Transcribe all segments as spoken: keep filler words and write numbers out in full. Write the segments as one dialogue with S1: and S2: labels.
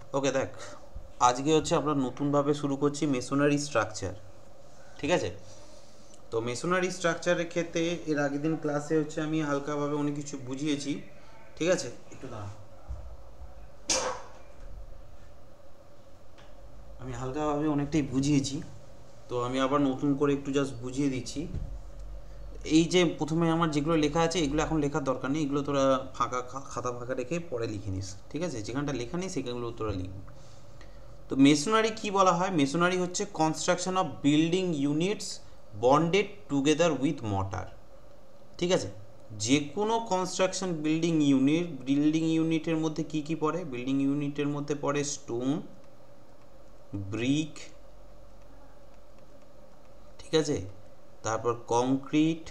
S1: ওকে দেখ, আজকে হচ্ছে আমরা নতুনভাবে শুরু করছি মেসোনারি স্ট্রাকচার। ঠিক আছে, তো মেসোনারি স্ট্রাকচারের ক্ষেত্রে এর আগের দিন ক্লাসে হচ্ছে আমি হালকাভাবে অনেক কিছু বুঝিয়েছি। ঠিক আছে, একটু দাঁড়া, আমি হালকাভাবে অনেকটাই বুঝিয়েছি, তো আমি আবার নতুন করে একটু জাস্ট বুঝিয়ে দিচ্ছি। এই যে প্রথমে আমার যেগুলো লেখা আছে এগুলো এখন লেখার দরকার নেই, এগুলো তোরা ফাঁকা খাতা ফাঁকা রেখে পরে লিখে নিস। ঠিক আছে, যেখানটা লেখা নেই সেখানগুলো তোরা লিখবি। তো মেসোনারি কি বলা হয়? মেসোনারি হচ্ছে construction of building units bonded together with mortar. ঠিক আছে, যে কোনো কনস্ট্রাকশন বিল্ডিং ইউনিট, বিল্ডিং ইউনিটের মধ্যে কি কি পড়ে? বিল্ডিং ইউনিটের মধ্যে পড়ে স্টোন, ব্রিক, ঠিক আছে, তারপর কংক্রিট,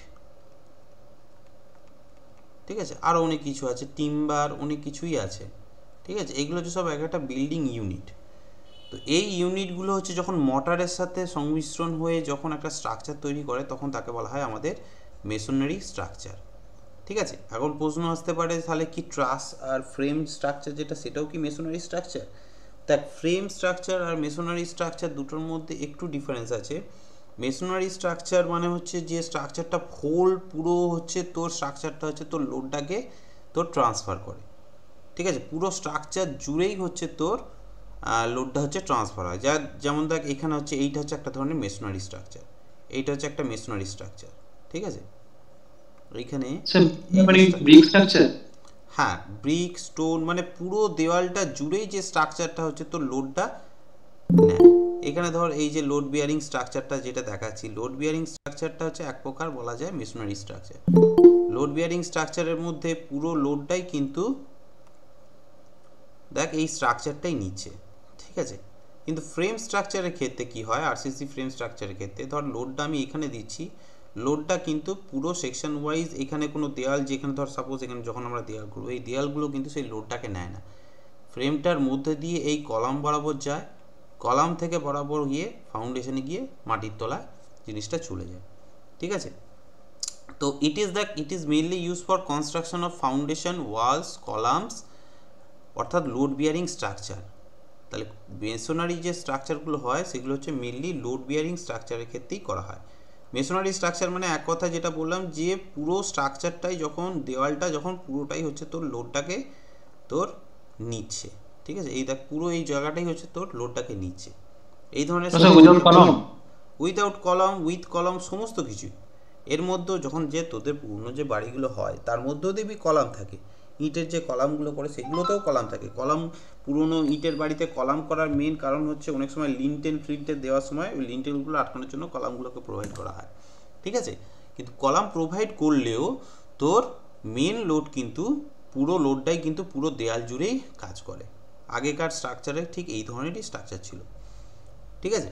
S1: ঠিক আছে, আরও অনেক কিছু আছে, টিম্বার, অনেক কিছুই আছে। ঠিক আছে, এগুলো হচ্ছে সব এক একটা বিল্ডিং ইউনিট। তো এই ইউনিটগুলো হচ্ছে যখন মর্টারের সাথে সংমিশ্রণ হয়ে যখন একটা স্ট্রাকচার তৈরি করে তখন তাকে বলা হয় আমাদের মেসোনারি স্ট্রাকচার। ঠিক আছে, এখন প্রশ্ন আসতে পারে তাহলে কি ট্রাস আর ফ্রেম স্ট্রাকচার যেটা সেটাও কি মেসোনারি স্ট্রাকচার? দেখ, ফ্রেম স্ট্রাকচার আর মেসোনারি স্ট্রাকচার দুটোর মধ্যে একটু ডিফারেন্স আছে। মেসোনারি স্ট্রাকচার মানে হচ্ছে যে স্ট্রাকচারটা হোল পুরো হচ্ছে তোর স্ট্রাকচারটা হচ্ছে তোর লোডটাকে তোর ট্রান্সফার করে। ঠিক আছে, পুরো স্ট্রাকচার জুড়েই হচ্ছে তোর লোডটা হচ্ছে ট্রান্সফার হয়। যা যেমন দেখ, এখানে হচ্ছে এইটা হচ্ছে একটা ধরনের মেসোনারি স্ট্রাকচার, এইটা হচ্ছে একটা মেসোনারি স্ট্রাকচার। ঠিক আছে, এইখানে
S2: মানে ব্রিক স্ট্রাকচার।
S1: হ্যাঁ, ব্রিক স্টোন মানে পুরো দেওয়ালটা জুড়েই যে স্ট্রাকচারটা হচ্ছে তোর লোডটা নেয়। এখানে ধর এই যে লোড বিয়ারিং স্ট্রাকচারটা যেটা দেখাচ্ছি, লোড বিয়ারিং স্ট্রাকচারটা হচ্ছে এক প্রকার বলা যায় মেসোনারি স্ট্রাকচার। লোড বিয়ারিং স্ট্রাকচারের মধ্যে পুরো লোডটাই কিন্তু দেখ এই স্ট্রাকচারটাই নিচ্ছে। ঠিক আছে, কিন্তু ফ্রেম স্ট্রাকচারের ক্ষেত্রে কি হয়? আরসিসি ফ্রেম স্ট্রাকচারের ক্ষেত্রে ধর লোডটা আমি এখানে দিচ্ছি, লোডটা কিন্তু পুরো সেকশন ওয়াইজ, এখানে কোনো দেয়াল, যেখানে ধর সাপোজ এখানে যখন আমরা দেয়াল করবো, এই দেয়ালগুলো কিন্তু সেই লোডটাকে নেয় না। ফ্রেমটার মধ্যে দিয়ে এই কলাম বরাবর যায়, কলাম থেকে বরাবর গিয়ে ফাউন্ডেশনে গিয়ে মাটির তলায় জিনিসটা চলে যায়। ঠিক আছে, তো it is the it is mainly use for construction of foundation, walls, columns, অর্থাৎ লোড বিয়ারিং স্ট্রাকচার। তাহলে মেসোনারি যে স্ট্রাকচারগুলো হয় সেগুলো হচ্ছে মেনলি লোড বিয়ারিং স্ট্রাকচারের ক্ষেত্রেই করা হয়। মেসোনারি স্ট্রাকচার মানে এক কথা যেটা বললাম যে পুরো স্ট্রাকচারটাই যখন দেওয়ালটা যখন পুরোটাই হচ্ছে তোর লোডটাকে তোর নিচ্ছে। ঠিক আছে, এই দেখ পুরো এই জায়গাটাই হচ্ছে তোর লোডটাকে নিচ্ছে। এই ধরনের
S2: উইদাউট কলম।
S1: উইদাউট কলম, উইথ কলম, সমস্ত কিছুই। এর মধ্যেও যখন যে তোদের পুরনো যে বাড়িগুলো হয় তার মধ্যেও দেখবি কলাম থাকে, ইটের যে কলামগুলো করে সেগুলোতেও কলাম থাকে। কলাম, পুরনো ইটের বাড়িতে কলাম করার মেন কারণ হচ্ছে অনেক সময় লিনটেন ফ্লিনটেন দেওয়ার সময় ওই লিনটেনগুলো আটকানোর জন্য কলামগুলোকে প্রোভাইড করা হয়। ঠিক আছে, কিন্তু কলাম প্রোভাইড করলেও তোর মেন লোড কিন্তু পুরো লোডটাই কিন্তু পুরো দেয়াল জুড়েই কাজ করে। আগেকার স্ট্রাকচারে ঠিক এই ধরনেরই স্ট্রাকচার ছিল। ঠিক আছে,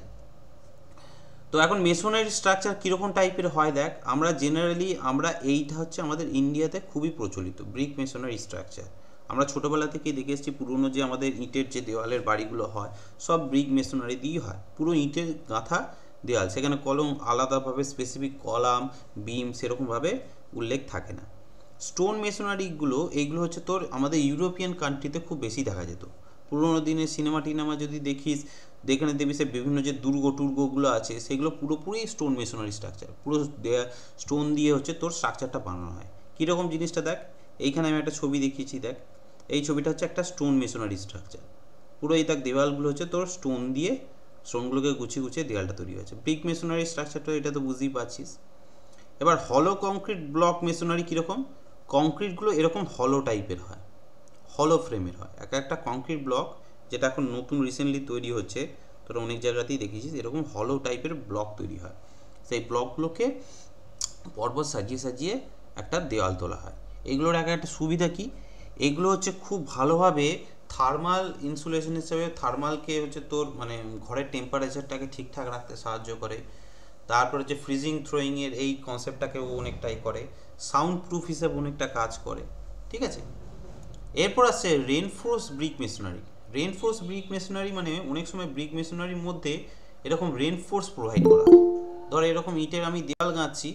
S1: তো এখন মেসোনারি স্ট্রাকচার কীরকম টাইপের হয় দেখ, আমরা জেনারেলি আমরা এইটা হচ্ছে আমাদের ইন্ডিয়াতে খুবই প্রচলিত ব্রিক মেসোনারি স্ট্রাকচার। আমরা ছোটোবেলা থেকেই দেখে এসেছি পুরনো যে আমাদের ইটের যে দেওয়ালের বাড়িগুলো হয় সব ব্রিক মেসোনারি দিয়েই হয়, পুরো ইটের গাঁথা দেওয়াল, সেখানে কলম আলাদাভাবে স্পেসিফিক কলাম বিম সেরকমভাবে উল্লেখ থাকে না। স্টোন মেসোনারিগুলো এইগুলো হচ্ছে তোর আমাদের ইউরোপিয়ান কান্ট্রিতে খুব বেশি দেখা যেত। পুরোনো দিনের সিনেমা টিনেমা যদি দেখিস, যেখানে দেখবি সে বিভিন্ন যে দুর্গ টুর্গগুলো আছে সেগুলো পুরোপুরি স্টোন মেসোনারি স্ট্রাকচার, পুরো স্টোন দিয়ে হচ্ছে তোর স্ট্রাকচারটা বানানো হয়। কীরকম জিনিসটা দেখ, এইখানে আমি একটা ছবি দেখিয়েছি, দেখ এই ছবিটা হচ্ছে একটা স্টোন মেসোনারি স্ট্রাকচার। পুরো এই দেখ দেওয়ালগুলো হচ্ছে তোর স্টোন দিয়ে, স্টোনগুলোকে গুছিয়ে গুছিয়ে দেওয়ালটা তৈরি হয়েছে। ব্রিক মেসোনারি স্ট্রাকচারটা এটা তো বুঝতেই পারছিস। এবার হলো কংক্রিট ব্লক মেসোনারি কীরকম? কংক্রিটগুলো এরকম হলো টাইপের হয়, হলো ফ্রেমের হয়। এক একটা কংক্রিট ব্লক যেটা এখন নতুন রিসেন্টলি তৈরি হচ্ছে, তোরা অনেক জায়গাতেই দেখেছিস এরকম হলো টাইপের ব্লক তৈরি হয়। সেই ব্লকগুলোকে পরপর সাজিয়ে সাজিয়ে একটা দেওয়াল তোলা হয়। এগুলোর এক একটা সুবিধা কি? এগুলো হচ্ছে খুব ভালোভাবে থার্মাল ইনসুলেশন হিসেবে থার্মালকে হচ্ছে তোর মানে ঘরের টেম্পারেচারটাকে ঠিকঠাক রাখতে সাহায্য করে। তারপর হচ্ছে ফ্রিজিং থ্রোয়িংয়ের এই কনসেপ্টটাকেও অনেকটাই করে, সাউন্ড প্রুফ হিসেবে অনেকটা কাজ করে। ঠিক আছে, এরপর আসছে reinforced brick masonry. Reinforced brick masonry মানে অনেক সময় ব্রিক মেশিনারির মধ্যে এরকম রেনফোর্স প্রোভাইড করা। ধর এরকম ইটের আমি দেওয়াল গাঁচ্ছি,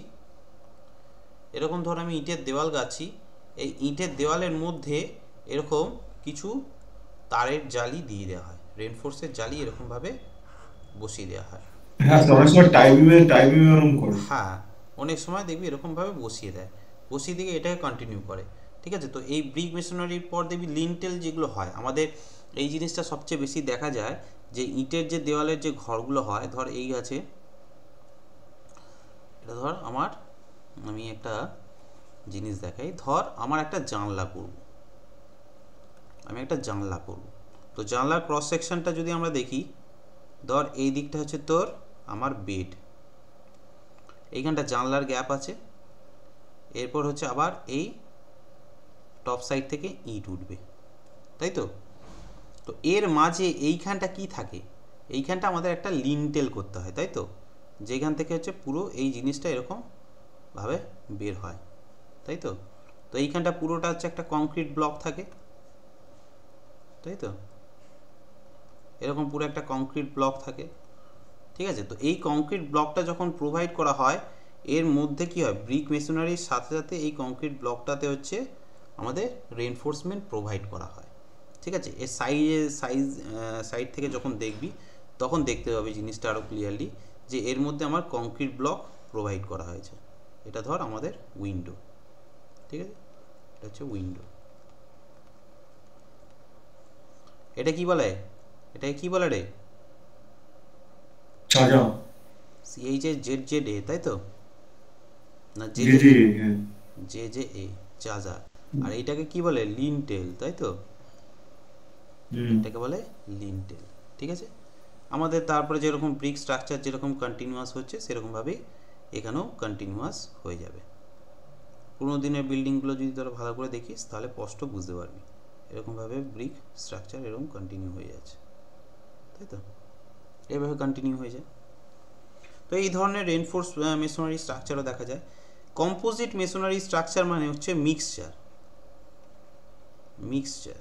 S1: এরকম ধর আমি ইটের দেওয়াল গাঁচ্ছি, এই ইটের দেওয়ালের মধ্যে এরকম কিছু তারের জালি দিয়ে দেওয়া হয়, রেনফোর্সের জালি এরকমভাবে বসিয়ে দেওয়া হয়।
S3: হ্যাঁ অনেক সময় টাইমিংয়ে টাইমিং এরকম করে।
S1: হ্যাঁ, অনেক সময় দেখবি এরকমভাবে বসিয়ে দেয়, বসিয়ে দিয়ে এটাকে কন্টিনিউ করে। ঠিক আছে, তো এই ব্রিক মেশনারির পর দেখবি লিন্টেল যেগুলো হয় আমাদের, এই জিনিসটা সবচেয়ে বেশি দেখা যায় যে ইটের যে দেওয়ালের যে ঘরগুলো হয়, ধর এই আছে, এটা ধর আমার, আমি একটা জিনিস দেখাই, ধর আমার একটা জানলা করব, আমি একটা জানলা করব, তো জানলার ক্রস সেকশনটা যদি আমরা দেখি, ধর এই দিকটা হচ্ছে তোর আমার বেড, এইখানটা জানলার গ্যাপ আছে, এরপর হচ্ছে আবার এই টপ সাইড থেকে ইট উঠবে, তাই তো। তো এর মাঝে এইখানটা কি থাকে, এইখানটা আমাদের একটা লিন্টেল করতে হয়, তাই তো, যেখান থেকে হচ্ছে পুরো এই জিনিসটা এরকম ভাবে বের হয়, তাই তো। তো এইখানটা পুরোটা হচ্ছে একটা কংক্রিট ব্লক থাকে, তাই তো, এরকম পুরো একটা কংক্রিট ব্লক থাকে। ঠিক আছে, তো এই কংক্রিট ব্লকটা যখন প্রোভাইড করা হয়, এর মধ্যে কি হয়, ব্রিক মেশনারির সাথে সাথে এই কংক্রিট ব্লকটাতে হচ্ছে আমাদের রেনফোর্সমেন্ট প্রোভাইড করা হয়। ঠিক আছে, এর সাইজে সাইজ সাইড থেকে যখন দেখবি তখন দেখতে পাবি জিনিসটা আরও ক্লিয়ারলি, যে এর মধ্যে আমার কংক্রিট ব্লক প্রোভাইড করা হয়েছে। এটা ধর আমাদের উইন্ডো, ঠিক আছে, এটা হচ্ছে উইন্ডো। এটা কি বলে, এটাকে কি বলে রে?
S3: চাজা।
S1: C H A Z Z A, তাই তো, না জে
S3: জি
S1: জে
S3: জি
S1: এ,
S3: হ্যাঁ।
S1: J J A, চাজা। আর এইটাকে কি বলে, লিনটেল, তাই তো,
S3: হুম।
S1: এটাকে বলে লিনটেল। ঠিক আছে, আমাদের তারপরে যেরকম ব্রিক স্ট্রাকচার যেরকম কন্টিনিউয়াস হচ্ছে, সেরকমভাবেই এখানেও কন্টিনিউয়াস হয়ে যাবে। পুরোনো দিনের বিল্ডিংগুলো যদি তোরা ভালো করে দেখিস তাহলে স্পষ্ট বুঝতে পারবি, এরকমভাবে ব্রিক স্ট্রাকচার এরকম কন্টিনিউ হয়ে যাচ্ছে, তাই তো, এভাবে কন্টিনিউ হয়ে যায়। তো এই ধরনের রেনফোর্স মেশনারি স্ট্রাকচারও দেখা যায়। কম্পোজিট মেশনারি স্ট্রাকচার মানে হচ্ছে মিক্সচার, মিক্সচার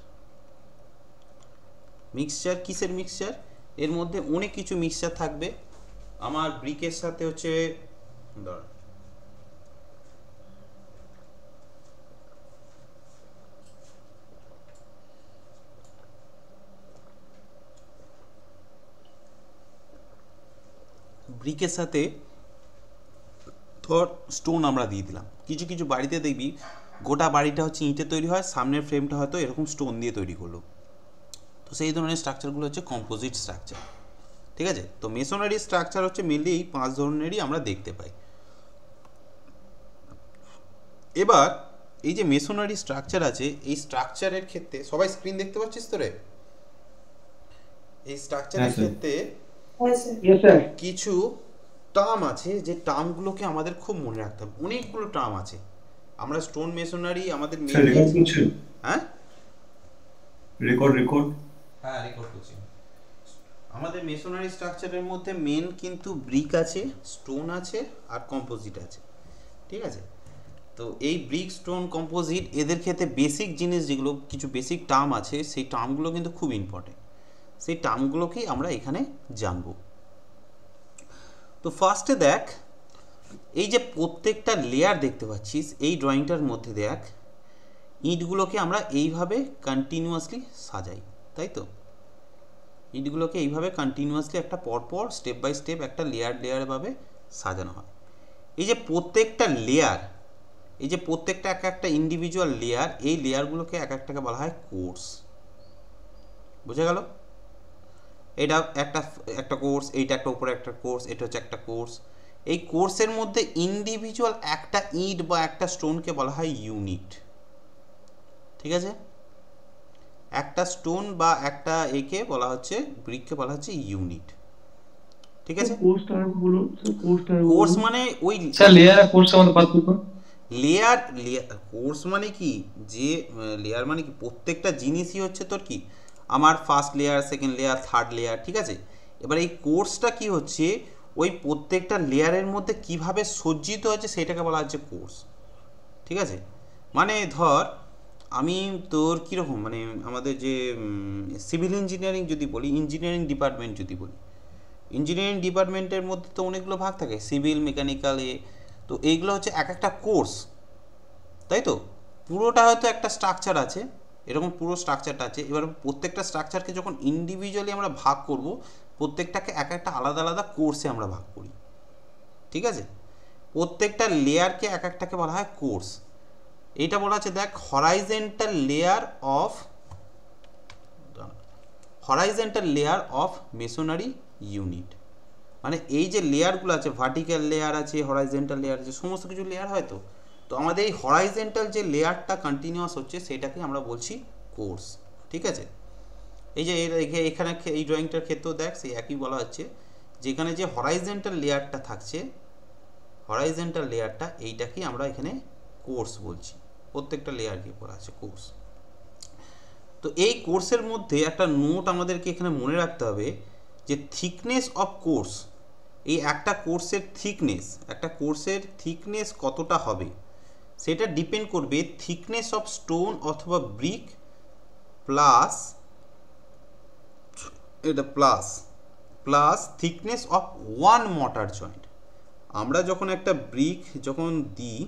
S1: মিক্সচার কিসের মিক্সচার, এর মধ্যে অনেক কিছু মিক্সচার থাকবে। আমার ব্রিকের সাথে হচ্ছে ধর ব্রিকের সাথে ধর স্টোন আমরা দিয়ে দিলাম, কিছু কিছু বাড়িতে দেখবি গোটা বাড়িটা হচ্ছে ইঁটে তৈরি হয়, সামনের ফ্রেমটা হয়তো এরকম স্টোন দিয়ে তৈরি করলো, তো সেই ধরনের স্ট্রাকচারগুলো হচ্ছে কম্পোজিট স্ট্রাকচার। ঠিক আছে, তো মেসোনারি স্ট্রাকচার হচ্ছে মেনলি এই পাঁচ ধরনেরই আমরা দেখতে পাই। এবার এই যে মেসোনারি স্ট্রাকচার আছে, এই স্ট্রাকচারের ক্ষেত্রে সবাই স্ক্রিন দেখতে পাচ্ছিস তো রে? এই স্ট্রাকচারের ক্ষেত্রে কিছু টার্ম আছে, যে টার্মগুলোকে আমাদের খুব মনে রাখতে হবে। অনেকগুলো টার্ম আছে, আমরা স্টোন মেসোনারি আমাদের হ্যাঁ
S3: রেকর্ড রেকর্ড
S1: হ্যাঁ রেকর্ড করছি। আমাদের মেসোনারি স্ট্রাকচারের মধ্যে মেন কিন্তু ব্রিক আছে, স্টোন আছে, আর কম্পোজিট আছে। ঠিক আছে, তো এই ব্রিক, স্টোন, কম্পোজিট এদের ক্ষেত্রে বেসিক জিনিস যেগুলো, কিছু বেসিক টার্ম আছে, সেই টার্মগুলো কিন্তু খুব ইম্পর্টেন্ট, সেই টার্মগুলোকেই আমরা এখানে জানব। তো ফার্স্টে দেখ, এই যে প্রত্যেকটা লেয়ার দেখতে পাচ্ছিস এই ড্রয়িংটার মধ্যে, দেখ ইটগুলোকে আমরা এইভাবে কন্টিনিউয়াসলি সাজাই, তাই তো, ইটগুলোকে এইভাবে কন্টিনিউয়াসলি একটা পরপর স্টেপ বাই স্টেপ একটা লেয়ার লেয়ারভাবে সাজানো হয়। এই যে প্রত্যেকটা লেয়ার, এই যে প্রত্যেকটা এক একটা ইন্ডিভিজুয়াল লেয়ার, এই লেয়ারগুলোকে এক একটাকে বলা হয় কোর্স। বুঝে গেল? এটা একটা একটা কোর্স, এইটা একটা উপরে একটা কোর্স, এটা হচ্ছে একটা কোর্স। এই কোর্সের মধ্যে ইন্ডিভিজুয়াল একটা ইট বা একটা স্টোনকে বলা হয় ইউনিট। ঠিক আছে, একটা স্টোন বা একটা একে বলা হচ্ছে, ব্রিককে বলা হচ্ছে ইউনিট। ঠিক আছে, কোর্স মানে ওই
S2: স্যার লেয়ার আর কোর্স আমাদের পার্থক্য।
S1: লেয়ার লেয়ার কোর্স মানে কি, যে লেয়ার মানে কি, প্রত্যেকটা জিনিসই হচ্ছে তোর কি, আমার first layer, second layer, third layer. ঠিক আছে, এবার এই কোর্সটা কি হচ্ছে, ওই প্রত্যেকটা লেয়ারের মধ্যে কিভাবে সজ্জিত হচ্ছে সেটাকে বলা হচ্ছে কোর্স। ঠিক আছে, মানে ধর আমি তোর কীরকম, মানে আমাদের যে সিভিল ইঞ্জিনিয়ারিং যদি বলি, ইঞ্জিনিয়ারিং ডিপার্টমেন্ট যদি বলি, ইঞ্জিনিয়ারিং ডিপার্টমেন্টের মধ্যে তো অনেকগুলো ভাগ থাকে, সিভিল, মেকানিক্যাল, এ, তো এইগুলো হচ্ছে এক একটা কোর্স, তাই তো, পুরোটা হয়তো একটা স্ট্রাকচার আছে, এরকম পুরো স্ট্রাকচারটা আছে। এবার প্রত্যেকটা স্ট্রাকচারকে যখন ইন্ডিভিজুয়ালি আমরা ভাগ করব, প্রত্যেকটাকে এক একটা আলাদা আলাদা কোর্সে আমরা ভাগ করি, ঠিক আছে? প্রত্যেকটা লেয়ারকে এক একটাকে বলা হয় কোর্স। এইটা বলা আছে দেখ, horizontal layer of horizontal layer of masonry unit. মানে এই যে লেয়ারগুলো আছে, ভার্টিক্যাল লেয়ার আছে, হরাইজেন্টাল লেয়ার আছে, সমস্ত কিছু লেয়ার হয় তো। তো আমাদের এই হরাইজেন্টাল যে লেয়ারটা কন্টিনিউয়াস হচ্ছে সেটাকে আমরা বলছি কোর্স, ঠিক আছে? এই যে এখানে এই ড্রয়িংটার ক্ষেত্রেও দেখ সেই একই বলা হচ্ছে, যেখানে যে হরাইজেন্টাল লেয়ারটা থাকছে, হরাইজেন্টাল লেয়ারটা এইটাকেই আমরা এখানে কোর্স বলছি। প্রত্যেকটা লেয়ারকে বলা আছে কোর্স। তো এই কোর্সের মধ্যে একটা নোট আমাদেরকে এখানে মনে রাখতে হবে যে থিকনেস অফ কোর্স, এই একটা কোর্সের থিকনেস, একটা কোর্সের থিকনেস কতটা হবে সেটা ডিপেন্ড করবে থিকনেস অফ স্টোন অথবা ব্রিক প্লাস এটা plus plus thickness of one mortar joint. আমরা যখন একটা ব্রিক যখন দিই,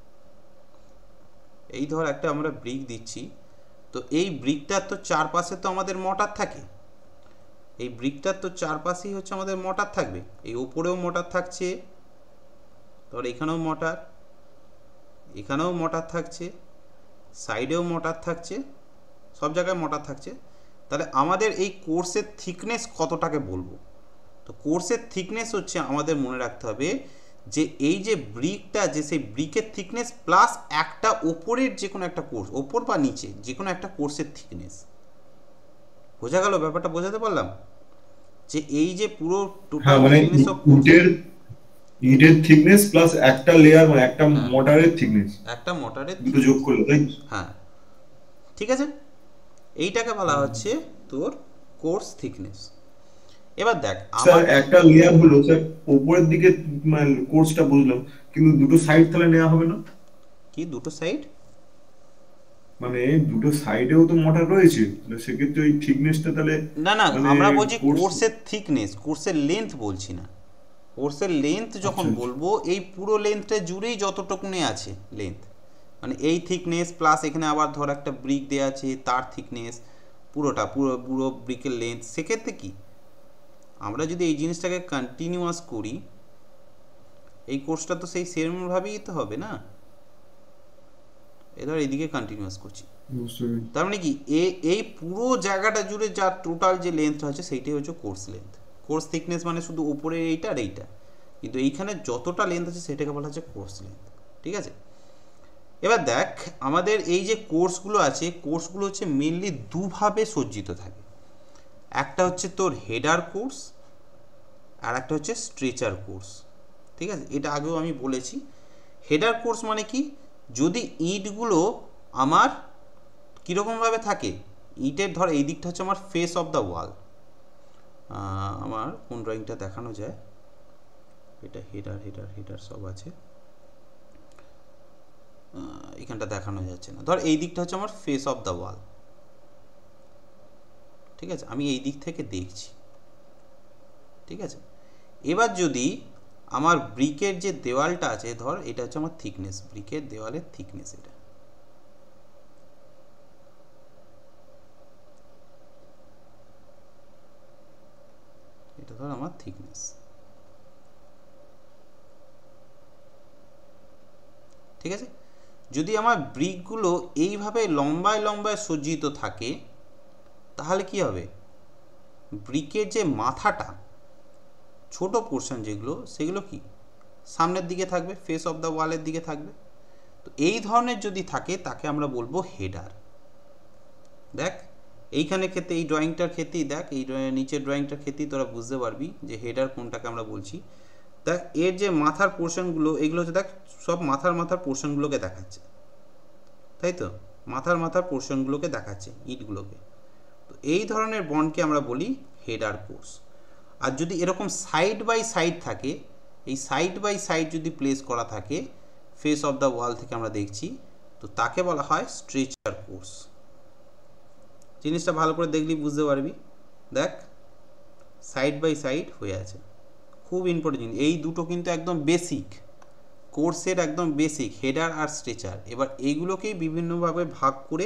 S1: এই ধর একটা আমরা ব্রিক দিচ্ছি, তো এই ব্রিকটার তো চারপাশে তো আমাদের মর্টার থাকে, এই ব্রিকটার তো চারপাশেই হচ্ছে আমাদের মর্টার থাকবে। এই ওপরেও মর্টার থাকছে, ধর এখানেও মর্টার, এখানেও মর্টার থাকছে, সাইডেও মর্টার থাকছে, সব জায়গায় মর্টার থাকছে। তাহলে আমাদের এই কোর্সের থিকনেস কতটাকে বলবো? তো কোর্সের থিকনেস হচ্ছে আমাদের মনে রাখতে হবে যে এই যে ব্রিকটা, যে সেই ব্রিকের থিকনেস প্লাস একটা ওপরের যে কোনো একটা কোর্স, ওপর বা নিচে যে কোনো একটা কোর্সের থিকনেস। বোঝা গেল ব্যাপারটা? বোঝাতে পারলাম যে এই যে পুরো টোটাল
S3: মানে
S1: থিকনেস অফ কোর্স,
S3: ইটের ইটের থিকনেস প্লাস একটা লেয়ার মানে একটা মর্টারের থিকনেস,
S1: একটা মর্টারের
S3: দুটো যোগ করলে, তাই?
S1: হ্যাঁ, ঠিক আছে। এইটাকে বলা হচ্ছে তোর কোর্স থিকনেস। এবার দেখ
S3: স্যার,
S1: আমার
S3: একটা লেয়ার হলো স্যার উপরের দিকে, মানে কোর্সটা বুঝলাম, কিন্তু দুটো সাইড তাহলে নেওয়া হবে না?
S1: কি দুটো সাইড?
S3: মানে দুটো সাইডেও তো মর্টার রয়েছে, তাহলে সেক্ষেত্রে ওই থিকনেসটা তাহলে
S1: না না,
S3: মানে
S1: আমরা বলছি
S3: কোর্স।
S1: কোর্সের থিকনেস, কোর্সের লেন্থ বলছি না। কোর্সের লেন্থ যখন
S3: আচ্ছা,
S1: বলবো, এই পুরো লেন্থটা জুড়েই যতটুকুনে আছে লেন্থ, মানে এই থিকনেস প্লাস এখানে আবার ধর একটা ব্রিক দেওয়া আছে তার থিকনেস, পুরোটা পুরো পুরো ব্রিকের লেন্থ। সেক্ষেত্রে কি আমরা যদি এই জিনিসটাকে কন্টিনিউয়াস করি, এই কোর্সটা তো সেই সেমভাবেই তো হবে না। এবার এইদিকে কন্টিনিউয়াস করছি,
S3: বুঝতে পেরেছি।
S1: তার মানে কি এই পুরো জায়গাটা জুড়ে যা টোটাল যে লেন্থটা হচ্ছে সেইটাই হচ্ছে কোর্স লেন্থ। কোর্স থিকনেস মানে শুধু উপরে এইটা আর এইটা, কিন্তু এইখানে যতটা লেন্থ আছে সেটাকে বলা হচ্ছে কোর্স লেন্থ, ঠিক আছে? এবার দেখ আমাদের এই যে কোর্সগুলো আছে, কোর্সগুলো হচ্ছে মেনলি দুভাবে সজ্জিত থাকে। একটা হচ্ছে তোর হেডার কোর্স, আর একটা হচ্ছে স্ট্রেচার কোর্স, ঠিক আছে? এটা আগেও আমি বলেছি। হেডার কোর্স মানে কি, যদি ইটগুলো আমার কীরকমভাবে থাকে, ইটের ধর এই দিকটা হচ্ছে আমার ফেস অফ দ্য ওয়াল, আমার কোন ড্রয়িংটা দেখানো যায়, এটা হেডার হেডার হেডার সব আছে, এখানটা দেখানো যাচ্ছে না। ধর এই দিকটা হচ্ছে আমার ফেস অফ দ্য ওয়াল, ঠিক আছে? আমি এই দিক থেকে দেখছি, ঠিক আছে? এবার যদি আমার ব্রিকের যে দেওয়ালটা আছে, ধর এটা হচ্ছে আমার থিকনেস, ব্রিকের দেওয়ালের থিকনেস, এটা এটা ধর আমার থিকনেস, ঠিক আছে? যদি আমার ব্রিকগুলো এইভাবে লম্বায় লম্বায় সজ্জিত থাকে, তাহলে কি হবে, ব্রিকের যে মাথাটা, ছোট পোর্শন যেগুলো, সেগুলো কি সামনের দিকে থাকবে, ফেস অফ দ্য ওয়ালের দিকে থাকবে। তো এই ধরনের যদি থাকে তাকে আমরা বলবো হেডার। দেখ এইখানে ক্ষেত্রে, এই ড্রয়িংটার ক্ষেত্রেই দেখ, এই নিচের ড্রয়িংটার ক্ষেত্রেই তোরা বুঝতে পারবি যে হেডার কোনটাকে আমরা বলছি। দেখ এর যে মাথার পোর্শনগুলো, এগুলো হচ্ছে দেখ সব মাথার মাথার পোর্শনগুলোকে দেখাচ্ছে, তাই তো? মাথার মাথার পোর্শনগুলোকে দেখাচ্ছে ইটগুলোকে। তো এই ধরনের বন্ডকে আমরা বলি হেডার কোর্স। আর যদি এরকম সাইড বাই সাইড থাকে, এই সাইড বাই সাইড যদি প্লেস করা থাকে ফেস অফ দ্য ওয়াল থেকে আমরা দেখছি, তো তাকে বলা হয় স্ট্রেচার কোর্স। জিনিসটা ভালো করে দেখলি বুঝতে পারবি। দেখ সাইড বাই সাইড হয়ে আছে, খুব ইম্পর্টেন্ট জিনিস এই দুটো, কিন্তু একদম বেসিক কোর্সের একদম বেসিক, হেডার আর স্ট্রেচার। এবার এইগুলোকেই বিভিন্নভাবে ভাগ করে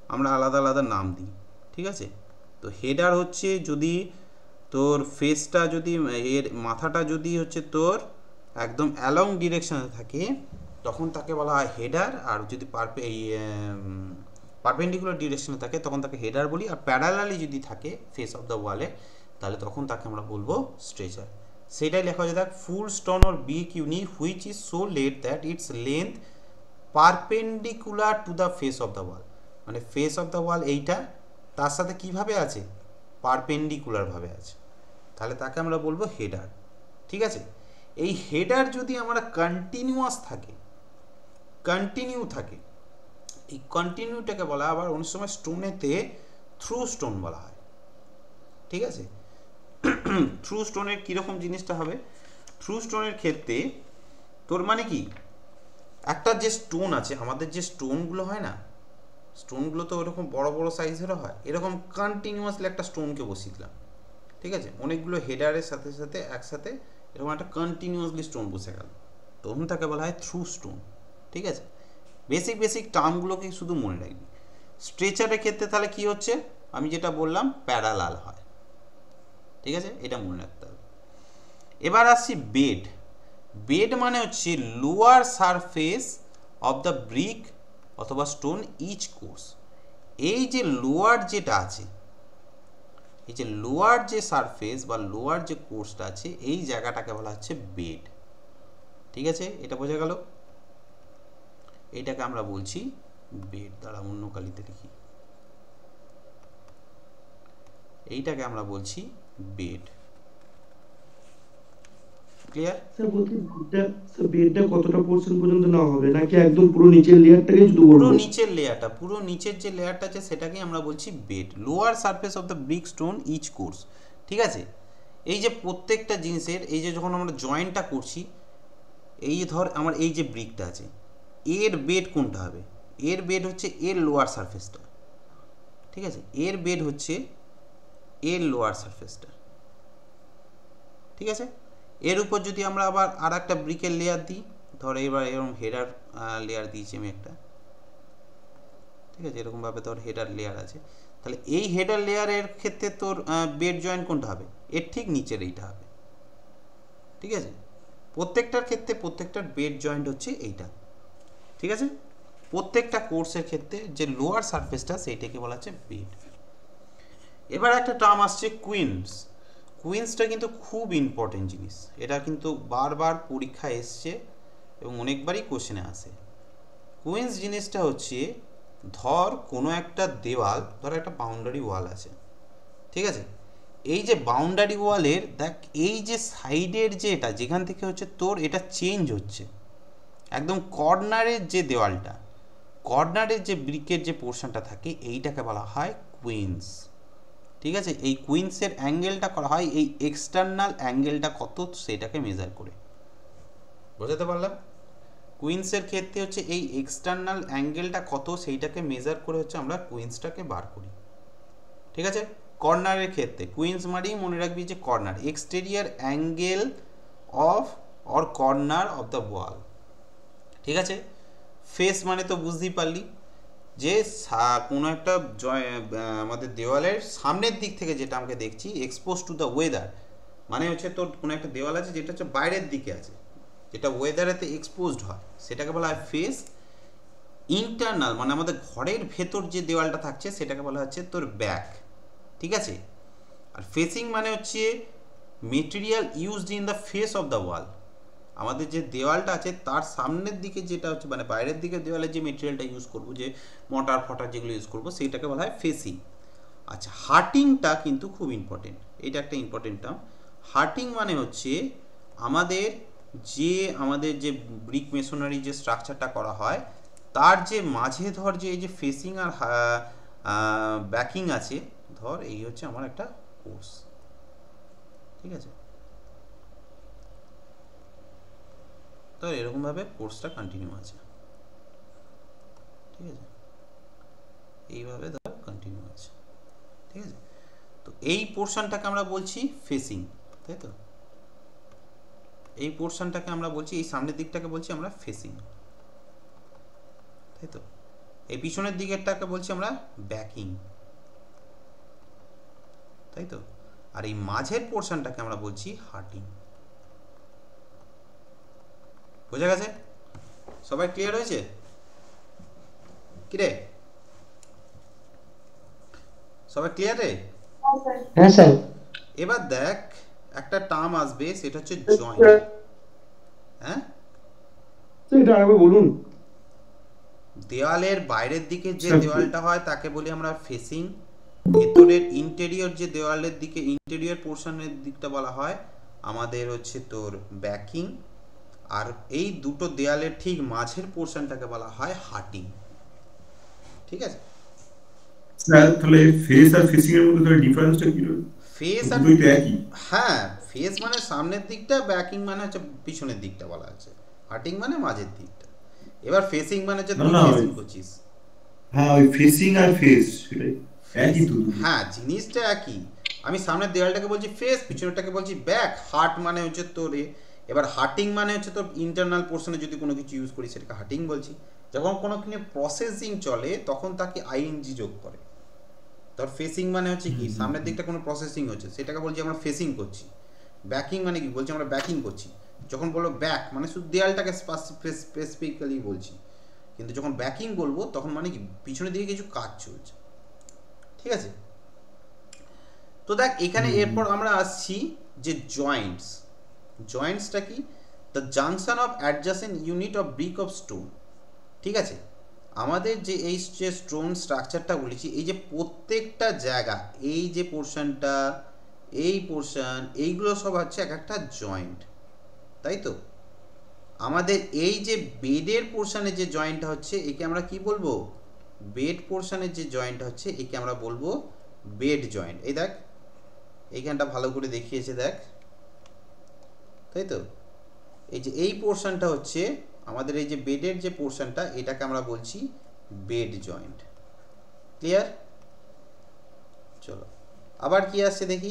S1: আমরা আলাদা আলাদা নাম দিই, ঠিক আছে। তো হেডার হচ্ছে যদি তোর ফেসটা যদি এর মাথাটা যদি হচ্ছে তোর একদম অ্যালং ডিরেকশনে থাকে তখন তাকে বলা হয় হেডার, আর যদি পারপে এই পারপেন্ডিকুলার ডিরেকশনে থাকে তখন তাকে হেডার বলি, আর প্যারালালি যদি থাকে ফেস অফ দ্য ওয়ালে তাহলে তখন তাকে আমরা বলবো স্ট্রেচার। সেটাই লেখা হয়ে দেখ full stone or big unit which is so laid that its length perpendicular to the face of the wall, মানে ফেস অফ দ্য ওয়াল এইটা তার সাথে কিভাবে আছে, পারপেন্ডিকুলারভাবে আছে, তাহলে তাকে আমরা বলবো হেডার, ঠিক আছে। এই হেডার যদি আমরা কন্টিনিউয়াস থাকে, কন্টিনিউ থাকে, এই কন্টিনিউটাকে বলা আবার অনেক সময় স্টোনেতে থ্রু স্টোন বলা হয়, ঠিক আছে। থ্রু স্টোনের কীরকম জিনিসটা হবে, থ্রু স্টোনের ক্ষেত্রে তোর মানে কি একটা যে স্টোন আছে, আমাদের যে স্টোনগুলো হয় না, স্টোনগুলো তো ওরকম বড় বড় সাইজেরও হয়, এরকম কন্টিনিউয়াসলি একটা স্টোনকে বসিয়ে দিলাম, ঠিক আছে, অনেকগুলো হেডারের সাথে সাথে একসাথে এরকম একটা কন্টিনিউয়াসলি স্টোন বসে গেল, তখন তাকে বলা হয় থ্রু স্টোন, ঠিক আছে। বেসিক বেসিক টার্মগুলোকে শুধু মনে রাখবি। স্ট্রেচারের ক্ষেত্রে তাহলে কি হচ্ছে, আমি যেটা বললাম প্যারালাল হয়, ঠিক আছে, এটা মনে রাখতে হবে। এবার আসছি বেড। বেড মানে হচ্ছে lower surface of the brick অথবা স্টোন ইচ কোর্স। এই যে লোয়ার যেটা আছে, এই যে লোয়ার যে সারফেস বা লোয়ার যে কোর্সটা আছে এই জায়গাটাকে বলা হচ্ছে বেড, ঠিক আছে, এটা বোঝা গেল। এইটাকে আমরা বলছি বেড, দ্বারা অন্য কালিতে লিখি, এইটাকে আমরা বলছি বেড, ক্লিয়ার।
S4: স্যার বলছি বেডটা স্যার বেডটা কতটা পোর্শন পর্যন্ত নেওয়া হবে, নাকি একদম পুরো নিচের লেয়ারটাকে শুধু
S1: পুরো
S4: বলবো?
S1: নিচের লেয়ারটা, পুরো নিচের যে লেয়ারটা আছে সেটাকে আমরা বলছি bed, lower surface of the brick stone each course, ঠিক আছে। এই যে প্রত্যেকটা জিনিসের এই যে যখন আমরা জয়েন্টটা করছি, এই ধর আমার এই যে ব্রিকটা আছে এর বেড কোনটা হবে, এর বেড হচ্ছে এর লোয়ার সারফেসটা, ঠিক আছে, এর বেড হচ্ছে এর লোয়ার সারফেসটা, ঠিক আছে। এর উপর যদি আমরা আবার আর একটা ব্রিকের লেয়ার দিই, ধর এবার এরকম হেডার লেয়ার দিয়েছি আমি একটা, ঠিক আছে, এরকমভাবে তোর হেডার লেয়ার আছে, তাহলে এই হেডার লেয়ারের ক্ষেত্রে তোর বেড জয়েন্ট কোনটা হবে, এর ঠিক নিচের এইটা হবে, ঠিক আছে। প্রত্যেকটার ক্ষেত্রে প্রত্যেকটার বেড জয়েন্ট হচ্ছে এইটা, ঠিক আছে। প্রত্যেকটা কোর্সের ক্ষেত্রে যে লোয়ার সারফেসটা সেইটাকে বলা হচ্ছে বেড। এবার একটা টার্ম আসছে কুইন্স। কুইন্সটা কিন্তু খুব ইম্পর্টেন্ট জিনিস, এটা কিন্তু বারবার পরীক্ষায় এসছে এবং অনেকবারই কোশ্চেনে আসে। কুইন্স জিনিসটা হচ্ছে ধর কোনো একটা দেওয়াল, ধর একটা বাউন্ডারি ওয়াল আছে, ঠিক আছে, এই যে বাউন্ডারি ওয়ালের দেখ এই যে সাইডের যে এটা যেখান থেকে হচ্ছে তোর এটা চেঞ্জ হচ্ছে, একদম কর্নারের যে দেওয়ালটা, কর্নারের যে ব্রিকের যে পোর্শনটা থাকে এইটাকে বলা হয় কুইন্স, ঠিক আছে। এই কুইন্সের অ্যাঙ্গেলটা করা হয় এই এক্সটার্নাল অ্যাঙ্গেলটা কত সেটাকে মেজার করে, বোঝাতে পারলাম। কুইন্সের ক্ষেত্রে হচ্ছে এই এক্সটার্নাল অ্যাঙ্গেলটা কত সেইটাকে মেজার করে হচ্ছে আমরা কুইন্সটাকে বার করি, ঠিক আছে। কর্নারের ক্ষেত্রে কুইন্স মানেই মনে রাখবি যে corner, exterior angle of or corner of the wall, ঠিক আছে। ফেস মানে তো বুঝতেই পারলি যে কোনো একটা জয় আমাদের দেওয়ালের সামনের দিক থেকে যেটা আমাকে দেখছি এক্সপোজ টু দ্য ওয়েদার, মানে হচ্ছে তোর কোনো একটা দেওয়াল আছে যেটা হচ্ছে বাইরের দিকে আছে, যেটা ওয়েদারেতে এক্সপোজড হয় সেটাকে বলা হয় ফেস। ইন্টারনাল মানে আমাদের ঘরের ভেতর যে দেওয়ালটা থাকছে সেটাকে বলা হচ্ছে তোর ব্যাক, ঠিক আছে। আর ফেসিং মানে হচ্ছে material used in the face of the wall, আমাদের যে দেওয়ালটা আছে তার সামনের দিকে যেটা হচ্ছে মানে বাইরের দিকে দেওয়ালে যে মেটেরিয়ালটা ইউজ করবো, যে মটার ফটার যেগুলো ইউজ করবো সেইটাকে বলা হয় ফেসিং। আচ্ছা, হার্টিংটা কিন্তু খুব ইম্পর্টেন্ট, এটা একটা ইম্পর্টেন্ট টার্ম। হার্টিং মানে হচ্ছে আমাদের যে আমাদের যে ব্রিক মেশনারি যে স্ট্রাকচারটা করা হয় তার যে মাঝে ধর যে এই যে ফেসিং আর ব্যাকিং আছে, ধর এই হচ্ছে আমার একটা কোর্স, ঠিক আছে, তো এরকমভাবে কোর্সটা কন্টিনিউ আছে, ঠিক আছে, এইভাবে ধর কন্টিনিউ আছে, ঠিক আছে। তো এই পোর্শনটাকে আমরা বলছি ফেসিং, তাই তো, এই পোর্শনটাকে আমরা বলছি এই সামনের দিকটাকে বলছি আমরা ফেসিং, তাই তো। এই পিছনের দিকেরটাকে বলছি আমরা ব্যাকিং, তাই তো। আর এই মাঝের পোর্শনটাকে আমরা বলছি হার্টিং। বোঝা গেছে? সবাই ক্লিয়ার হয়েছে? কিরে সবাই ক্লিয়ার রে?
S2: হ্যাঁ স্যার।
S1: এবার দেখ একটা টার্ম আসবে, সেটা হচ্ছে জয়েন্ট। হ্যাঁ,
S4: এটা আরেকবার বলুন।
S1: দেওয়ালের বাইরের দিকে যে
S3: স্যার,
S1: দেওয়ালটা হয় তাকে বলি আমরা ফেসিং। ভেতরের ইন্টেরিয়র যে দেওয়ালের দিকে ইন্টেরিয়র পোর্শনের দিকটা বলা হয় আমাদের হচ্ছে তোর ব্যাকিং। আর এই দুটো দেওয়ালের ঠিক মাঝের পোর্শনটাকে বলা হয় হার্টিং। ঠিক আছে?
S3: স্যার তাহলে ফেস আর ফেসিং এর মধ্যে তাহলে ডিফারেন্সটা কি রয়েছে?
S1: ফেস আর
S3: দুটোই তো একই।
S1: হ্যাঁ, ফেস মানে সামনের দিকটা, ব্যাকিং মানে হচ্ছে পিছনের দিকটা বলা আছে, হার্টিং মানে মাঝের দিকটা। এবার ফেসিং মানে হচ্ছে
S3: না
S1: তুই
S3: না
S1: ফেসিং
S3: ওই-
S1: করছিস।
S3: হ্যাঁ ওই ফেসিং আর ফেস সেটাই
S1: ফেস,
S3: একই তো দুটো।
S1: হ্যাঁ জিনিসটা একই। আমি সামনের দেওয়ালটাকে বলছি ফেস, পিছনেরটাকে বলছি ব্যাক। হার্ট মানে হচ্ছে তোর এ। এবার হার্টিং মানে হচ্ছে তোর ইন্টারনাল পোর্শনে যদি কোনো কিছু ইউজ করি সেটাকে হার্টিং বলছি। যখন কোনো কিছু প্রসেসিং চলে তখন তাকে আইএনজি যোগ করে। তোর ফেসিং মানে হচ্ছে কি, সামনের দিকটা কোনো প্রসেসিং হচ্ছে সেটাকে বলছি আমরা ফেসিং করছি। ব্যাকিং মানে কি, বলছি আমরা ব্যাকিং করছি। যখন বলবো ব্যাক মানে শুধু দেয়ালটাকে স্পেসিফিক্যালি বলছি, কিন্তু যখন ব্যাকিং বলবো তখন মানে কি পিছনের দিকে কিছু কাজ চলছে। ঠিক আছে? তো দেখ এখানে এরপর আমরা আসছি যে জয়েন্টস। জয়েন্টসটা কি? The junction of adjacent unit of brick of stone. ঠিক আছে, আমাদের যে এই যে স্টোন স্ট্রাকচারটা বলেছি, এই যে প্রত্যেকটা জায়গা, এই যে পোর্শনটা, এই পোর্শন, এইগুলো সব হচ্ছে এক একটা জয়েন্ট, তাই তো। আমাদের এই যে বেডের পোর্শনে যে জয়েন্টটা হচ্ছে একে আমরা কি বলবো? বেড পোর্শনের যে জয়েন্টটা হচ্ছে একে আমরা বলবো বেড জয়েন্ট। এই দেখ এইখানটা ভালো করে দেখিয়েছে দেখ, তাই তো। এই যে এই পোর্শনটা হচ্ছে আমাদের এই যে বেডের যে পোর্শনটা, এটাকে আমরা বলছি বেড জয়েন্ট। ক্লিয়ার? চলো আবার কি আসছে দেখি।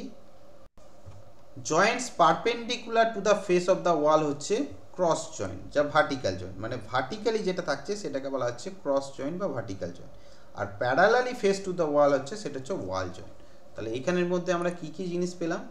S1: Joints perpendicular to the face of the wall হচ্ছে ক্রস জয়েন্ট, যা ভার্টিক্যাল জয়েন্ট। মানে ভার্টিক্যালি যেটা থাকছে সেটাকে বলা হচ্ছে ক্রস জয়েন্ট বা ভার্টিক্যাল জয়েন্ট। আর parallelly face to the wall হচ্ছে সেটা হচ্ছে ওয়াল জয়েন্ট। তাহলে এখানের মধ্যে আমরা কি কি জিনিস পেলাম?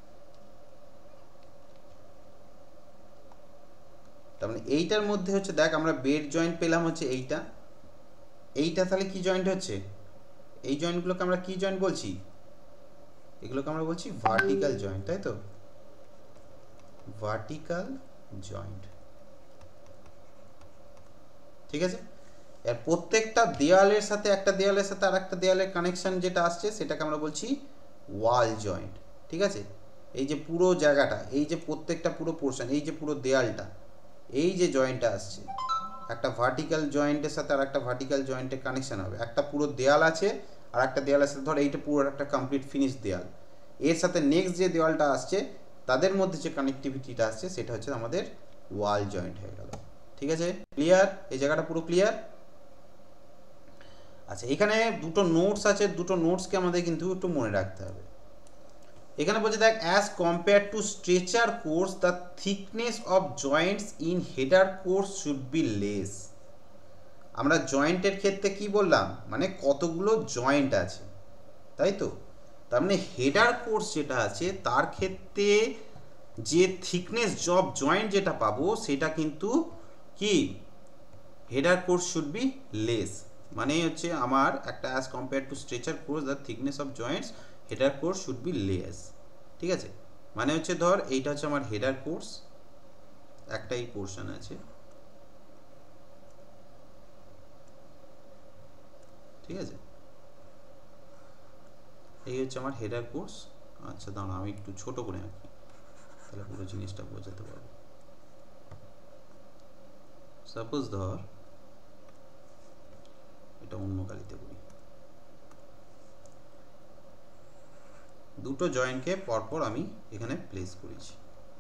S1: তার মানে এইটার মধ্যে হচ্ছে দেখ আমরা বেড জয়েন্ট পেলাম হচ্ছে এইটা। এইটা তাহলে কি জয়েন্ট হচ্ছে? এই জয়েন্টগুলোকে আমরা কি জয়েন্ট বলছি? এগুলোকে আমরা বলছি ভার্টিক্যাল জয়েন্ট, তাই তো। Vertical joint. ঠিক আছে? এর প্রত্যেকটা দেয়ালের সাথে একটা দেয়ালের সাথে আর একটা দেয়ালের কানেকশন যেটা আসছে সেটাকে আমরা বলছি ওয়াল জয়েন্ট। ঠিক আছে? এই যে পুরো জায়গাটা, এই যে প্রত্যেকটা পুরো পোর্শন, এই যে পুরো দেয়ালটা, এই যে জয়েন্টটা আসছে, একটা ভার্টিক্যাল জয়েন্টের সাথে আর একটা ভার্টিক্যাল জয়েন্টের কানেকশন হবে। একটা পুরো দেয়াল আছে আর একটা দেয়ালের সাথে, ধর এইটা পুরো একটা কমপ্লিট ফিনিশ দেয়াল, এর সাথে নেক্সট যে দেওয়ালটা আসছে তাদের মধ্যে যে কানেক্টিভিটিটা আসছে সেটা হচ্ছে আমাদের ওয়াল জয়েন্ট হয়ে গেল। ঠিক আছে? ক্লিয়ার? এই জায়গাটা পুরো ক্লিয়ার? আচ্ছা, এখানে দুটো নোটস আছে, দুটো নোটসকে আমাদের কিন্তু একটু মনে রাখতে হবে। এখানে বলছে দেখ, as compare to stretcher course the thickness of joints in header course should be less. আমরা জয়েন্টের ক্ষেত্রে কি বললাম? মানে কতগুলো জয়েন্ট আছে, তাই তো। তার মানে হেডার কোর্স যেটা আছে তার ক্ষেত্রে যে থিকনেস অফ জয়েন্ট যেটা পাবো সেটা কিন্তু কি, header course should be less. মানে হচ্ছে আমার একটা as compare to stretcher course the thickness of joints header course should be less. ঠিক আছে? মানে হচ্ছে ধর এইটা হচ্ছে আমার হেডার কোর্স, একটাই পোর্শন আছে, ঠিক আছে। এই হচ্ছে আমার হেডার কোর্স। আচ্ছা দাঁড়া আমি একটু ছোট করে আঁকি, তাহলে পুরো জিনিসটা বোঝাতে পারবো। সাপোজ ধর এটা অন্য কালিতে করি, দুটো জয়েন্টকে পরপর আমি এখানে প্লেস করেছি।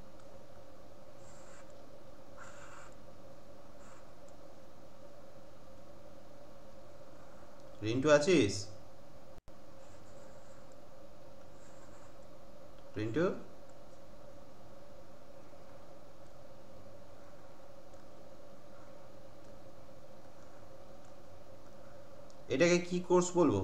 S1: রিন্টু আছিস? রিন্টু এটাকে কি কোর্স বলবো?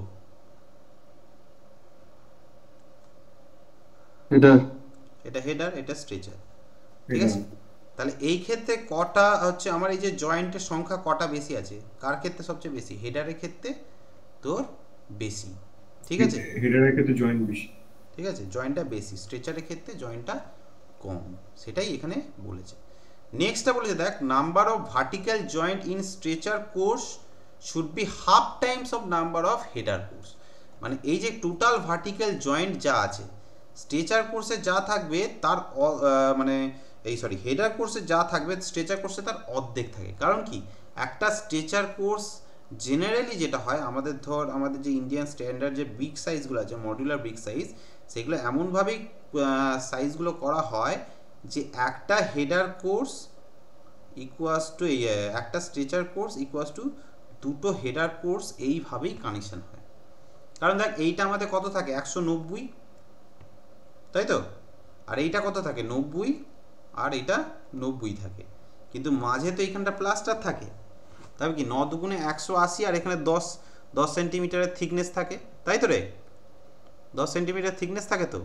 S2: হেডার।
S1: এটা হেডার, এটা স্ট্রেচার, ঠিক আছে? তাহলে এই ক্ষেত্রে কটা হচ্ছে আমার এই যে জয়েন্টের সংখ্যা কটা বেশি আছে, কার ক্ষেত্রে সবচেয়ে বেশি? হেডারের ক্ষেত্রে তোর বেশি, ঠিক আছে?
S3: হেডারের ক্ষেত্রে জয়েন্ট বেশি,
S1: ঠিক আছে, জয়েন্টটা বেশি, স্ট্রেচারের ক্ষেত্রে জয়েন্টটা কম, সেটাই এখানে বলেছে। নেক্সটটা বলেছে দেখ, number of vertical joint in stretcher course should be half times of number of header course. মানে এই যে টোটাল ভার্টিক্যাল জয়েন্ট যা আছে স্ট্রেচার কোর্সে যা থাকবে তার মানে এই সরি হেডার কোর্সে যা থাকবে স্ট্রেচার কোর্সে তার অর্ধেক থাকে। কারণ কি, একটা স্ট্রেচার কোর্স জেনারেলি যেটা হয় আমাদের ধর আমাদের যে ইন্ডিয়ান স্ট্যান্ডার্ড যে ব্রিক সাইজগুলো আছে, মডিউলার ব্রিক সাইজ, সেগুলো এমনভাবেই সাইজগুলো করা হয় যে একটা হেডার কোর্স ইকুয়াস টু একটা স্ট্রেচার কোর্স ইকুয়াস টু দুটো হেডার কোর্স, এইভাবেই কানেকশন হয়। কারণ দেখ এইটা আমাদের কত থাকে, একশো নব্বই, তাই তো? আর এইটা কত থাকে, নব্বই, আর এটা নব্বই থাকে, কিন্তু মাঝে তো এইখানটা প্লাস্টার থাকে। তবে কি ন দুগুণে একশো আশি, আর এখানে দশ দশ সেন্টিমিটারের থিকনেস থাকে, তাই তো রে? দশ সেন্টিমিটার থিকনেস থাকে তো,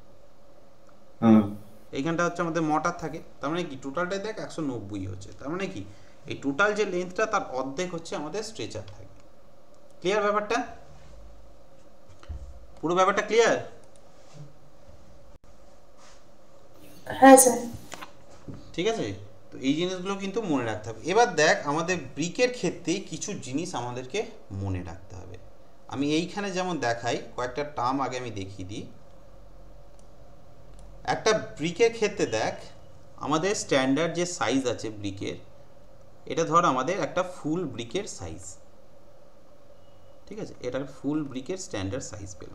S1: এইখানটা হচ্ছে আমাদের মটার থাকে। তার মানে কি টোটালটাই দেখ একশো নব্বই হচ্ছে, তার মানে কি এই টোটাল যে লেন্থটা তার অর্ধেক হচ্ছে আমাদের স্ট্রেচার থাকে। ক্লিয়ার ব্যাপারটা? পুরো ব্যাপারটা ক্লিয়ার?
S5: হ্যাঁ স্যার।
S1: ঠিক আছে, তো এই জিনিসগুলো কিন্তু মনে রাখতে হবে। এবার দেখ আমাদের ব্রিকের ক্ষেত্রে কিছু জিনিস আমাদেরকে মনে রাখতে হবে। আমি এইখানে যেমন দেখাই, কয়েকটা টার্ম আগে আমি দেখিয়ে দিই। একটা ব্রিকের ক্ষেত্রে দেখ আমাদের স্ট্যান্ডার্ড যে সাইজ আছে ব্রিকের, এটা ধর আমাদের একটা ফুল ব্রিকের সাইজ, ঠিক আছে? এটা ফুল ব্রিকের স্ট্যান্ডার্ড সাইজ পেলাম।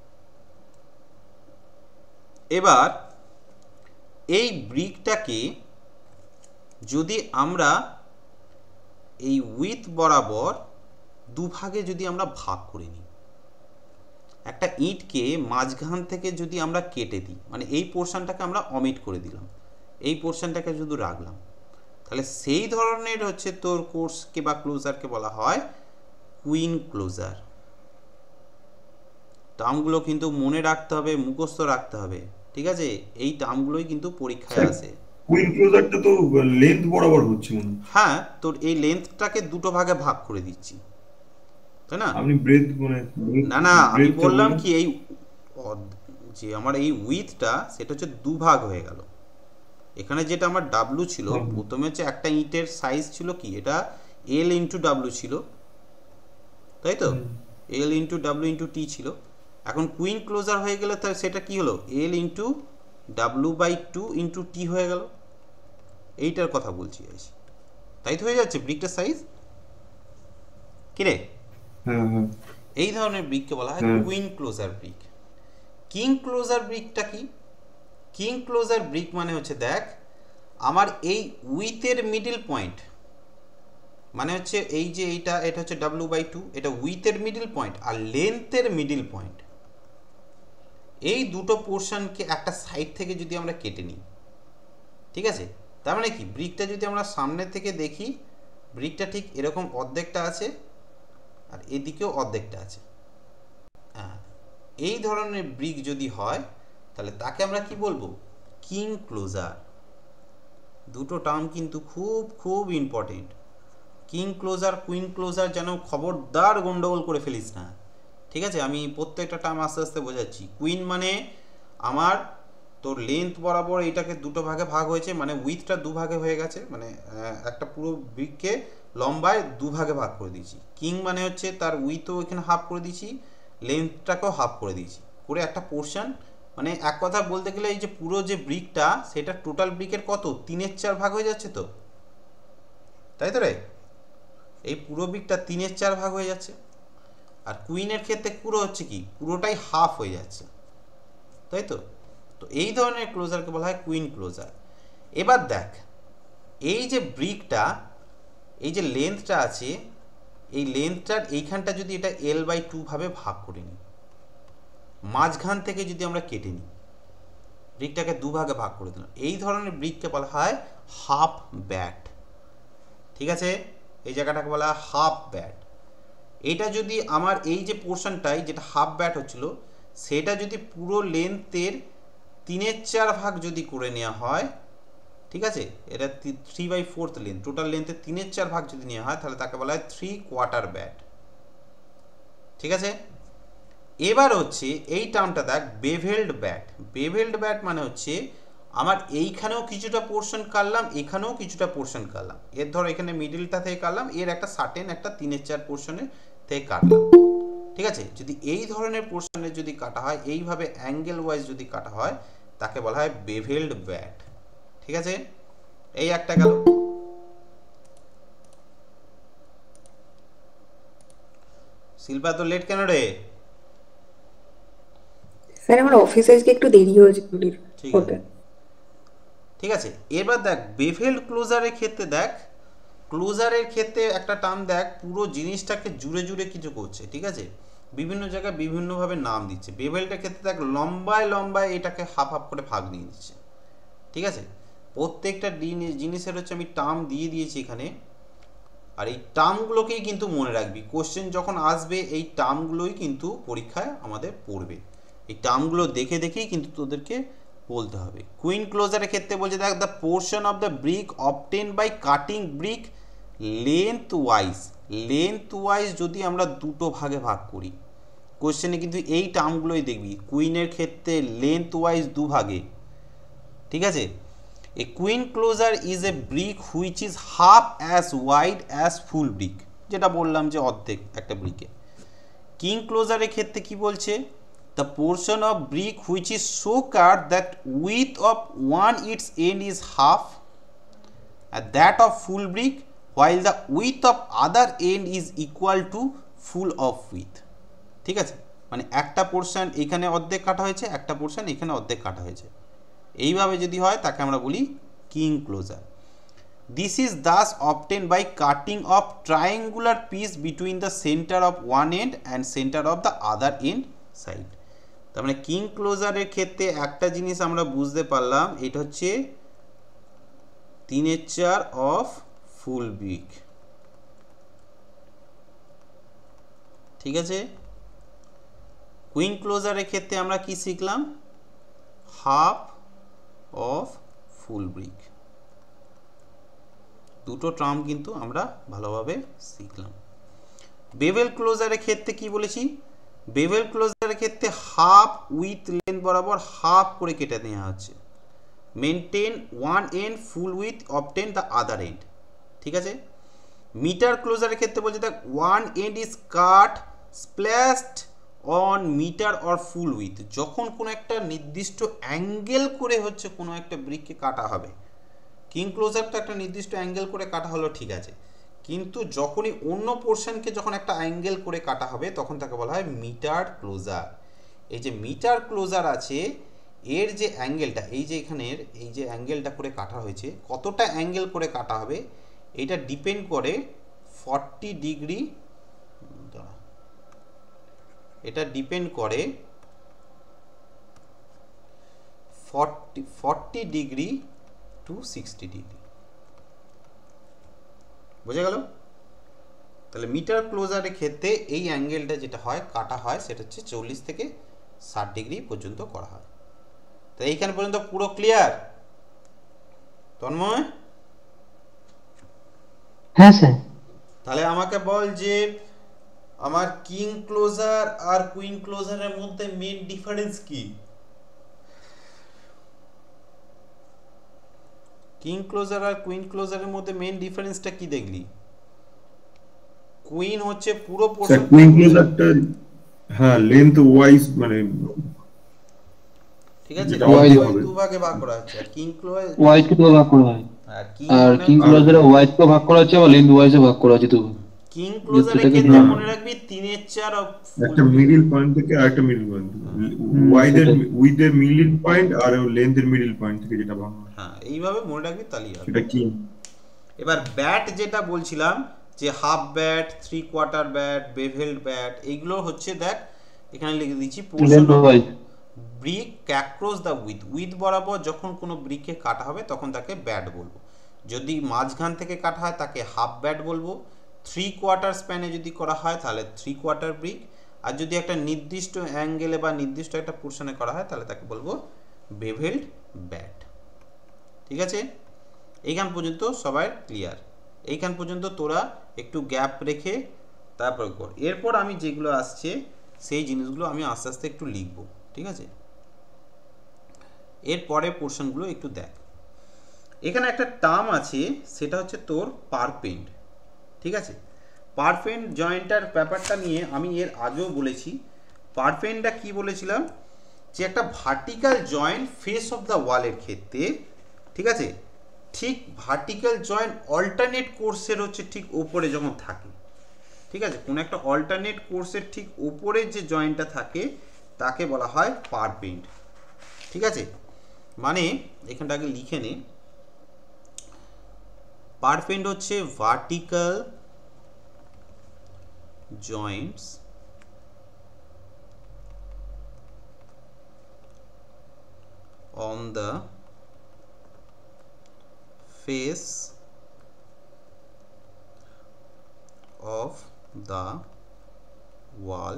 S1: এবার এই ব্রিকটাকে যদি আমরা এই উইথ বরাবর দুভাগে যদি আমরা ভাগ করে নিই, একটা ইঁটকে মাঝখান থেকে যদি আমরা কেটে দিই, মানে এই পোর্শনটাকে আমরা অমিট করে দিলাম, এই পোর্শনটাকে শুধু রাখলাম, তাহলে সেই ধরনের হচ্ছে তোর কোর্সকে বা ক্লোজারকে বলা হয় কুইন ক্লোজার। টার্মগুলো কিন্তু মনে রাখতে হবে, মুখস্থ রাখতে হবে, ঠিক আছে? এই টার্মগুলোই কিন্তু পরীক্ষায় আসে।
S3: কুইন ক্লোজারটা তো লেন্থ বরাবর হচ্ছে মনে হয়।
S1: হ্যাঁ, তোর এই লেন্থটাকে দুটো ভাগে ভাগ করে দিচ্ছি, তাই না?
S3: আপনি ব্রেথ মানে
S1: না না আমি বললাম কি এই যে আমার এই উইথটা সেটা হচ্ছে দুভাগ হয়ে গেল। এখানে যেটা আমার ডাব্লু ছিল, প্রথমে হচ্ছে একটা ইটের সাইজ ছিল কি, এটা এল ইন্টু ডাব্লু ছিল, তাই তো? L into W into T ছিল। এখন কুইন ক্লোজার হয়ে গেলে তার সেটা কি হলো, L into W by two into T হয়ে গেল। এইটার কথা বলছি, তাই তো হয়ে যাচ্ছে ব্রিকটার সাইজ, কিরে?
S3: হ্যাঁ হ্যাঁ,
S1: এই ধরনের ব্রিককে বলা হয় কুইন ক্লোজার ব্রিক। কিং ক্লোজার ব্রিকটা কি? কিং ক্লোজার ব্রিক মানে হচ্ছে দেখ আমার এই উইথের মিডল পয়েন্ট, মানে হচ্ছে এই যে এইটা, এটা হচ্ছে ডাব্লু বাই টু, এটা উইথের মিডল পয়েন্ট আর লেন্থের মিডল পয়েন্ট, এই দুটো পোর্শনকে একটা সাইড থেকে যদি আমরা কেটে নিই, ঠিক আছে? তার মানে কি ব্রিকটা যদি আমরা সামনে থেকে দেখি, ব্রিকটা ঠিক এরকম অর্ধেকটা আছে আর এদিকেও অর্ধেকটা আছে। হ্যাঁ, এই ধরনের ব্রিক যদি হয় তাহলে তাকে আমরা কি বলবো, কিং ক্লোজার। দুটো টার্ম কিন্তু খুব খুব important. King closer queen closer যেন খবরদার গন্ডগোল করে ফেলিস না, ঠিক আছে? আমি প্রত্যেকটা টার্ম আস্তে আস্তে বোঝাচ্ছি। কুইন মানে আমার তোর লেন্থ বরাবর এইটাকে দুটো ভাগে ভাগ হয়েছে, মানে উইথটা দু ভাগে হয়ে গেছে, মানে একটা পুরো ব্রিককে লম্বায় দু ভাগে ভাগ করে দিয়েছি। কিং মানে হচ্ছে তার উইথও এখানে হাফ করে দিয়েছি, লেন্থটাকেও হাফ করে দিয়েছি, করে একটা পোর্শন, মানে এক কথা বলতে গেলে এই যে পুরো যে ব্রিকটা সেটা টোটাল ব্রিকের কত, তিনের চার ভাগ হয়ে যাচ্ছে তো, তাই তো রে? এই পুরো ব্রিকটা তিনের চার ভাগ হয়ে যাচ্ছে। আর কুইনের ক্ষেত্রে পুরো হচ্ছে কি, পুরোটাই হাফ হয়ে যাচ্ছে, তাই তো? তো এই ধরনের ক্লোজারকে বলা হয় কুইন ক্লোজার। এবার দেখ এই যে ব্রিকটা, এই যে লেন্থটা আছে, এই লেন্থটার এইখানটা যদি এটা এল বাই টু ভাবে ভাগ করে নিই, মাঝখান থেকে যদি আমরা কেটে নিই, ব্রিকটাকে দুভাগে ভাগ করে দিলাম, এই ধরনের ব্রিককে বলা হয় হাফ ব্যাট, ঠিক আছে? এই জায়গাটাকে বলা হয় হাফ ব্যাট। এটা যদি আমার এই যে পোর্শনটাই যেটা হাফ ব্যাট হচ্ছিল সেটা যদি পুরো লেন্থের তিনের চার ভাগ যদি করে নেওয়া হয়, ঠিক আছে, এটা three by fourth length, total লেন্থের তিনের চার ভাগ যদি নেওয়া হয় তাহলে তাকে বলা হয় থ্রি কোয়ার্টার ব্যাট। ঠিক আছে, এবার হচ্ছে এই টার্মটা দেখ বেভেলড ব্যাট। বেভেলড ব্যাট মানে হচ্ছে আমার এইখানেও কিছুটা পোর্শন কাটলাম, এখানেও কিছুটা পোর্শন কাটলাম, এর ধরো এখানে মিডিলটা থেকে কাটলাম, এর একটা সার্টেন একটা তিনের চার পোর্শনের থেকে কাটলাম। ঠিক আছে, যদি এই ধরনের পোর্শনের যদি কাটা হয়, এইভাবে অ্যাঙ্গেল ওয়াইজ যদি কাটা হয় তাকে বলা হয় বেভেলড ব্যাট। ঠিক আছে, এই একটা গেল। শিল্পা তো লেট কেন রে?
S5: স্যার আমার অফিসে আজকে একটু দেরি হয়েছে ছুটির
S1: ঠিক
S5: হতে।
S1: আছে, ঠিক আছে, এবার দেখ বেভেলড ক্লোজারের ক্ষেত্রে দেখ, ক্লোজারের ক্ষেত্রে একটা টার্ম দেখ পুরো জিনিসটাকে জুড়ে জুড়ে কিছু করছে। ঠিক আছে, বিভিন্ন জায়গায় বিভিন্নভাবে নাম দিচ্ছে। বেভেলডের ক্ষেত্রে দেখ লম্বায় লম্বায় এটাকে হাফ হাফ করে ভাগ নিয়ে দিচ্ছে। ঠিক আছে, প্রত্যেকটা জিনিসের হচ্ছে আমি টার্ম দিয়ে দিয়েছি এখানে, আর এই টার্মগুলোকেই কিন্তু মনে রাখবি, কোশ্চেন যখন আসবে এই টার্মগুলোই কিন্তু পরীক্ষায় আমাদের পড়বে, এই টার্মগুলো দেখে দেখেই কিন্তু তোদেরকে বলতে হবে। কুইন ক্লোজারের ক্ষেত্রে বলছে দেখ the portion of the brick obtain by cutting brick lengthwise. Lengthwise যদি আমরা দুটো ভাগে ভাগ করি, কোশ্চেনে কিন্তু এই টার্মগুলোই দেখবি। কুইনের ক্ষেত্রে লেন্থ ওয়াইজ দু ভাগে। ঠিক আছে, a queen closer is a brick which is half as wide as full brick, যেটা বললাম যে অর্ধেক একটা ব্রিকে। কিং ক্লোজারের ক্ষেত্রে কি বলছে, the portion of brick which is so cut that width of one its end is half and that of full brick while the width of other end is equal to full of width। ঠিক আছে, মানে একটা portion এখানে অর্ধেক কাটা হয়েছে, একটা portion এখানে অর্ধেক কাটা হয়েছে, এইভাবে যদি হয় তাকে আমরা বলি king closer. This is thus obtained by cutting off triangular piece between the center of one end and center of the other end side। তার মানে কিং ক্লোজারের ক্ষেত্রে একটা জিনিস আমরা বুঝতে পারলাম, এটা হচ্ছে তিনের চার অফ ফুল ব্রিক। ঠিক আছে, কুইন ক্লোজারের ক্ষেত্রে আমরা কি শিখলাম, হাফ অফ ফুল ব্রিক। দুটো টার্ম কিন্তু আমরা ভালোভাবে শিখলাম। বেভেল ক্লোজারের ক্ষেত্রে কি বলেছি, বেভেল ক্লোজারের ক্ষেত্রে হাফ উইথ লেন্থ বরাবর হাফ করে কেটে নেওয়া হচ্ছে। Maintain one end full width obtain the other end. ঠিক আছে, মিটার ক্লোজারের ক্ষেত্রে বলছে দেখ one end is cut splashed on mitre or full width. যখন কোনো একটা নির্দিষ্ট অ্যাঙ্গেল করে হচ্ছে কোনো একটা ব্রিককে কাটা হবে, কিং ক্লোজারটা একটা নির্দিষ্ট অ্যাঙ্গেল করে কাটা হলো, ঠিক আছে, কিন্তু যখনই অন্য পোর্শনকে যখন একটা অ্যাঙ্গেল করে কাটা হবে তখন তাকে বলা হয় মিটার ক্লোজার। এই যে মিটার ক্লোজার আছে এর যে অ্যাঙ্গেলটা, এই যে এখানের এই যে অ্যাঙ্গেলটা করে কাটা হয়েছে, কতটা অ্যাঙ্গেল করে কাটা হবে এটা ডিপেন্ড করে ফর্টি ডিগ্রি, এটা ডিপেন্ড করে forty forty degree to sixty degree. বোঝা গেল? তাহলে মিটার ক্লোজারের ক্ষেত্রে এই অ্যাঙ্গেলটা যেটা হয় কাটা হয় সেটা হচ্ছে চল্লিশ থেকে ষাট ডিগ্রি পর্যন্ত করা হয়। তো এইখানে পর্যন্ত পুরো ক্লিয়ার তন্ময়?
S2: হ্যাঁ স্যার।
S1: তাহলে আমাকে বল যে আমার কিং ক্লোজার আর কুইন ক্লোজারের মধ্যে মেইন ডিফারেন্স কি? কিং ক্লোজার আর কুইন ক্লোজারের মধ্যে মেইন ডিফারেন্সটা কি দেখলি? কুইন হচ্ছে পুরো পোর্শন,
S3: কুইন ক্লোজারটা হ্যাঁ লেন্থ ওয়াইজ মানে
S1: ঠিক আছে, দু ভাগে ভাগ করা হচ্ছে। আর কিং ক্লোজার
S2: ওয়াইড কে ভাগ করা হয়, আর কিং ক্লোজারে ওয়াইড কে ভাগ করা হচ্ছে আর লেন্থ ওয়াইজে ভাগ করা আছে। তো
S1: কিং ক্লোজারের ক্ষেত্রে মনে রাখবি তিনের চার
S3: একটা মিডল পয়েন্ট থেকে আরেকটা মিডল পয়েন্ট, ওয়াইডের উইথের মিডল পয়েন্ট আর লেন্থের মিডল পয়েন্ট থেকে যেটা ভাগ হয়,
S1: হ্যাঁ এইভাবে মনে রাখবি তাহলেই হবে।
S3: এটা কি?
S1: এবার ব্যাট যেটা বলছিলাম যে half bat, three quarter bat, bevelled bat, এইগুলো হচ্ছে দেখ এখানে লিখে দিচ্ছি portion of brick across the width. Width বরাবর যখন কোনো ব্রিককে কাটা হবে তখন তাকে ব্যাট বলবো। যদি মাঝখান থেকে কাটা হয় তাকে হাফ ব্যাট বলবো, থ্রি কোয়ার্টার স্প্যানে যদি করা হয় তাহলে থ্রি কোয়ার্টার ব্রিক, আর যদি একটা নির্দিষ্ট অ্যাঙ্গেলে বা নির্দিষ্ট একটা পোর্শনে করা হয় তাহলে তাকে বলবো বেভেলড ব্যাট। ঠিক আছে, এইখান পর্যন্ত সবাই ক্লিয়ার? এইখান পর্যন্ত তোরা একটু গ্যাপ রেখে তারপর কর। এরপর আমি যেগুলো আসছে সেই জিনিসগুলো আমি আস্তে আস্তে একটু লিখব। ঠিক আছে, এরপরে পোর্শনগুলো একটু দেখ। এখানে একটা টার্ম আছে, সেটা হচ্ছে তোর পারপেন্ড। ঠিক আছে, পারপেন্ড জয়েন্টার ব্যাপারটা নিয়ে আমি এর আগেও বলেছি। পারপেন্ডটা কি বলেছিলাম, যে একটা vertical joint face of the ওয়ালের ক্ষেত্রে, ঠিক আছে, ঠিক ভার্টিক্যাল জয়েন্ট অল্টারনেট কোর্সের হচ্ছে ঠিক ওপরে যখন থাকে, ঠিক আছে, কোনো একটা অল্টারনেট কোর্সের ঠিক ওপরে যে জয়েন্টটা থাকে তাকে বলা হয় পারপেন্ড। ঠিক আছে, মানে এখানটা আগে লিখে নে, পারপেন্ড হচ্ছে vertical joints on the face of the wall।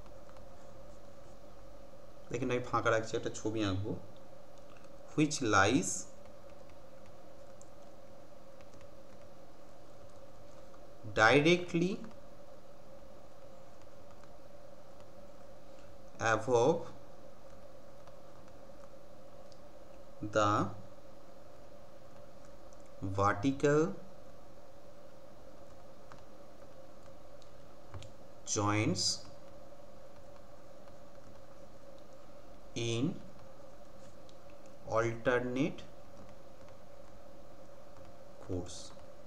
S1: দেখেন আমি ফাঁকা রাখছি, একটা ছবি আঁকবো। which lies directly above the vertical joints in alternate course।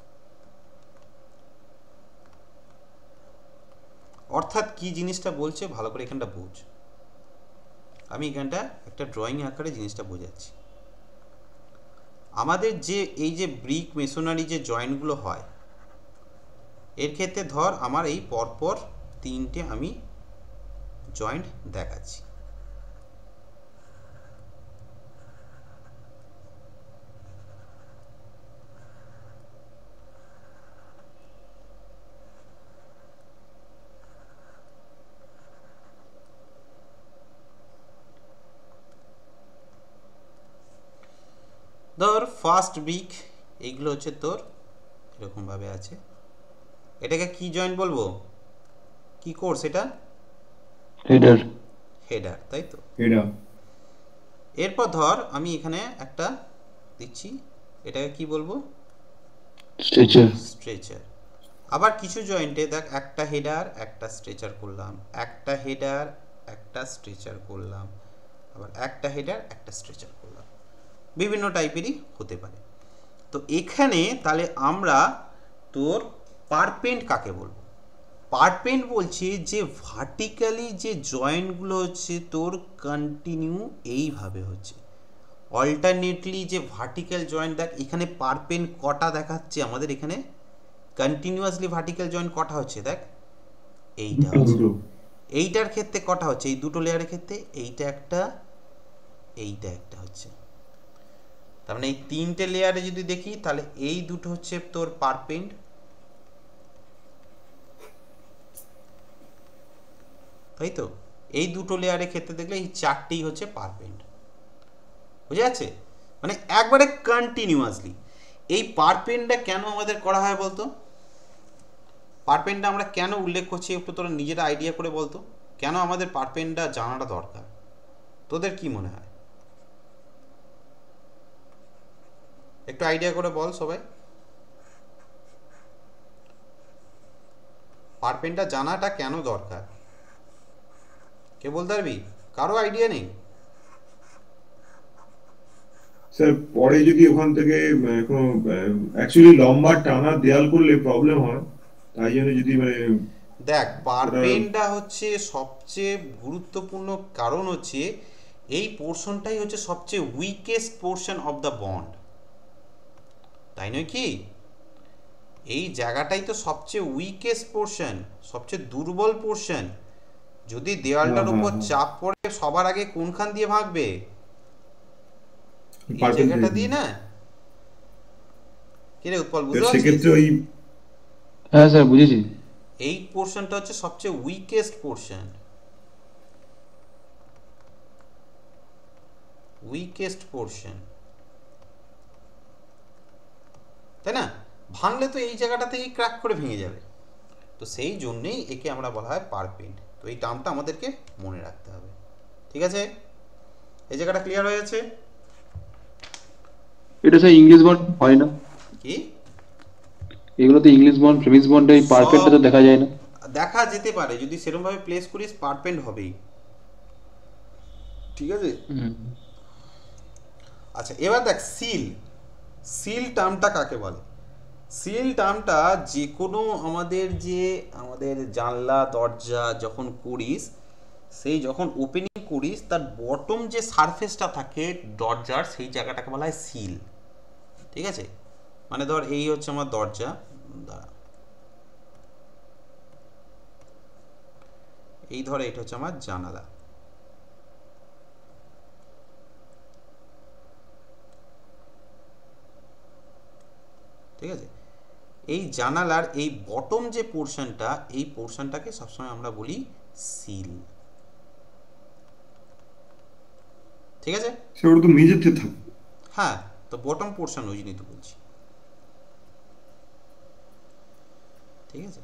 S1: অর্থাৎ কি জিনিসটা বলছে ভালো করে এখানটা বুঝ। আমি এখানটা একটা ড্রয়িং আকারে জিনিসটা বোঝাচ্ছি। আমাদের যে এই যে ব্রিক মেসোনারি যে জয়েন্টগুলো হয়, এর ক্ষেত্রে ধর আমার এই পরপর তিনটে আমি জয়েন্ট দেখাচ্ছি। ধর ফার্স্ট ব্রিক, এইগুলো হচ্ছে তোর এরকমভাবে আছে। এটাকে কি জয়েন্ট বলবো, কি কোর্স এটা?
S2: হেডার।
S1: হেডার, তাই তো?
S3: হেডার।
S1: এরপর ধর আমি এখানে একটা দিচ্ছি, এটাকে কি বলবো?
S2: স্ট্রেচার।
S1: স্ট্রেচার। আবার কিছু জয়েন্টে দেখ, একটা হেডার একটা স্ট্রেচার করলাম, একটা হেডার একটা স্ট্রেচার করলাম, আবার একটা হেডার একটা স্ট্রেচার করলাম, বিভিন্ন টাইপেরই হতে পারে। তো এখানে তাহলে আমরা তোর পারপেন্ড কাকে বলবো? পারপেন্ড বলছে যে ভার্টিক্যালি যে জয়েন্টগুলো হচ্ছে তোর কন্টিনিউ এইভাবে হচ্ছে, অল্টারনেটলি যে ভার্টিক্যাল জয়েন্ট। দেখ এখানে পারপেন্ড কটা দেখাচ্ছে আমাদের, এখানে কন্টিনিউয়াসলি ভার্টিক্যাল জয়েন্ট কটা হচ্ছে, দেখ এইটা হচ্ছে। এইটার ক্ষেত্রে কটা হচ্ছে, এই দুটো লেয়ারের ক্ষেত্রে এইটা একটা, এইটা একটা হচ্ছে। তার মানে এই তিনটে লেয়ারে যদি দেখি তাহলে এই দুটো হচ্ছে তোর পারপেন্ড, তাই তো? এই দুটো লেয়ারের ক্ষেত্রে দেখলে এই চারটেই হচ্ছে পারপেন্ড। বুঝা যাচ্ছে? মানে একবারে কন্টিনিউয়াসলি। এই পারপেন্ডটা কেন আমাদের করা হয় বলতো? পারপেন্ডটা আমরা কেন উল্লেখ করছি একটু তোরা নিজেরা আইডিয়া করে বলতো, কেন আমাদের পারপেন্ডটা জানাটা দরকার? তোদের কি মনে হয়? একটু আইডিয়া করে বল সবাই। পারপেন্ডটা জানাটা কেন দরকার, কে বলতে পারবি? কারো আইডিয়া নেই?
S3: স্যার পরে যদি ওখান থেকে কোনো অ্যাকচুয়ালি লম্বা টানা দেয়াল করলে প্রবলেম হয়, তাই জন্য যদি মানে
S1: দেখ পারপেন্ডটা হচ্ছে সবচেয়ে গুরুত্বপূর্ণ কারণ হচ্ছে এই পোর্শনটাই হচ্ছে সবচেয়ে weakest portion of the bond, তাই নয় কি? এই জায়গাটাই তো সবচেয়ে উইকেস্ট পোর্শন, সবচেয়ে দুর্বল পোর্শন। যদি দেওয়ালটার উপর চাপ পড়ে সবার আগে কোনখান দিয়ে ভাগবে? এই জায়গাটা দিয়ে না? কি রে উৎপল, বুঝতে পারছিস?
S3: সেক্ষেত্রে ওই
S2: হ্যাঁ স্যার বুঝেছি।
S1: এই পোর্শনটা হচ্ছে সবচেয়ে উইকেস্ট পোর্শন, উইকেস্ট পোর্শন, তাই না? ভাঙলে তো এই জায়গাটা থেকেই ক্র্যাক করে ভেঙে যাবে, তো সেই জন্যেই একে আমরা বলা হয় পারপেন্ড। তো এই টার্মটা আমাদেরকে মনে রাখতে হবে, ঠিক আছে? এই জায়গাটা ক্লিয়ার হয়ে যাচ্ছে?
S2: এটা স্যার ইংলিশ বন্ড হয় না,
S1: কি
S2: এগুলো তো ইংলিশ বন্ড প্রেমিস বন্ডে এই পারপেন্ডটা তো দেখা যায় না।
S1: দেখা যেতে পারে, যদি সেরকম ভাবে প্লেস করিস পারপেন্ড হবেই, ঠিক আছে? আচ্ছা এবার দেখ সিল, সিল টার্মটা কাকে বলে? সিল টার্মটা যে কোনো আমাদের যে আমাদের জানলা দরজা যখন করিস, সেই যখন ওপেনিং করিস তার বটম যে সারফেসটা থাকে দরজার, সেই জায়গাটাকে বলা হয় সিল, ঠিক আছে? মানে ধর এই হচ্ছে আমার দরজা, দাঁড়া, এই ধর এটা হচ্ছে আমার জানালা, ঠিক আছে? এই জানালার এই বটম যে পোর্শনটা, এই পোর্শনটাকে সবসময় আমরা বলি সিল, ঠিক আছে?
S3: সেটা তো মেঝেতে থাকে।
S1: হ্যাঁ, তো বটম পোর্শন ওই জন্যই তো বলছি, ঠিক আছে?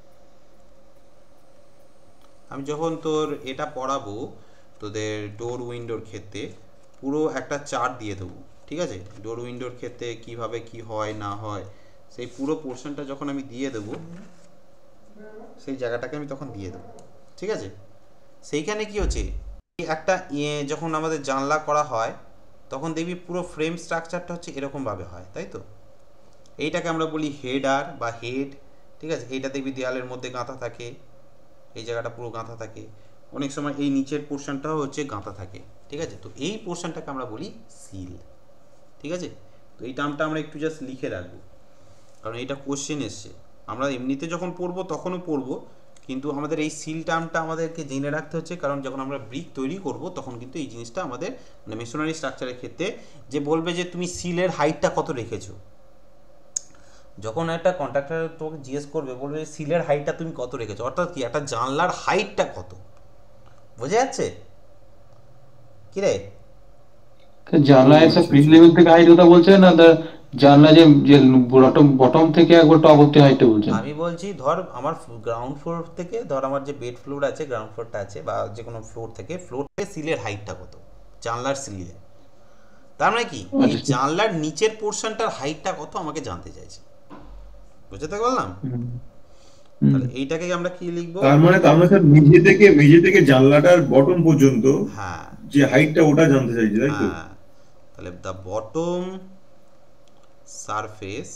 S1: আমি যখন তোর এটা পড়াবো তোদের ডোর উইন্ডোর ক্ষেত্রে পুরো একটা চার্ট দিয়ে দেবো, ঠিক আছে? ডোর উইন্ডোর ক্ষেত্রে কিভাবে কি হয় না হয় সেই পুরো পোর্শনটা যখন আমি দিয়ে দেবো, সেই জায়গাটাকে আমি তখন দিয়ে দেবো, ঠিক আছে? সেইখানে কি হচ্ছে, একটা ইয়ে যখন আমাদের জানলা করা হয় তখন দেখবি পুরো ফ্রেম স্ট্রাকচারটা হচ্ছে এরকমভাবে হয়, তাই তো? এইটাকে আমরা বলি হেডার বা হেড, ঠিক আছে? এইটা দেখবি দেয়ালের মধ্যে গাঁথা থাকে, এই জায়গাটা পুরো গাঁথা থাকে, অনেক সময় এই নিচের পোর্শনটাও হচ্ছে গাঁথা থাকে, ঠিক আছে? তো এই পোর্শনটাকে আমরা বলি সিল, ঠিক আছে? তো এই টার্মটা আমরা একটু জাস্ট লিখে রাখবো, কারণ এটা কোশ্চেন এসছে, আমরা এমনিতে যখন পড়বো তখনও পড়বো, কিন্তু আমাদের এই সিল টার্মটা আমাদেরকে জেনে রাখতে হচ্ছে, কারণ যখন আমরা ব্রিক তৈরি করব তখন কিন্তু এই জিনিসটা আমাদের মানে মেশনারি স্ট্রাকচারের ক্ষেত্রে যে বলবে যে তুমি সিলের হাইটটা কত রেখেছো, যখন একটা কন্ট্রাক্টর তোকে জিজ্ঞেস করবে, বলবে সিলের হাইটটা তুমি কত রেখেছো, অর্থাৎ কি একটা জানলার হাইটটা কত, বোঝা যাচ্ছে কি রে?
S2: জানলা এসে প্রিন্ট লেভেল থেকে হাইট কথা বলছেন না, জানলা যে বটম বটম থেকে একবার টপ অব্দি হাইটটা বলছেন?
S1: আমি বলছি ধর আমার গ্রাউন্ড ফ্লোর থেকে, ধর আমার যে বেড ফ্লোর আছে, গ্রাউন্ড ফ্লোরটা আছে, বা যে কোনো ফ্লোর থেকে ফ্লোর থেকে সিলের হাইটটা কত, জানলার সিলে, তার মানে কি এই জানলার নিচের পোর্শনটার হাইটটা কত আমাকে জানতে চাইছে, বুঝতে পারলাম? তাহলে এইটাকে আমরা কি লিখবো?
S3: তার মানে তার মানে স্যার মেঝে থেকে মেঝে থেকে জানলাটার বটম পর্যন্ত
S1: হ্যাঁ,
S3: যে হাইটটা ওটা জানতে চাইছি, তাই তো?
S1: হ্যাঁ, তাহলে the bottom surface,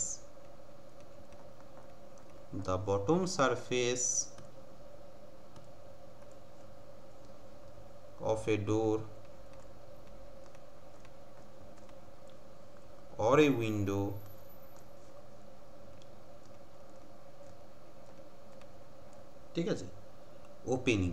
S1: the bottom surface of a door or a window ঠিক আছে, opening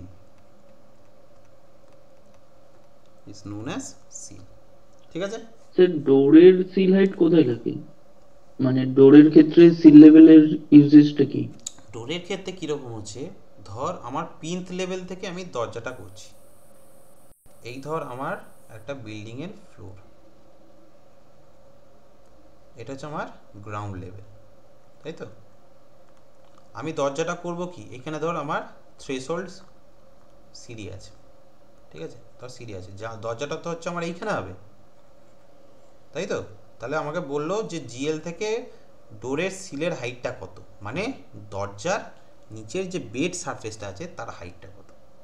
S1: is known as seal, ঠিক আছে?
S6: স্যার ডোরের সিল হাইট কোথায় থাকে, মানে ডোরের ক্ষেত্রে সিল লেভেলের ইউজেসটা কি?
S1: ডোরের ক্ষেত্রে কিরকম হচ্ছে, ধর আমার পিন্থ লেভেল থেকে আমি দরজাটা করছি, এই ধর আমার একটা বিল্ডিং এর ফ্লোর, এটা হচ্ছে আমার গ্রাউন্ড লেভেল, তাই তো? আমি দরজাটা করব কি, এখানে ধর আমার থ্রেশহোল্ড সিঁড়ি আছে, ঠিক আছে? ধর সিঁড়ি আছে, যা দরজাটা তো হচ্ছে আমার এইখানে হবে, তাই তো? তাহলে আমাকে বললো যে জিএল থেকে ডোরের সিলের হাইটটা কত, মানে দরজার নিচের যে বেড সারফেসটা আছে তার হাইটটা কত,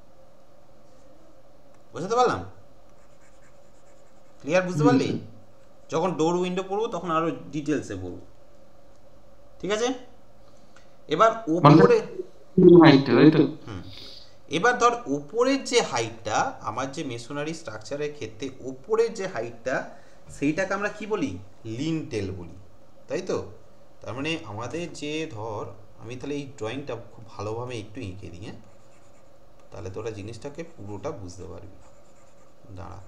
S1: বুঝতে পারলাম? ক্লিয়ার, বুঝতে পারলি? যখন ডোর উইন্ডো পড়বো তখন আরো ডিটেলসে পড়বো, ঠিক আছে? এবার উপরে
S2: হাইটটা, তাই তো?
S1: হুম, এবার ধর উপরের যে হাইটটা আমার যে মেশনারি স্ট্রাকচারের ক্ষেত্রে উপরের যে হাইটটা, সেইটাকে আমরা কি বলি, লিনটেল বলি, তাই তো? তার মানে আমাদের যে ধর, আমি তাহলে এই ড্রয়িংটা খুব ভালোভাবে একটু এঁকে দিই, হ্যাঁ, তাহলে তোরা জিনিসটাকে পুরোটা বুঝতে পারবি। দাঁড়া,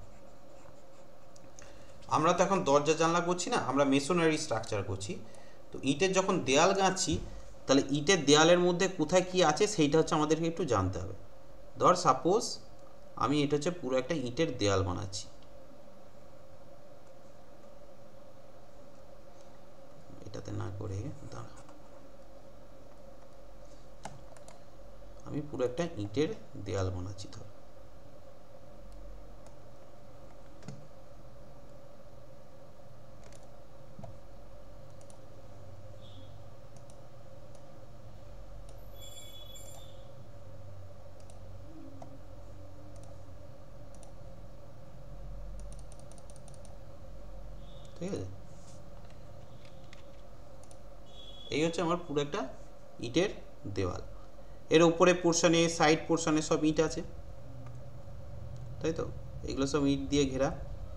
S1: আমরা তো এখন দরজা জানলা করছি না, আমরা মেশনারি স্ট্রাকচার করছি, তো ইটের যখন দেয়াল গাঁথছি তাহলে ইটের দেয়ালের মধ্যে কোথায় কি আছে সেইটা হচ্ছে আমাদেরকে একটু জানতে হবে। ধর সাপোজ আমি এটা হচ্ছে পুরো একটা ইটের দেয়াল বানাচ্ছি, এটাতে না করে দাঁড়া, আমি পুরো একটা ইটের দেয়াল বানাচ্ছি। ধর ঠিক আছে, এই হচ্ছে আমার পুরো একটা ইটের দেওয়াল। এর উপরে পোর্শনে সাইড পোর্শনে সব ইট আছে, তাই তো, এগুলো সব ইট দিয়ে ঘেরা।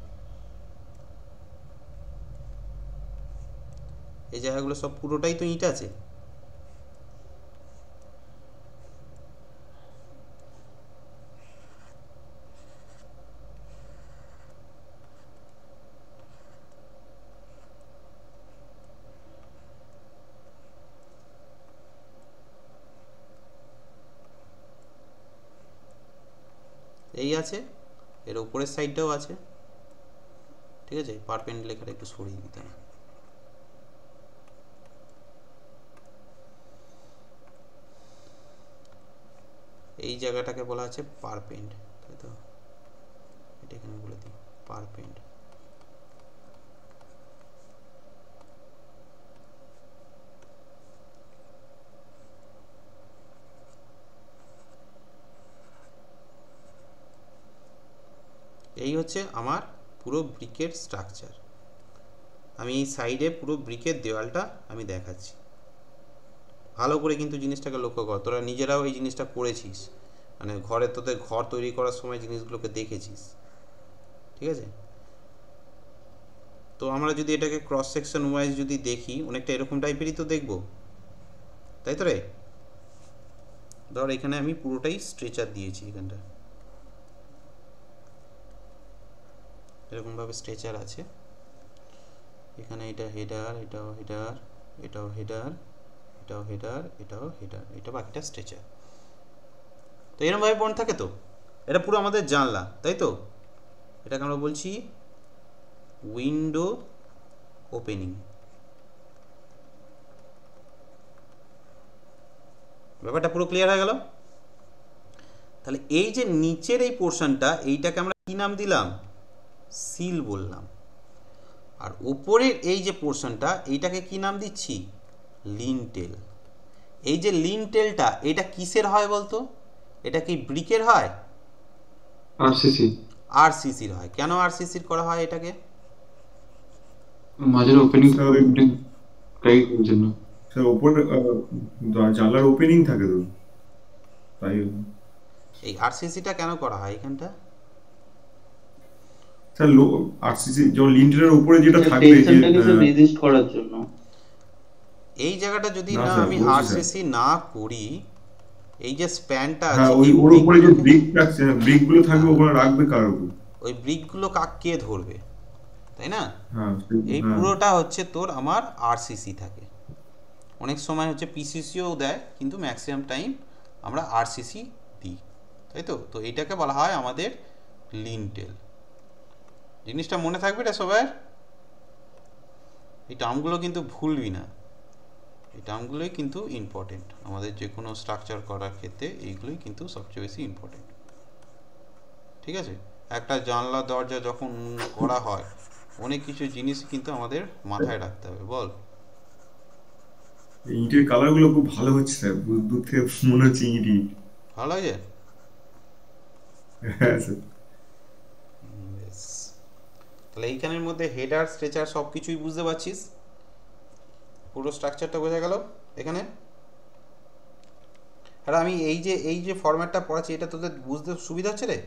S1: এই জায়গাগুলো সব পুরোটাই তো ইট আছে। এই আছে, এর উপরের সাইডটাও আছে, ঠিক আছে। পারপেন্ড লেখাটা একটু সরিয়ে দিতে না। এই জায়গাটাকে বলা আছে পারপেন্ড, তাই তো, এটা এখানে বলে দিই পারপেন্ড। এই হচ্ছে আমার পুরো ব্রিকের স্ট্রাকচার। আমি এই সাইডে পুরো ব্রিকের দেওয়ালটা আমি দেখাচ্ছি, ভালো করে কিন্তু জিনিসটাকে লক্ষ্য কর। তোরা নিজেরাও এই জিনিসটা করেছিস, মানে ঘরে তোদের ঘর তৈরি করার সময় জিনিসগুলোকে দেখেছিস, ঠিক আছে। তো আমরা যদি এটাকে ক্রস সেকশন ওয়াইজ যদি দেখি, অনেকটা এরকম টাইপেরই তো দেখবো, তাই তো রে। ধর এখানে আমি পুরোটাই স্ট্রেচার দিয়েছি, এখানটা এরকমভাবে স্ট্রেচার আছে। এখানে এটা হেডার, এটাও হেডার, এটাও হেডার, এটাও হেডার, এটাও হেডার, এটা বাকিটা স্ট্রেচার। তো এরকমভাবে বন্ড থাকে। তো এটা পুরো আমাদের জানলা, তাই তো। এটাকে আমরা বলছি উইন্ডো ওপেনিং। ব্যাপারটা পুরো ক্লিয়ার হয়ে গেল। তাহলে এই যে নিচের এই পোর্শনটা, এইটাকে আমরা কি নাম দিলাম? সিল বললাম। আর উপরের এই যে পোর্শনটা, এইটাকে কি নাম দিচ্ছি? লিনটেল। এই যে লিনটেলটা, এটা কিসের হয় বলতো? এটা কি ব্রিকের হয়?
S2: আরসিসি।
S1: আরসিসির হয়। কেন আরসিসির করা হয় এটাকে?
S2: মাঝের ওপেনিং টাইপের জন্য।
S3: স্যার উপরে জানলার ওপেনিং থাকে তো, তাই।
S1: এই আরসিসিটা কেন করা হয় এখানটা?
S3: স্যার লো আরসিসি যেমন লিন্টারের উপরে যেটা থাকবে, যে
S6: টেনশনটাকে স্যার রেজিস্ট করার জন্য।
S1: এই জায়গাটা যদি
S3: না
S1: না
S3: স্যার,
S1: আমি
S3: বলছি স্যার।
S1: আরসিসি না করি, এই যে স্প্যানটা
S3: হ্যাঁ,
S1: আছে,
S3: ওই
S1: এই
S3: ওর উপরে যে
S1: ব্রিকগুলোকে-
S3: ব্রিক থাকছে, ব্রিক গুলো থাকবে, ওখানে রাখবে কার উপর?
S1: ওই ব্রিকগুলো কাকে ধরবে, তাই না?
S3: হ্যাঁ,
S1: এই
S3: হ্যাঁ।
S1: পুরোটা হচ্ছে তোর আমার আরসিসি থাকে। অনেক সময় হচ্ছে পিসিসিও দেয়, কিন্তু ম্যাক্সিমাম টাইম আমরা আরসিসি দিই, তাই তো। তো এইটাকে বলা হয় আমাদের লিনটেল। জিনিসটা মনে থাকবে এটা সবার। এই টার্মগুলো কিন্তু ভুলবি না, এই টার্মগুলোই কিন্তু ইম্পর্টেন্ট আমাদের যে কোনো স্ট্রাকচার করার ক্ষেত্রে। এইগুলোই কিন্তু সবচেয়ে বেশি ইম্পর্টেন্ট, ঠিক আছে। একটা জানলা দরজা যখন করা হয়, অনেক কিছু জিনিস কিন্তু আমাদের মাথায় রাখতে হবে। বল।
S3: ইটের কালার গুলো খুব ভালো হচ্ছে স্যার, দূর থেকে মনে হচ্ছে ইট ইট।
S1: ভালো লাগে?
S3: হ্যাঁ স্যার।
S1: বেশ, তাহলে এইখানের মধ্যে হেডার স্ট্রেচার সব কিছুই বুঝতে পারছিস, পুরো স্ট্রাকচারটা বোঝা গেল এখানে। আর আমি এই যে এই যে ফরম্যাটটা পড়াচ্ছি, এটা তোদের বুঝতে সুবিধা হচ্ছে রে?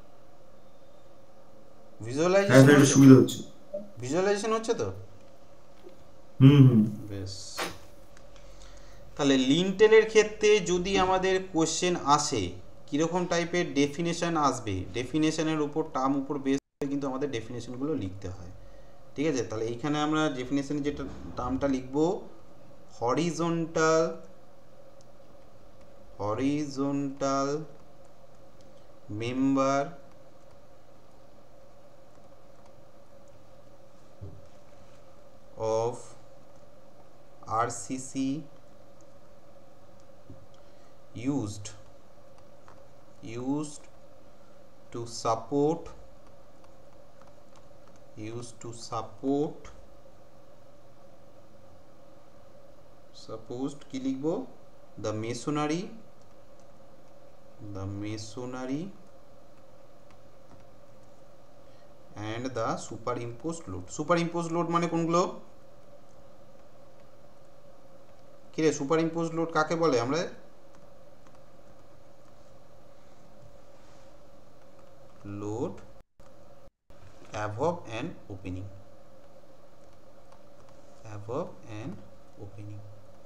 S3: হ্যাঁ
S1: ভিজুয়ালাইজেশন
S3: স্যার, এটা সুবিধা হচ্ছে।
S1: ভিজুয়ালাইজেশন হচ্ছে তো?
S3: হুম হুম।
S1: বেশ, তাহলে লিনটেলের ক্ষেত্রে যদি আমাদের কোশ্চেন আসে, কীরকম টাইপের ডেফিনেশন আসবে, ডেফিনেশনের উপর টার্ম উপর বেস করে কিন্তু আমাদের ডেফিনেশনগুলো লিখতে হয়, ঠিক আছে। তাহলে এইখানে আমরা ডেফিনেশনে যেটা টার্মটা লিখব, horizontal horizontal member of R C C used used to support used to support supposed কি লিখবো the masonry the masonry and the superimposed load superimposed load মানে কোনগুলো কি রে superimposed load কাকে বলে আমরা load above an opening above an opening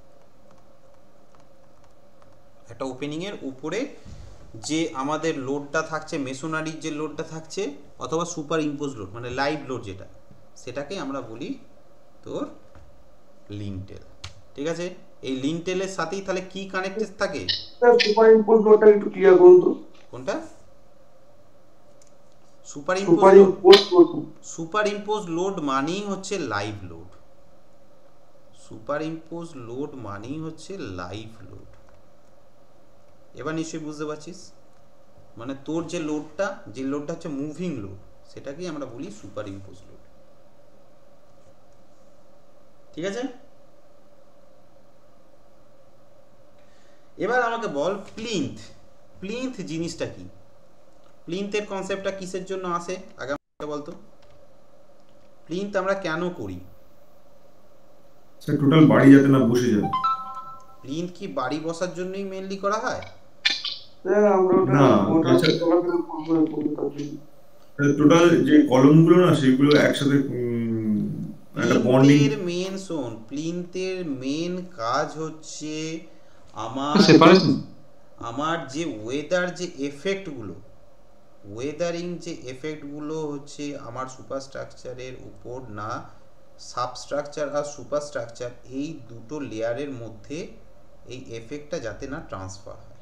S1: একটা ওপেনিং এর উপরে যে আমাদের লোডটা থাকছে মেসোনারির যে লোডটা থাকছে অথবা সুপার ইম্পোজ লোড মানে লাইভ লোড যেটা সেটাকে আমরা বলি তোর লিন্টেল ঠিক আছে এই লিন্টেলের সাথেই তাহলে কি কানেক্টেড থাকে
S4: স্যার সুপার ইম্পোজ লোডটা একটু ক্লিয়ার করুন তো
S1: কোনটা super
S4: super
S1: impose
S4: impose
S1: super impose load মানেই হচ্ছে live load super impose load মানেই হচ্ছে লাইভ লোড এবার নিশ্চয়ই বুঝতে পারছিস মানে তোর যে লোডটা যে লোডটা হচ্ছে মুভিং লোড সেটাকেই আমরা বলি সুপার ইম্পোজ লোড ঠিক আছে এবার আমাকে বল প্লিন্থ প্লিন্থ জিনিসটা কি প্লিন্থের কনসেপ্টটা কিসের জন্য আসে আগে আমাকে বলতো প্লিন্থ আমরা কেন করি
S3: স্যার টোটাল বাড়ি যাতে না বসে যায়
S1: প্লিন্থ কি বাড়ি বসার জন্যই মেইনলি করা হয়
S4: স্যার আমরা ওটা
S3: না,
S4: ওটা
S3: এছাড়া-
S4: চলাফেরা করবো করবো
S3: টোটাল যে কলমগুলো না সেগুলো একসাথে উম, একটা বন্ডিং
S1: প্লিন্থের মেন শোন প্লিন্থের মেন কাজ হচ্ছে আমার
S2: সেপারেশন
S1: আমার যে ওয়েদার যে এফেক্টগুলো ওয়েদারিং যে এফেক্টগুলো হচ্ছে আমার সুপারস্ট্রাকচারের উপর না সাবস্ট্রাকচার আর সুপারস্ট্রাকচার এই দুটো লেয়ারের মধ্যে এই এফেক্টটা যাতে না ট্রান্সফার হয়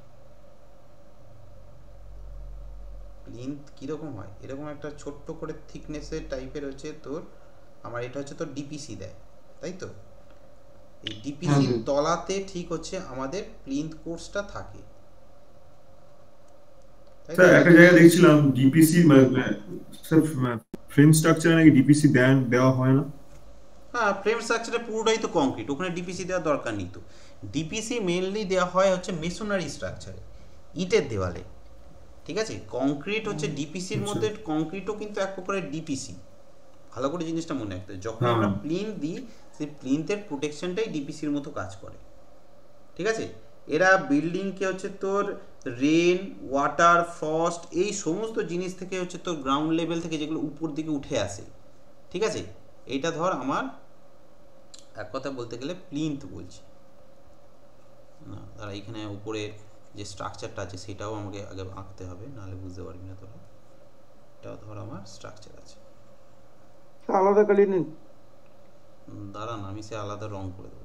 S1: প্লিন্থ কীরকম হয় এরকম একটা ছোট্ট করে থিকনেসের টাইপের হচ্ছে তোর আমার এটা হচ্ছে তোর ডিপিসি দেয় তাই তো এই ডিপিসির
S2: হুম।
S1: তলাতে ঠিক হচ্ছে আমাদের প্লিন্থ কোর্সটা থাকে তাই তো?
S3: স্যার একটা জায়গায় দেখছিলাম ডিপিসি স্যার ফ্রেম স্ট্রাকচার নাকি ডিপিসি দেন দেওয়া হয় না
S1: হ্যাঁ ফ্রেম স্ট্রাকচারে পুরোটাই তো কংক্রিট ওখানে ডিপিসি দেওয়ার দরকার নেই তো ডিপিসি মেনলি দেওয়া হয় হচ্ছে মেসোনারি স্ট্রাকচারে ইটের দেওয়ালে ঠিক আছে কংক্রিট হচ্ছে ডিপিসির
S3: আচ্ছা।
S1: মধ্যে কংক্রিটও কিন্তু এক প্রকারের ডিপিসি ভালো করে জিনিসটা মনে রাখতে হবে। যখন
S3: হ্যাঁ।
S1: আমরা প্লিন্থ দিই সেই প্লিন্থের প্রোটেকশনটাই ডিপিসির মতো কাজ করে ঠিক আছে এরা বিল্ডিংকে হচ্ছে তোর রেন ওয়াটার ফ্রস্ট এই সমস্ত জিনিস থেকে হচ্ছে তোর গ্রাউন্ড লেভেল থেকে যেগুলো উপর দিকে উঠে আসে ঠিক আছে এইটা ধর আমার এক কথা বলতে গেলে প্লিন্থ বলছি না তারা এখানে উপরে যে স্ট্রাকচারটা আছে সেটাও আমাকে আগে আঁকতে হবে নাহলে বুঝতে পারবি না তোরা এটাও ধর আমার স্ট্রাকচার আছে
S4: আলাদা কালি নেন
S1: উম, দাঁড়া না আমি সে আলাদা রং করে দেবো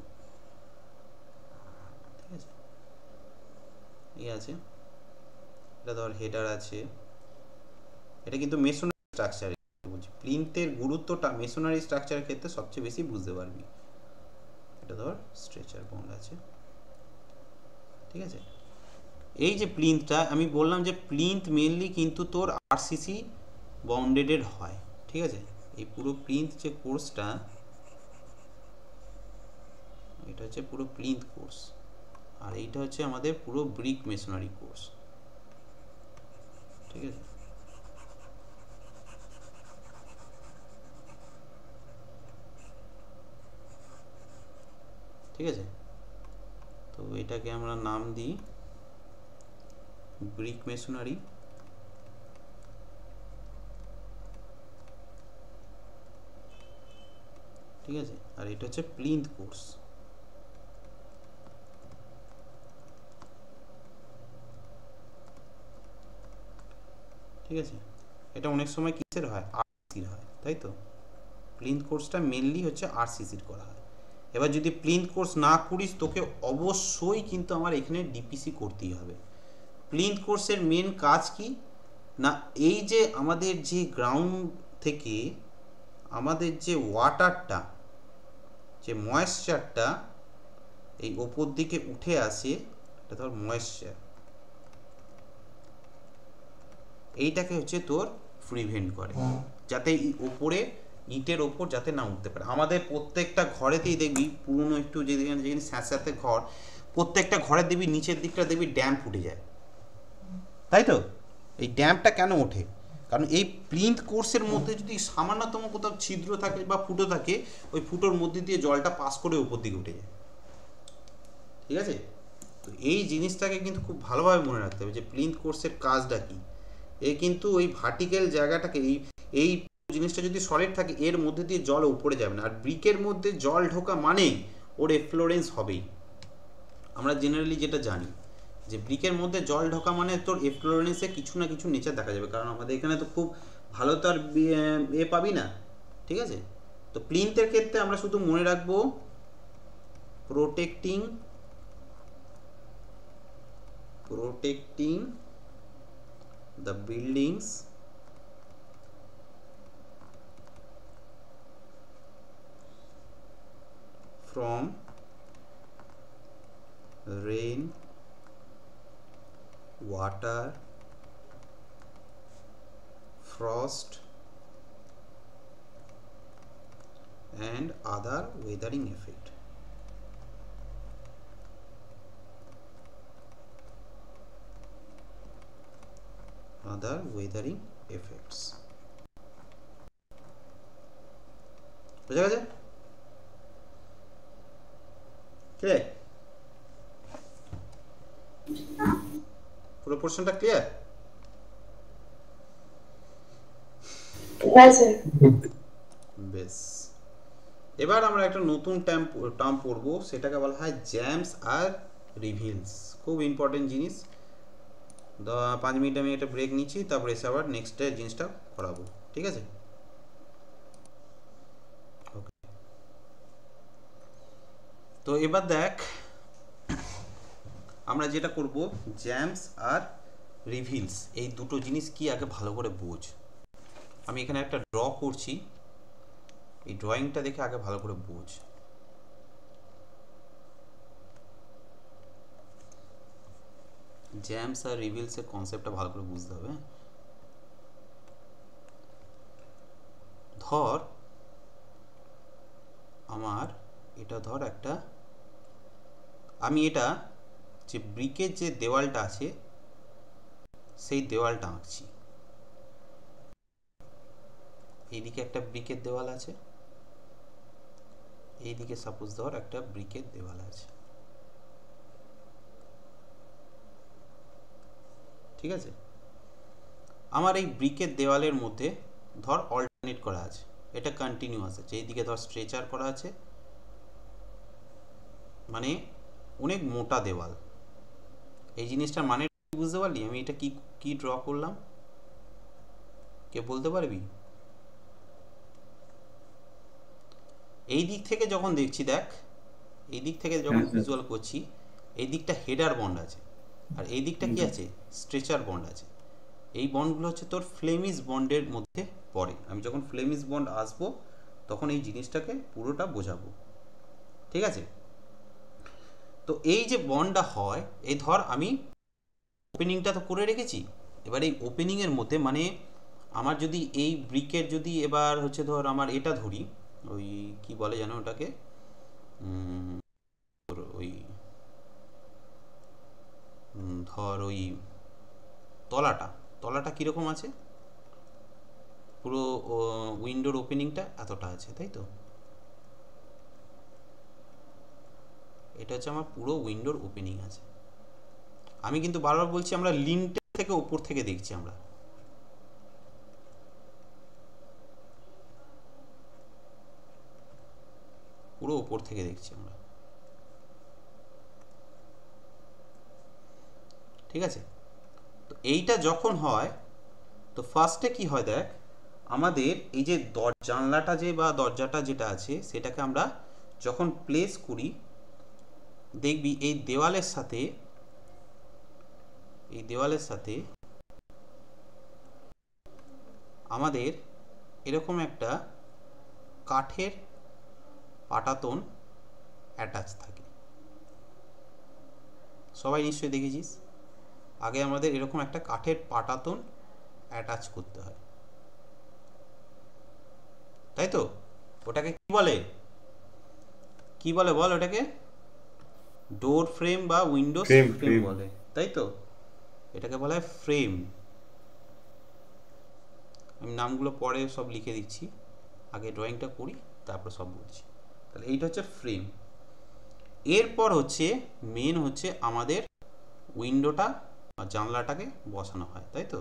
S1: ঠিক আছে এই আছে এটা ধর হেডার আছে এটা কিন্তু মেসোনারি স্ট্রাকচার বলছি প্লিন্থের গুরুত্বটা মেসোনারি স্ট্রাকচারের ক্ষেত্রে সবচেয়ে বেশি বুঝতে পারবি এটা ধর স্ট্রেচার বন্ড আছে ঠিক আছে এই যে প্লিন্থটা আমি বললাম যে প্লিন্থ মেনলি কিন্তু তোর আরসিসি বাউন্ডেডেড হয় ঠিক আছে এই পুরো প্লিন্থ যে কোর্সটা এটা হচ্ছে পুরো প্লিন্থ কোর্স আর এইটা হচ্ছে আমাদের পুরো ব্রিক মেসোনারি কোর্স ঠিক আছে ঠিক আছে তো এটাকে আমরা নাম দিই ব্রিক মেসোনারি ঠিক আছে আর এটা হচ্ছে প্লিন্থ কোর্স ঠিক আছে এটা অনেক সময় কিসের হয় আরসিসির হয় তাই তো প্লিন্থ কোর্সটা মেনলি হচ্ছে আরসিসির করা হয় এবার যদি প্লিন্থ কোর্স না করিস তোকে অবশ্যই কিন্তু আমার এখানে ডিপিসি করতেই হবে। প্লিন্থ কোর্সের মেন কাজ কি না, এই যে আমাদের যে গ্রাউন্ড থেকে আমাদের যে ওয়াটারটা, যে ময়েশ্চারটা এই ওপর দিকে উঠে আসে, এটা ধর ময়েশ্চার, এইটাকে হচ্ছে তোর প্রিভেন্ট করে, যাতে ওপরে ইটের ওপর যাতে না উঠতে পারে। আমাদের প্রত্যেকটা ঘরেতেই দেখবি পুরনো একটু যে যেখানে স্যাঁতস্যাঁতে ঘর, প্রত্যেকটা ঘরে দেখবি নিচের দিকটা দেখবি ড্যাম ফুটে যায়, তাই তো? এই ড্যামটা কেন ওঠে? কারণ এই প্লিন্থ কোর্সের মধ্যে যদি সামান্যতম কোথাও ছিদ্র থাকে বা ফুটো থাকে, ওই ফুটোর মধ্যে দিয়ে জলটা পাস করে উপর দিকে উঠে যায়, ঠিক আছে? তো এই জিনিসটাকে কিন্তু খুব ভালোভাবে মনে রাখতে হবে যে প্লিন্থ কোর্সের কাজটা কি। এ কিন্তু ওই ভার্টিক্যাল জায়গাটাকে, এই এই জিনিসটা যদি সলিড থাকে এর মধ্যে দিয়ে জল উপরে যাবে না। আর ব্রিকের মধ্যে জল ঢোকা মানেই ওর এফ্লোরেন্স হবেই। আমরা জেনারেলি যেটা জানি যে ব্রিকের মধ্যে জল ঢোকা মানে তোর এফ্লোরেন্সে কিছু না কিছু নেচার দেখা যাবে, কারণ আমাদের এখানে তো খুব ভালো তো আর এ পাবি না, ঠিক আছে? তো প্লিন্থের ক্ষেত্রে আমরা শুধু মনে রাখবো protecting protecting the buildings from rain, water, frost and other weathering effect. Other weathering effects. বুঝা গেছে? ক্লিয়ার? পুরো পোর্শনটা ক্লিয়ার? বেশ, এবার আমরা একটা নতুন টার্ম টার্ম পড়বো, সেটাকে বলা হয় জ্যামস আর রিভিলস। খুব ইম্পর্টেন্ট জিনিস। পাঁচ মিনিট আমি একটা ব্রেক নিচ্ছি, তারপরে এসে আবার নেক্সট জিনিসটা করাবো, ঠিক আছে? তো এবার দেখ আমরা যেটা করব, জ্যামস আর রিভিলস এই দুটো জিনিস কি আগে ভালো করে বোঝ। আমি এখানে একটা ড্র করছি, এই ড্রয়িংটা দেখে আগে ভালো করে বোঝ। জ্যামস আর রিভিলসের কনসেপ্টটা ভালো করে বুঝতে হবে। ধর আমার এটা ধর একটা, আমি এটা যে ব্রিকের যে দেওয়ালটা আছে সেই দেওয়ালটা আঁকছি। এইদিকে একটা ব্রিকের দেওয়াল আছে, এইদিকে সাপোজ ধর একটা ব্রিকের দেওয়াল আছে, ঠিক আছে? আমার এই ব্রিকের দেওয়ালের মধ্যে ধর অল্টারনেট করা আছে, এটা কন্টিনিউয়াস আছে, এইদিকে ধর স্ট্রেচার করা আছে, মানে অনেক মোটা দেওয়াল। এই জিনিসটার মানে বুঝতে পারলি? আমি এটা কি কি ড্র করলাম, কে বলতে পারবি? এই দিক থেকে যখন দেখছি, দেখ এই দিক থেকে যখন ভিজুয়াল করছি, এই দিকটা হেডার বন্ড আছে, আর এই দিকটা কি আছে? স্ট্রেচার বন্ড আছে। এই বন্ডগুলো হচ্ছে তোর ফ্লেমিশ বন্ডের মধ্যে পড়ে। আমি যখন ফ্লেমিশ বন্ড আসবো তখন এই জিনিসটাকে পুরোটা বোঝাবো, ঠিক আছে? তো এই যে বন্ডটা হয়, এই ধর আমি ওপেনিংটা তো করে রেখেছি, এবার এই ওপেনিংয়ের মধ্যে মানে আমার যদি এই ব্রিকের যদি এবার হচ্ছে ধর আমার এটা ধরি, ওই কি বলে জানো ওটাকে, ওই ধর ওই তলাটা তলাটা কীরকম আছে, পুরো উইন্ডোর ওপেনিংটা এতটা আছে, তাই তো? এটা হচ্ছে আমার পুরো উইন্ডোর ওপেনিং আছে। আমি কিন্তু বারবার বলছি আমরা লিন্টেল থেকে উপর থেকে দেখছি, আমরা পুরো উপর থেকে দেখছি আমরা, ঠিক আছে? তো এইটা যখন হয় তো ফার্স্টে কি হয় দেখ, আমাদের এই যে জানলাটা যে বা দরজাটা যেটা আছে সেটাকে আমরা যখন প্লেস করি দেখবি এই দেওয়ালের সাথে এই দেওয়ালের সাথে আমাদের এরকম একটা কাঠের পাটাতন অ্যাটাচ থাকে। সবাই নিশ্চয়ই দেখেছিস, আগে আমাদের এরকম একটা কাঠের পাটাতন অ্যাটাচ করতে হয়, তাই তো? ওটাকে কি বলে, কি বলে বল ওটাকে? ডোর ফ্রেম বা উইন্ডো
S3: Frame,
S1: ফ্রেম
S3: frame.
S1: বলে, তাই তো? এটাকে বলা হয় ফ্রেম। আমি নামগুলো পরে সব লিখে দিচ্ছি, আগে ড্রয়িংটা করি তারপর সব বলছি। তাহলে এইটা হচ্ছে ফ্রেম। এরপর হচ্ছে মেন হচ্ছে আমাদের উইন্ডোটা বা জানলাটাকে বসানো হয়, তাই তো?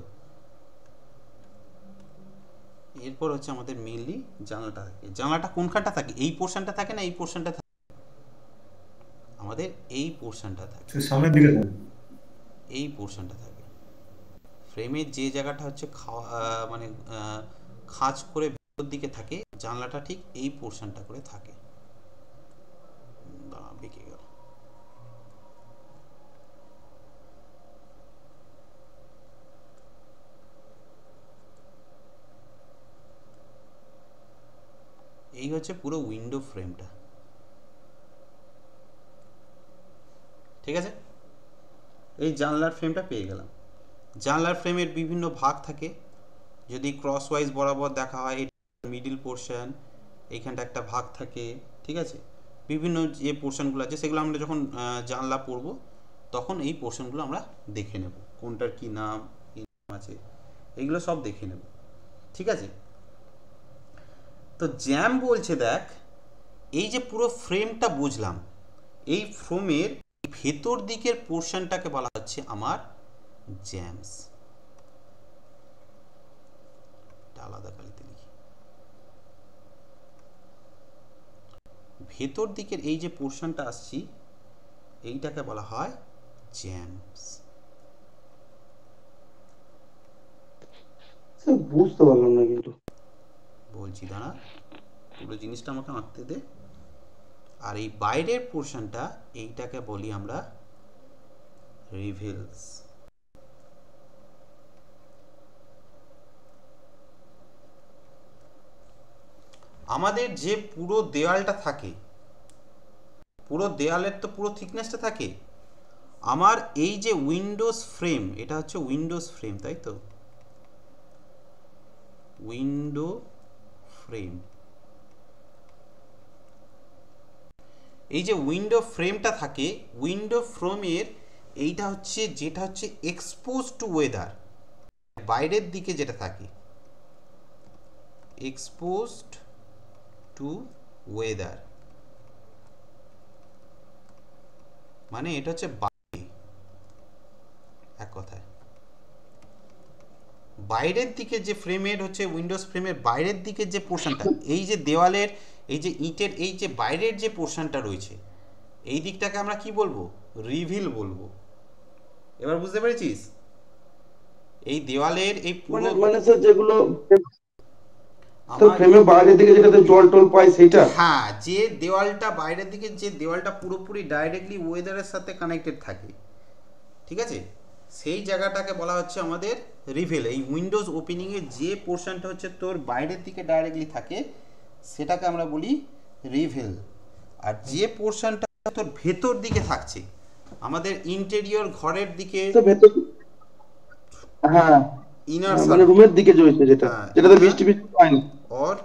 S1: এরপর হচ্ছে আমাদের মেইনলি জানলাটা থাকে। জানলাটা কোনখানটা থাকে? এই পোর্শনটা থাকে না এই পোর্শনটা থাকে? আমাদের এই পোর্শনটা থাকে,
S3: সে সামনের দিকে থাকে।
S1: এই পোর্শনটা থাকে। ফ্রেমের যে জায়গাটা হচ্ছে খাওয়া আহ, মানে আহ, খাঁজ করে ভেতর দিকে থাকে, জানলাটা ঠিক এই পোর্শনটা করে থাকে। দাঁড়া, বেঁকে গেল। এই হচ্ছে পুরো উইন্ডো ফ্রেমটা, ঠিক আছে? এই জানলার ফ্রেমটা পেয়ে গেলাম। জানলার ফ্রেমের বিভিন্ন ভাগ থাকে, যদি ক্রস ওয়াইজ বরাবর দেখা হয়, মিডিল পোর্শন, এইখানটা একটা ভাগ থাকে, ঠিক আছে? বিভিন্ন যে পোর্শনগুলো আছে সেগুলো আমরা যখন আহ, জানলা পড়ব তখন এই পোর্শনগুলো আমরা দেখে নেব, কোনটার কি নাম কি নাম আছে এগুলো সব দেখে নেব, ঠিক আছে? তো জ্যাম বলছে দেখ, এই যে পুরো ফ্রেমটা বুঝলাম, এই ফ্রেমের ভেতর দিকের পোর্শনটাকে বলা হচ্ছে আমার জ্যামস। আলাদা কালিতে লিখি। ভেতর দিকের এই যে পোর্শনটা আসছি এইটাকে বলা হয় জ্যামস।
S4: স্যার বুঝতে পারলাম না কিন্তু।
S1: বলছি দাঁড়া, পুরো জিনিসটা আমাকে আঁকতে দে। আর এই বাইরের পোর্শনটা এইটাকে বলি আমরা রিভেলস। আমাদের যে পুরো দেওয়ালটা থাকে, পুরো দেওয়ালের তো পুরো থিকনেসটা থাকে। আমার এই যে উইন্ডোজ ফ্রেম, এটা হচ্ছে উইন্ডোজ ফ্রেম, তাই তো? উইন্ডো ফ্রেম, এই যে উইন্ডো ফ্রেমটা থাকে, উইন্ডো ফ্রেমের এইটা হচ্ছে যেটা হচ্ছে এক্সপোজ টু ওয়েদার, বাইরের দিকে যেটা থাকে, এক্সপোজড টু ওয়েদার, মানে এটা হচ্ছে বাইরে, এক কথায় বাইরের দিকে যে ফ্রেমের হচ্ছে উইন্ডোজ ফ্রেমের বাইরের দিকে যে পোর্শনটা, এই যে দেওয়ালের এই যে ইটের এই যে বাইরের যে পোর্শনটা রয়েছে, এই দিকটাকে আমরা কি বলবো? রিভিল বলবো। এবার বুঝতে পেরেছিস? এই দেওয়ালের এই পুরো
S4: মানে মানে স্যার যেগুলো
S1: আমার
S4: ফ্রেমের বাইরের দিকে যেটাতে জল টল পায় সেটা?
S1: হ্যাঁ, যে দেওয়ালটা বাইরের দিকে, যে দেওয়ালটা পুরোপুরি ডাইরেক্টলি ওয়েদারের সাথে কানেক্টেড থাকে, ঠিক আছে, সেই জায়গাটাকে বলা হচ্ছে আমাদের রিভেল। এই উইন্ডোজ ওপেনিং এর যে পোর্শনটা হচ্ছে তোর বাইরের দিকে ডাইরেক্টলি থাকে সেটাকে আমরা বলি রিভেল। আর যে পোর্শনটা তোর ভেতর দিকে থাকছে, আমাদের ইন্টেরিয়র ঘরের দিকে,
S4: স্যার ভেতর, হ্যাঁ
S1: ইনার
S4: হ্যাঁ, মানে রুমের দিকে রয়েছে যেটা,
S1: হ্যাঁ,
S4: যেটাতে
S1: inner
S4: বৃষ্টি বৃষ্টি হয় না।
S1: অর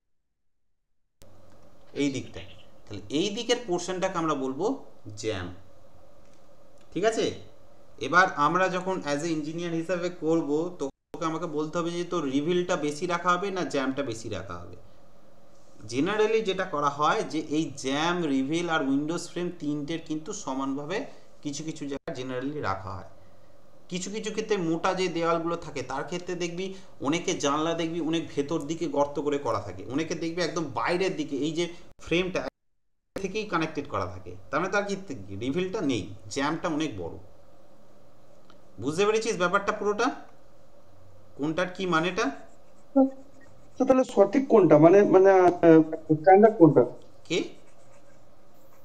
S1: এই দিকটা, তাহলে এই দিকের পোর্শনটাকে আমরা বলবো জ্যাম, ঠিক আছে? এবার আমরা যখন অ্যাজ এ ইঞ্জিনিয়ার হিসাবে করব, তোকে আমাকে বলতে হবে যে তোর রিভিলটা বেশি রাখা হবে না জ্যামটা বেশি রাখা হবে। জেনারেলি যেটা করা হয় যে এই জ্যাম, রিভিল আর উইন্ডোজ ফ্রেম তিনটের কিন্তু সমানভাবে কিছু কিছু জায়গায় জেনারেলি রাখা হয়। কিছু কিছু ক্ষেত্রে মোটা যে দেওয়ালগুলো থাকে তার ক্ষেত্রে দেখবি অনেকে জানলা দেখবি অনেক ভেতর দিকে গর্ত করে করা থাকে, অনেকে দেখবি একদম বাইরের দিকে এই যে ফ্রেমটা থেকেই কানেক্টেড করা থাকে, তার মানে তার কি রিভিলটা নেই, জ্যামটা অনেক বড়। বুঝতে পেরেছিস ব্যাপারটা পুরোটা, কোনটার কি মানেটা?
S4: তো তাহলে সঠিক কোনটা, মানে মানে স্ট্যান্ডার্ড কোনটা?
S1: কে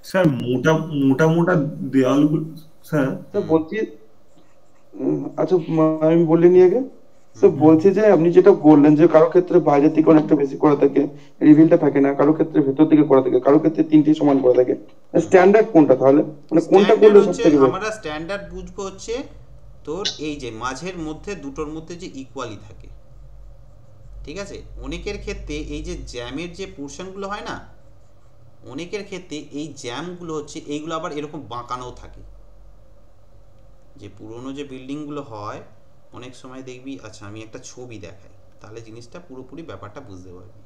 S3: স্যার মোটা মোটা মোটা দেওয়ালগুলো স্যার
S4: স্যার বলছি উম, আচ্ছা মা- আমি বলিনি আগে স্যার বলছি যে আপনি যেটা বললেন যে কারো ক্ষেত্রে বাইরে থেকে অনেকটা বেশি করা থাকে রিভিলটা থাকে না, কারো ক্ষেত্রে ভেতর থেকে করা থাকে, কারো ক্ষেত্রে তিনটি সমান করা থাকে। স্ট্যান্ডার্ড কোনটা তাহলে, মানে কোনটা
S1: স্ট্যান্ডার্ড
S4: করলে সব
S1: হচ্ছে,
S4: থেকে
S1: আমরা স্ট্যান্ডার্ড বুঝবো হচ্ছে তোর এই যে মাঝের মধ্যে দুটোর মধ্যে যে ইকুয়ালি থাকে, ঠিক আছে? অনেকের ক্ষেত্রে এই যে জ্যামের যে পোর্শনগুলো হয় না, অনেকের ক্ষেত্রে এই জ্যামগুলো হচ্ছে এইগুলো আবার এরকম বাঁকানোও থাকে। যে পুরনো যে বিল্ডিংগুলো হয় অনেক সময় দেখবি, আচ্ছা আমি একটা ছবি দেখাই তাহলে জিনিসটা পুরোপুরি ব্যাপারটা বুঝতে পারবি।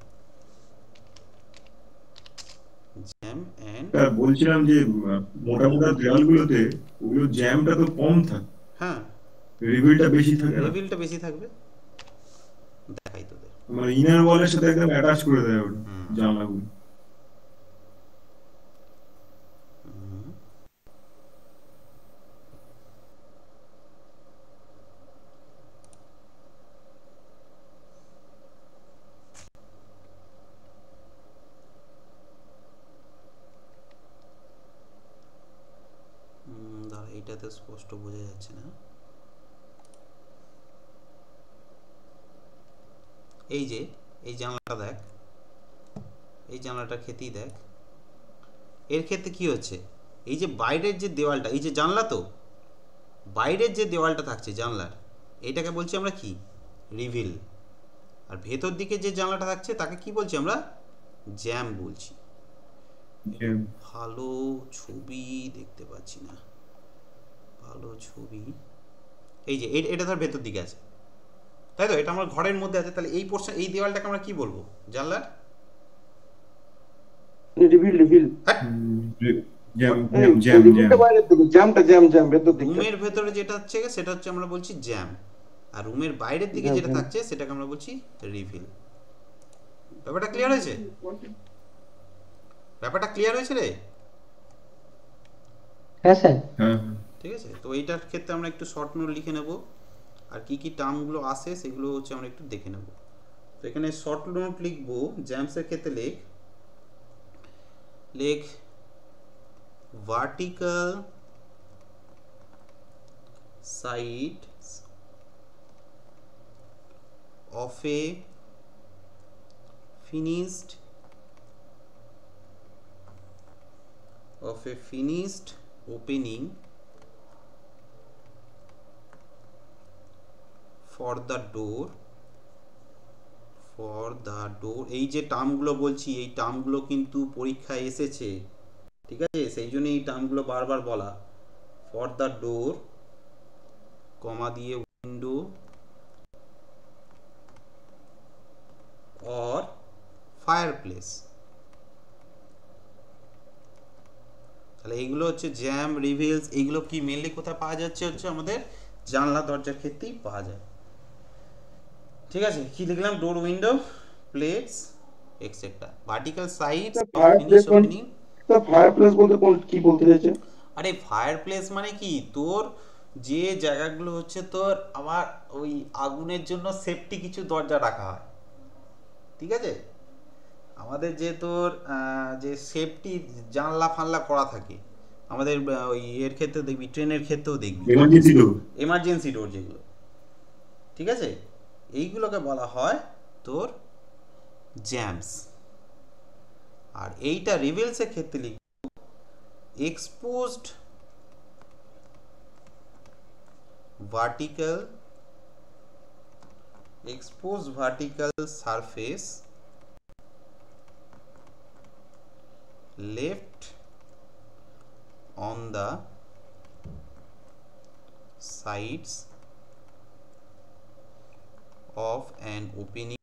S1: জ্যাম অ্যান্ড
S3: স্যার বলছিলাম যে আহ, মোটা মোটা দেওয়ালগুলোতে ওগুলো জ্যামটা তো কম থাকে,
S1: হ্যাঁ,
S3: রিভিলটা বেশি থাকে না,
S1: রিভিলটা বেশি থাকবে। দেখাই তোদের।
S3: মানে ইনার ওয়ালের সাথে একদম অ্যাটাচ করে দেয় ওটা
S1: হুম।
S3: জানলাগুলো।
S1: হুম। হুম, দাঁড়া, এইটাতে স্পষ্ট বোঝা যাচ্ছে না। এই যে এই জানলাটা দেখ, এই জানলাটার ক্ষেত্রেই দেখ, এর ক্ষেত্রে কি হচ্ছে, এই যে বাইরের যে দেওয়ালটা, এই যে জানলা তো বাইরের যে দেওয়ালটা থাকছে জানলার, এইটাকে বলছি আমরা কি, রিভিল। আর ভেতর দিকে যে জানলাটা থাকছে তাকে কি বলছি আমরা, জ্যাম বলছি।
S3: জ্যাম।
S1: ভালো ছবি দেখতে পাচ্ছি না, ভালো ছবি, এই যে এই- এটা ধর ভেতর দিকে আছে, তাই তো? এটা আমার ঘরের মধ্যে আছে, তাহলে এই পোর্শন, এই দেওয়ালটাকে আমরা কি বলবো, জানলার?
S4: রিভিল রিভিল
S1: হ্যাঁ,
S3: জ্যাম জ্যাম জ্যাম জ্যাম
S4: রিভিলটা বাইরের দিকে, জ্যামটা জ্যাম জ্যাম ভেতর দিকটা।
S1: রুমের ভেতরে যেটা হচ্ছে সেটা হচ্ছে আমরা বলছি জ্যাম, আর রুমের বাইরের দিকে
S4: জ্যাম,
S1: যেটা
S4: জ্যাম।
S1: থাকছে সেটাকে আমরা বলছি রিভিল। ব্যাপারটা ক্লিয়ার হয়েছে? ব্যাপারটা ক্লিয়ার হয়েছে রে?
S2: হ্যাঁ স্যার।
S3: হ্যাঁ হ্যাঁ।
S1: ঠিক আছে, তো এইটার ক্ষেত্রে আমরা একটু শর্ট নোট লিখে নেব, আর কি কি টার্মগুলো আসে সেগুলো হচ্ছে আমরা একটু দেখে নেব। তো এখানে শর্ট নোট লিখবো, জ্যামসের ক্ষেত্রে লেখ লেখ vertical sides of a finished of a finished opening for the door for the door। এই যে টার্মগুলো বলছি, এই টার্মগুলো কিন্তু পরীক্ষায় এসেছে, ঠিক আছে? সেই জন্য এই টার্মগুলো বারবার বলা। ফর দ্য ডোর, কমা দিয়ে উইন্ডো অর ফায়ারপ্লেস। তাহলে এইগুলো হচ্ছে জ্যাম, রিভিলস, এইগুলো কি মেনলি কোথায় পাওয়া যাচ্ছে, হচ্ছে আমাদের জানলা দরজার ক্ষেত্রেই পাওয়া যায়। ঠিক আছে, কি লিখলাম, door, window, plates etcetera, vertical sides of finish opening.
S4: Fireplace বলতে কোন- কি বলতে চাইছে?
S1: আরে ফায়ারপ্লেস মানে কি, তোর যে জায়গাগুলো হচ্ছে তোর আমার ওই আগুনের জন্য সেফটি কিছু দরজা রাখা হয়, ঠিক আছে? আমাদের যে তোর আহ, যে সেফটি জানলা ফানলা করা থাকে আমাদের, আহ, ওই এর ক্ষেত্রে দেখবি, ট্রেনের ক্ষেত্রেও দেখবি
S3: এমার্জেন্সি ডোর।
S1: এমার্জেন্সি ডোর যেগুলো, ঠিক আছে? এইগুলোকে বলা হয় তোর জ্যামস। আর এইটা রিভেলসের ক্ষেত্রে লিখব exposed vertical exposed vertical surface left on the sides of an opening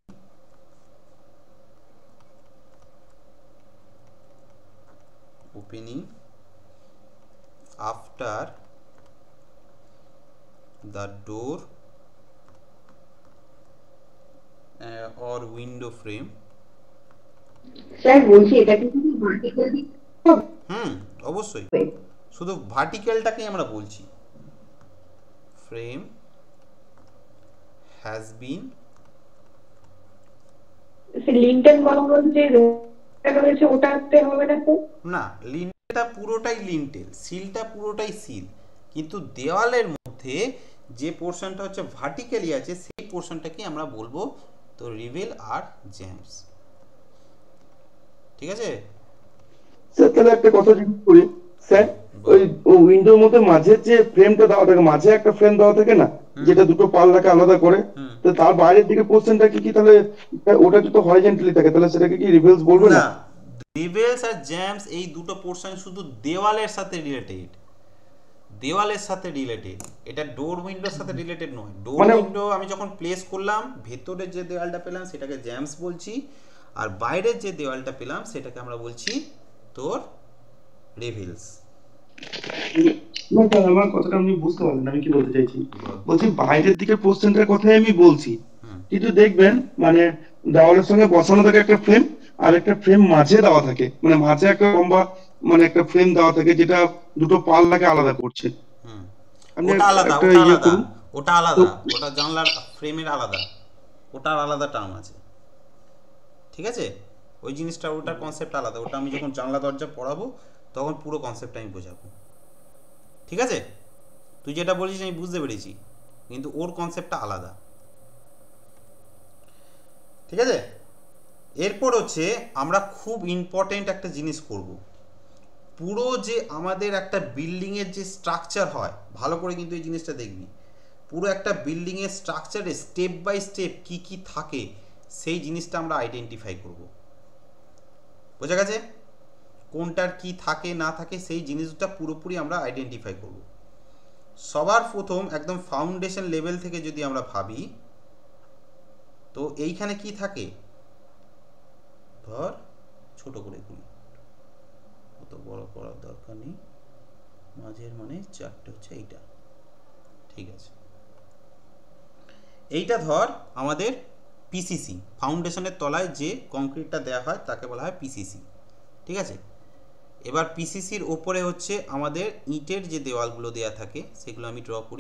S1: opening after the door uh, or window frame।
S5: Sir বলছি এটা কি শুধু ভার্টিক্যাল দিক হবে?
S1: হুম, অবশ্যই, শুধু ভার্টিক্যালটাকেই আমরা বলছি। Frame has been,
S5: lintel column বলতে যে রয়েছে ওটাতে হবে না তো?
S1: না লিনটা সিলটা পুরোটাই লিন্টেল, সিলটা পুরোটাই সিল, কিন্তু দেওয়ালের মধ্যে যে পোর্শনটা হচ্ছে ভার্টিক্যালি আছে সেই পোর্শনটাকে আমরা বলবো তো রিভেল আর জ্যামস। ঠিক আছে
S4: স্যার তাহলে একটা কথা জিজ্ঞেস করি স্যার, ওই উইন্ডোর মধ্যে মাঝে যে ফ্রেমটা দেওয়া থাকে, মাঝে একটা ফ্রেম দেওয়া থাকে না, যেটা দুটো পাল্লাকে আলাদা করে, তো তার বাইরের দিকে পোর্শনটা কি কি তাহলে ওটা যদি হরিজন্টালি থাকে তাহলে সেটাকে কি রিভেলস বলবে না?
S1: না, রিভেলস আর জ্যামস এই দুটো পোর্শন শুধু দেওয়ালের সাথে রিলেটেড, দেওয়ালের সাথে রিলেটেড, এটা ডোর উইন্ডোর সাথে রিলেটেড নয়। ডোর
S4: মানে-
S1: উইন্ডো আমি যখন প্লেস করলাম, ভেতরের যে দেওয়ালটা পেলাম সেটাকে জ্যামস বলছি, আর বাইরের যে দেওয়ালটা পেলাম সেটাকে আমরা বলছি তোর রিভেলস।
S4: না স্যার আমার কথাটা আপনি বুঝতে পারলেন আমি কি বলতে চাইছি। বলছি বাইরের দিকে পোর্শনটার কথাই আমি বলছি, কিন্তু দেখবেন মানে দেওয়ালের সঙ্গে বসানো থাকে একটা ফ্রেম, আর একটা ফ্রেম মাঝে দেওয়া থাকে, মানে মাঝে একটা লম্বা মানে একটা ফ্রেম দেওয়া থাকে যেটা দুটো পাল্লাকে আলাদা করছে।
S1: হুম,
S4: আপনি
S1: ওটা আলাদা,
S4: একটা
S1: ওটা
S4: ইয়ে
S1: আলাদা,
S4: করুন।
S1: ওটা আলাদা, ওটা জানলার ফ্রেমের আলাদা, ওটার আলাদা টার্ম আছে। ঠিক আছে, ওই জিনিসটা, ওটার কনসেপ্ট আলাদা, ওটা আমি যখন জানলা দরজা পড়াবো তখন পুরো কনসেপ্টটা আমি বোঝাবো। ঠিক আছে, তুই যেটা বলছিস আমি বুঝতে পেরেছি, কিন্তু ওর কনসেপ্টটা আলাদা। ঠিক আছে, এরপর হচ্ছে আমরা খুব ইম্পর্টেন্ট একটা জিনিস করব। পুরো যে আমাদের একটা বিল্ডিংয়ের যে স্ট্রাকচার হয়, ভালো করে কিন্তু এই জিনিসটা দেখবি, পুরো একটা বিল্ডিংয়ের স্ট্রাকচারে স্টেপ বাই স্টেপ কি কি থাকে সেই জিনিসটা আমরা আইডেন্টিফাই করব। বোঝা গেছে? কোনটার কি থাকে না থাকে সেই জিনিসটা পুরোপুরি আমরা আইডেন্টিফাই করব। সবার প্রথম একদম ফাউন্ডেশন লেভেল থেকে যদি আমরা ভাবি, তো এইখানে কি থাকে, ধর ছোট করে করি, অত বড় করার দরকার নেই, মাঝের মানে চারটে হচ্ছে এইটা। ঠিক আছে, এইটা ধর আমাদের পিসিসি, ফাউন্ডেশনের তলায় যে কংক্রিটটা দেওয়া হয় তাকে বলা হয় পিসিসি। ঠিক আছে, এবার পিসিসির ওপরে হচ্ছে আমাদের ইটের যে দেওয়ালগুলো দেওয়া থাকে সেগুলো আমি ড্র করি।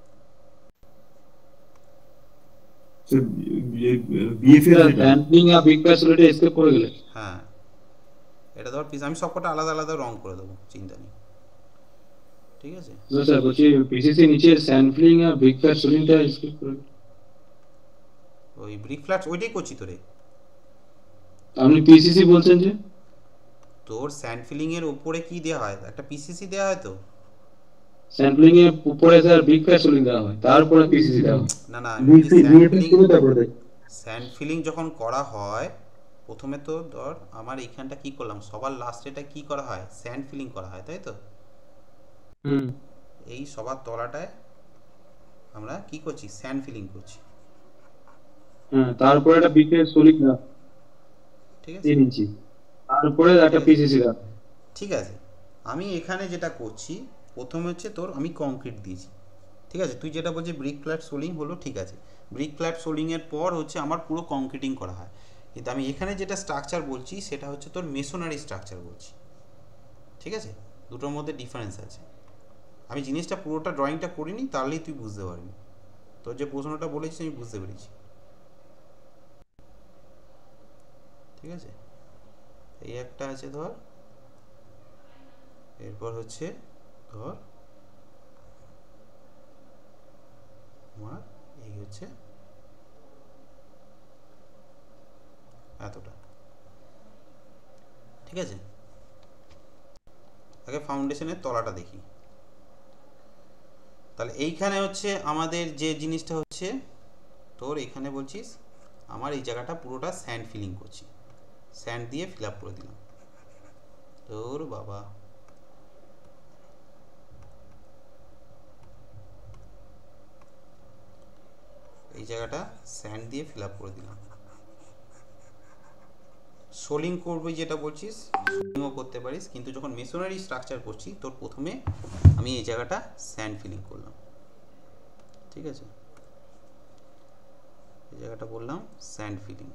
S2: স্যাম্পলিং আর বিগ ফ্যাসিলিটি এসকেপ করে গেলে।
S1: হ্যাঁ, এটা ধর পিস, আমি সবকটা আলাদা আলাদা রং করে দেবো, চিন্তা নেই। ঠিক আছে,
S2: না স্যার বলছি পিসিসি নিচে স্যাম্পলিং আর বিগ ফ্যাসিলিটিটা এসকেপ করে।
S1: ওই ব্রিক ফ্ল্যাটস ওইটাই করছি তোরে।
S2: আপনি পিসিসি বলছেন যে?
S1: তোর স্যান্ড ফিলিং এর উপরে কি দেওয়া হয়, একটা পিসিসি দেওয়া হয় তো।
S2: স্যাম্পলিং এর উপরে স্যার বিগ ফ্যাসিলিটি দেওয়া হয়, তারপরে পিসিসি দেওয়া হয়।
S1: না না, আমি বলছি স্যান্ড ফিলিং,
S4: তারপরে দেখ
S1: স্যান্ড ফিলিং যখন করা হয় প্রথমে তো ধর আমার এইখানটা কি করলাম, সবার লাস্টেটা কি করা হয়, স্যান্ড ফিলিং করা হয়, তাই তো।
S2: হুম,
S1: এই সবার তলাটায় আমরা কি করছি, স্যান্ড ফিলিং করছি।
S2: হ্যাঁ, তারপরে একটা বিগ ফ্যাসিলিটি দেওয়া,
S1: ঠিক আছে,
S2: তিন ইঞ্চি, তারপরে একটা পিসিসি দেওয়া।
S1: ঠিক আছে। আমি এখানে যেটা করছি প্রথমে হচ্ছে তোর আমি কংক্রিট দিয়েছি। ঠিক আছে, তুই যেটা বলছিস ব্রিক ফ্ল্যাট সোলিং হলো, ঠিক আছে, ব্রিক ফ্ল্যাট সোলিংয়ের পর হচ্ছে আমার পুরো কংক্রিটিং করা হয়, কিন্তু আমি এখানে যেটা স্ট্রাকচার বলছি সেটা হচ্ছে তোর মেসোনারি স্ট্রাকচার বলছি। ঠিক আছে, দুটোর মধ্যে ডিফারেন্স আছে। আমি জিনিসটা পুরোটা ড্রয়িংটা করিনি, তাহলেই তুই বুঝতে পারবি। তোর যে প্রশ্নটা বলেছিস আমি বুঝতে পেরেছি। ঠিক আছে, এই একটা আছে ধর, এরপর হচ্ছে ধর আমার এই হচ্ছে এতটা। ঠিক আছে, আগে ফাউন্ডেশনের তলাটা দেখি। তাহলে এইখানে হচ্ছে আমাদের যে জিনিসটা হচ্ছে তোর এখানে বলছিস আমার এই জায়গাটা পুরোটা স্যান্ড ফিলিং করছি, স্যান্ড দিয়ে ফিল আপ করে দিলাম। তোর বাবা, এই জায়গাটা স্যান্ড দিয়ে ফিল আপ করে দিলাম। সোলিং করবি যেটা বলছিস, সোলিংও করতে পারিস, কিন্তু যখন মেসোনারি স্ট্রাকচার করছি তোর প্রথমে আমি এই জায়গাটা স্যান্ড ফিলিং করলাম। ঠিক আছে, এই জায়গাটা বললাম স্যান্ড ফিলিং।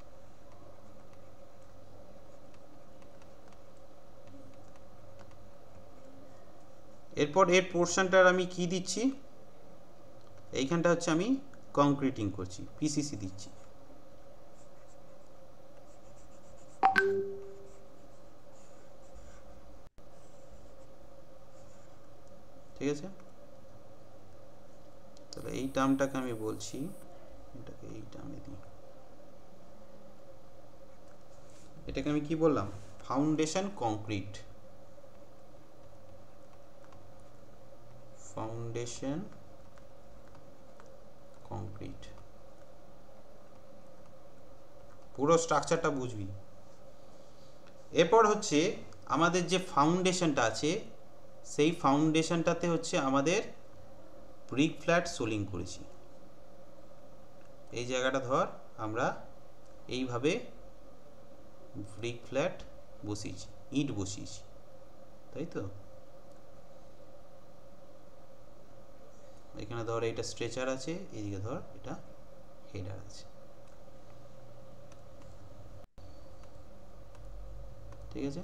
S1: এরপর এর পোর্শনটার আমি কি দিচ্ছি, এইখানটা হচ্ছে আমি কংক্রিটিং করছি, পিসিসি দিচ্ছি। আছে? তাহলে এই টার্মটাকে আমি বলছি, এটাকে এই টার্মে দিই, এটাকে আমি কি বললাম? Foundation concrete. ফাউন্ডেশন কংক্রিট পুরো স্ট্রাকচারটা বুঝবি। এরপর হচ্ছে আমাদের যে ফাউন্ডেশনটা আছে, সেই ফাউন্ডেশনটাতে হচ্ছে আমাদের ব্রিক ফ্ল্যাট সোলিং করেছি। এই জায়গাটা ধর আমরা এইভাবে ব্রিক ফ্ল্যাট বসিয়েছি, ইট বসিয়েছি, তাই তো? এখানে ধর এটা স্ট্রেচার আছে, এইদিকে ধর এটা হেডার আছে, ঠিক আছে?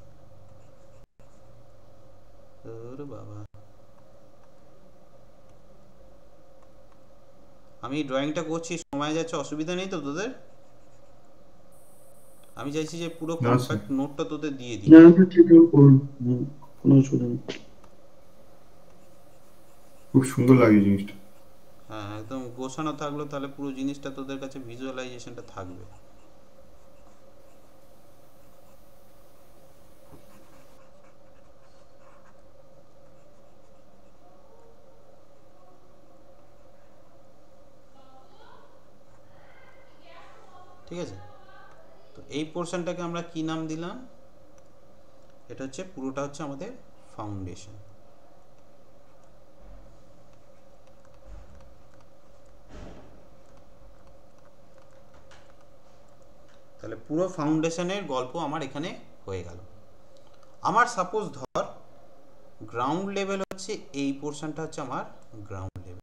S1: ওরে বাবা, আমি ড্রয়িংটা করছি, সময় যাচ্ছে, অসুবিধা নেই তো তোদের? আমি চাইছি যে পুরো কম্প্যাক্ট নোটটা তোদের দিয়ে দিই।
S4: না স্যার, ঠিক আছে, করুন, হুম, কোনো অসুবিধা নেই।
S3: খুব সুন্দর লাগে জিনিসটা।
S1: হ্যাঁ, একদম গোছানো থাকলো, তাহলে পুরো জিনিসটা তোদের কাছে ভিজুয়ালাইজেশনটা থাকবে। ঠিক আছে? তো এই পোর্শনটাকে আমরা কি নাম দিলাম? এটা হচ্ছে পুরোটা হচ্ছে আমাদের ফাউন্ডেশন। তাহলে পুরো ফাউন্ডেশনের গল্প আমার এখানে হয়ে গেল। আমার সাপোজ ধর গ্রাউন্ড লেভেল হচ্ছে এই পোর্শনটা হচ্ছে আমার গ্রাউন্ড লেভেল।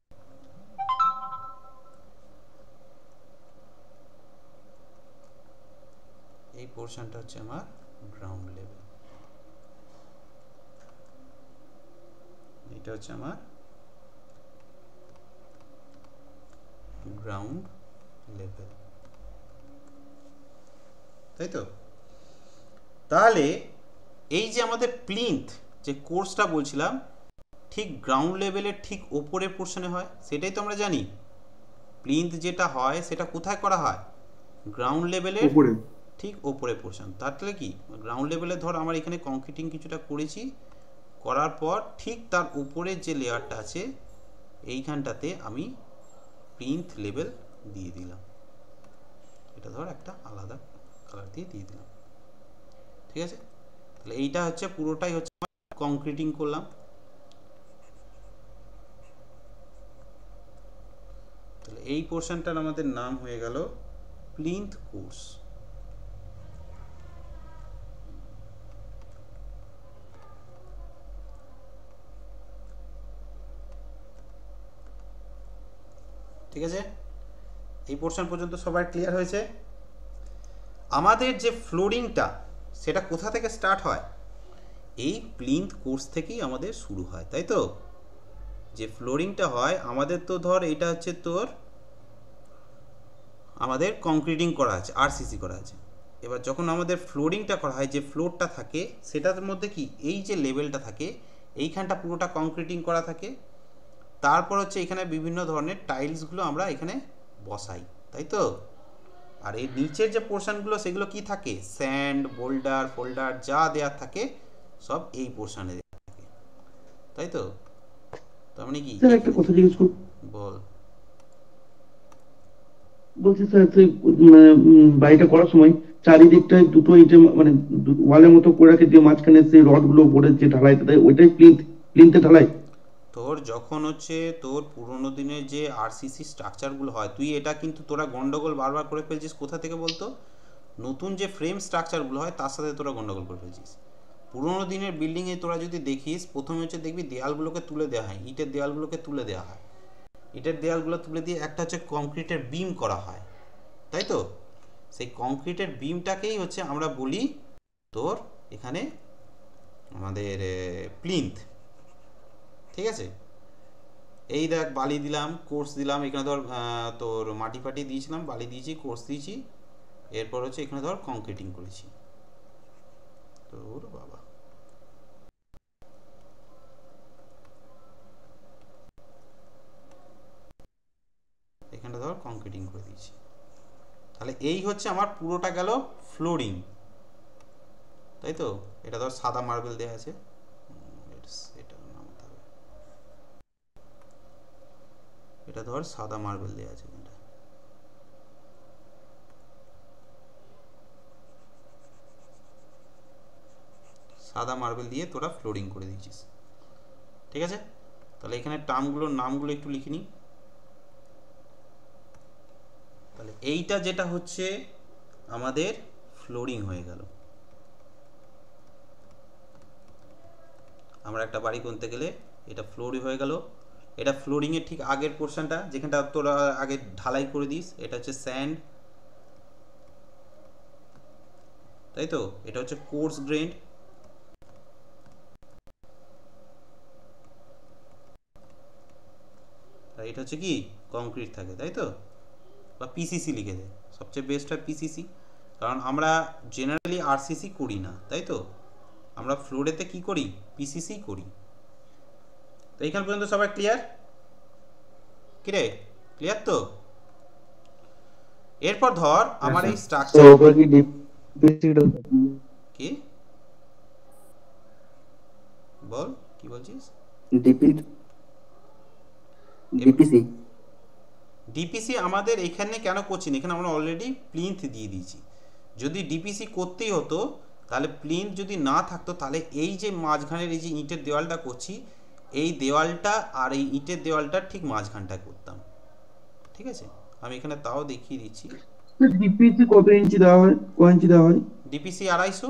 S1: এই পোর্শনটা হচ্ছে আমার গ্রাউন্ড লেভেল, এটা হচ্ছে আমার গ্রাউন্ড লেভেল, তাই তো? তাহলে এই যে আমাদের প্লিন্থ যে কোর্সটা বলছিলাম, ঠিক গ্রাউন্ড লেভেলের ঠিক ওপরের পোর্শনে হয়, সেটাই তো আমরা জানি। প্লিন্থ যেটা হয় সেটা কোথায় করা হয়? গ্রাউন্ড লেভেলের
S3: উপরে।
S1: ঠিক ওপরে পোর্শন। তাহলে কি গ্রাউন্ড লেভেলে ধর আমার এখানে কংক্রিটিং কিছুটা করেছি, করার পর ঠিক তার উপরের যে লেয়ারটা আছে এইখানটাতে আমি প্লিন্থ লেভেল দিয়ে দিলাম। এটা ধর একটা আলাদা কালার দিয়ে দিয়ে দিলাম, ঠিক আছে? তাহলে এইটা হচ্ছে পুরোটাই হচ্ছে কংক্রিটিং করলাম। তাহলে এই পোর্শনটার আমাদের নাম হয়ে গেল প্লিন্থ কোর্স। ঠিক আছে? এই পোর্শন পর্যন্ত সবার ক্লিয়ার হয়েছে? আমাদের যে ফ্লোরিংটা সেটা কোথা থেকে স্টার্ট হয়? এই প্লিন্থ কোর্স থেকেই আমাদের শুরু হয়, তাই তো? যে ফ্লোরিংটা হয় আমাদের, তো ধর এইটা হচ্ছে তোর আমাদের কংক্রিটিং করা আছে, আরসিসি করা আছে। এবার যখন আমাদের ফ্লোরিংটা করা হয়, যে ফ্লোরটা থাকে সেটার মধ্যে কি এই যে লেভেলটা থাকে, এইখানটা পুরোটা কংক্রিটিং করা থাকে। তারপর হচ্ছে এখানে বিভিন্ন ধরনের টাইলসগুলো আমরা এখানে বসাই, তাই তো? আর এই নিচের যে পোর্শনগুলো সেগুলো কি থাকে? স্যান্ড, বোল্ডার, ফোল্ডার যা দেওয়ার থাকে সব এই পোর্শনে দেওয়া থাকে, তাই তো? তার মানে কি?
S4: স্যার একটা কথা জিজ্ঞেস করুন।
S1: বল।
S4: বলছি স্যার, তুই বাড়িটা করার সময় চারিদিকটায় দুটো ইটে মানে ওয়ালের মতো করে রাখে দিয়ে মাঝখানে সেই রড গুলো উপরে যে ঢালাইতে দেয় ওইটাই প্লিন্থ, প্লিন্থে ঢালাই?
S1: তোর যখন হচ্ছে তোর পুরোনো দিনের যে আরসিসি স্ট্রাকচারগুলো হয়, তুই এটা কিন্তু তোরা গন্ডগোল বারবার করে ফেলছিস। কোথা থেকে বলতো? নতুন যে ফ্রেম স্ট্রাকচারগুলো হয় তার সাথে তোরা গন্ডগোল করে ফেলছিস। পুরোনো দিনের বিল্ডিংয়ে তোরা যদি দেখিস, প্রথমে হচ্ছে দেখবি দেয়ালগুলোকে তুলে দেওয়া হয়, ইটের দেয়ালগুলোকে তুলে দেওয়া হয়, ইটের দেয়ালগুলো তুলে দিয়ে একটা হচ্ছে কংক্রিটের বিম করা হয়, তাই তো? সেই কংক্রিটের বিমটাকেই হচ্ছে আমরা বলি তোর এখানে আমাদের প্লিন্থ, ঠিক আছে? এই দেখ বালি দিলাম, কোর্স দিলাম, এখানে ধর তোর মাটি ফাটি দিয়েছিলাম, বালি দিয়েছি, কোর্স দিয়েছি, এরপর হচ্ছে এখানে ধর কংক্রিটিং করেছি। তোর বাবা, এখানটা ধর কংক্রিটিং করে দিয়েছি। তাহলে এই হচ্ছে আমার পুরোটা গেল ফ্লোরিং, তাই তো। এটা ধর সাদা মার্বেল দেওয়া আছে, এটা নামাতে হবে, এটা ধর সাদা মার্বেল দেওয়া আছে, এটা সাদা মার্বেল দিয়ে তোরা ফ্লোরিং করে দিয়েছিস, ঠিক আছে। তাহলে এখানে টার্মগুলোর নামগুলো একটু লিখে নিই। তাহলে এইটা যেটা হচ্ছে আমাদের ফ্লোরিং হয়ে গেল। আমরা একটা বাড়ি করতে গেলে এটা ফ্লোরিং হয়ে গেল। এটা ফ্লোরিং এর ঠিক আগের পোর্শনটা যেখানটা তোরা আগে ঢালাই করে দিস, এটা হচ্ছে স্যান্ড, তাই তো। এটা হচ্ছে কোর্স গ্রেন্ড, আর এটা হচ্ছে কি কংক্রিট থাকে, তাই তো, বা পিসিসি লিখে দে, সবচেয়ে বেস্ট হয় পিসিসি, কারণ আমরা জেনারেলি আরসিসি করি না, তাই তো। আমরা ফ্লোরেতে কি করি, পিসিসি করি। তো এইখান পর্যন্ত সবাই ক্লিয়ার? কি রে, ক্লিয়ার তো? এরপর ধর আমার এই স্ট্রাকচার কি বল, কি বলছিস?
S7: ডিপি ডিপিসি
S1: ডিপিসি আমাদের এখানে কেন করছি না, এখানে আমরা অলরেডি প্লিন্থ দিয়ে দিয়েছি। যদি ডিপিসি করতেই হতো তাহলে প্লিন্থ যদি না থাকতো, তাহলে এই যে মাঝখানের এই যে ইটের দেওয়ালটা করছি, এই দেওয়ালটা আর এই ইটের দেওয়ালটা ঠিক মাঝখানটা করতাম, ঠিক আছে। আমি এখানে তাও দেখিয়ে দিচ্ছি।
S4: ডিপিসি কত ইঞ্চি দেওয়া হয়, কত ইঞ্চি দেওয়া হয়?
S1: ডিপিসি আড়াইশো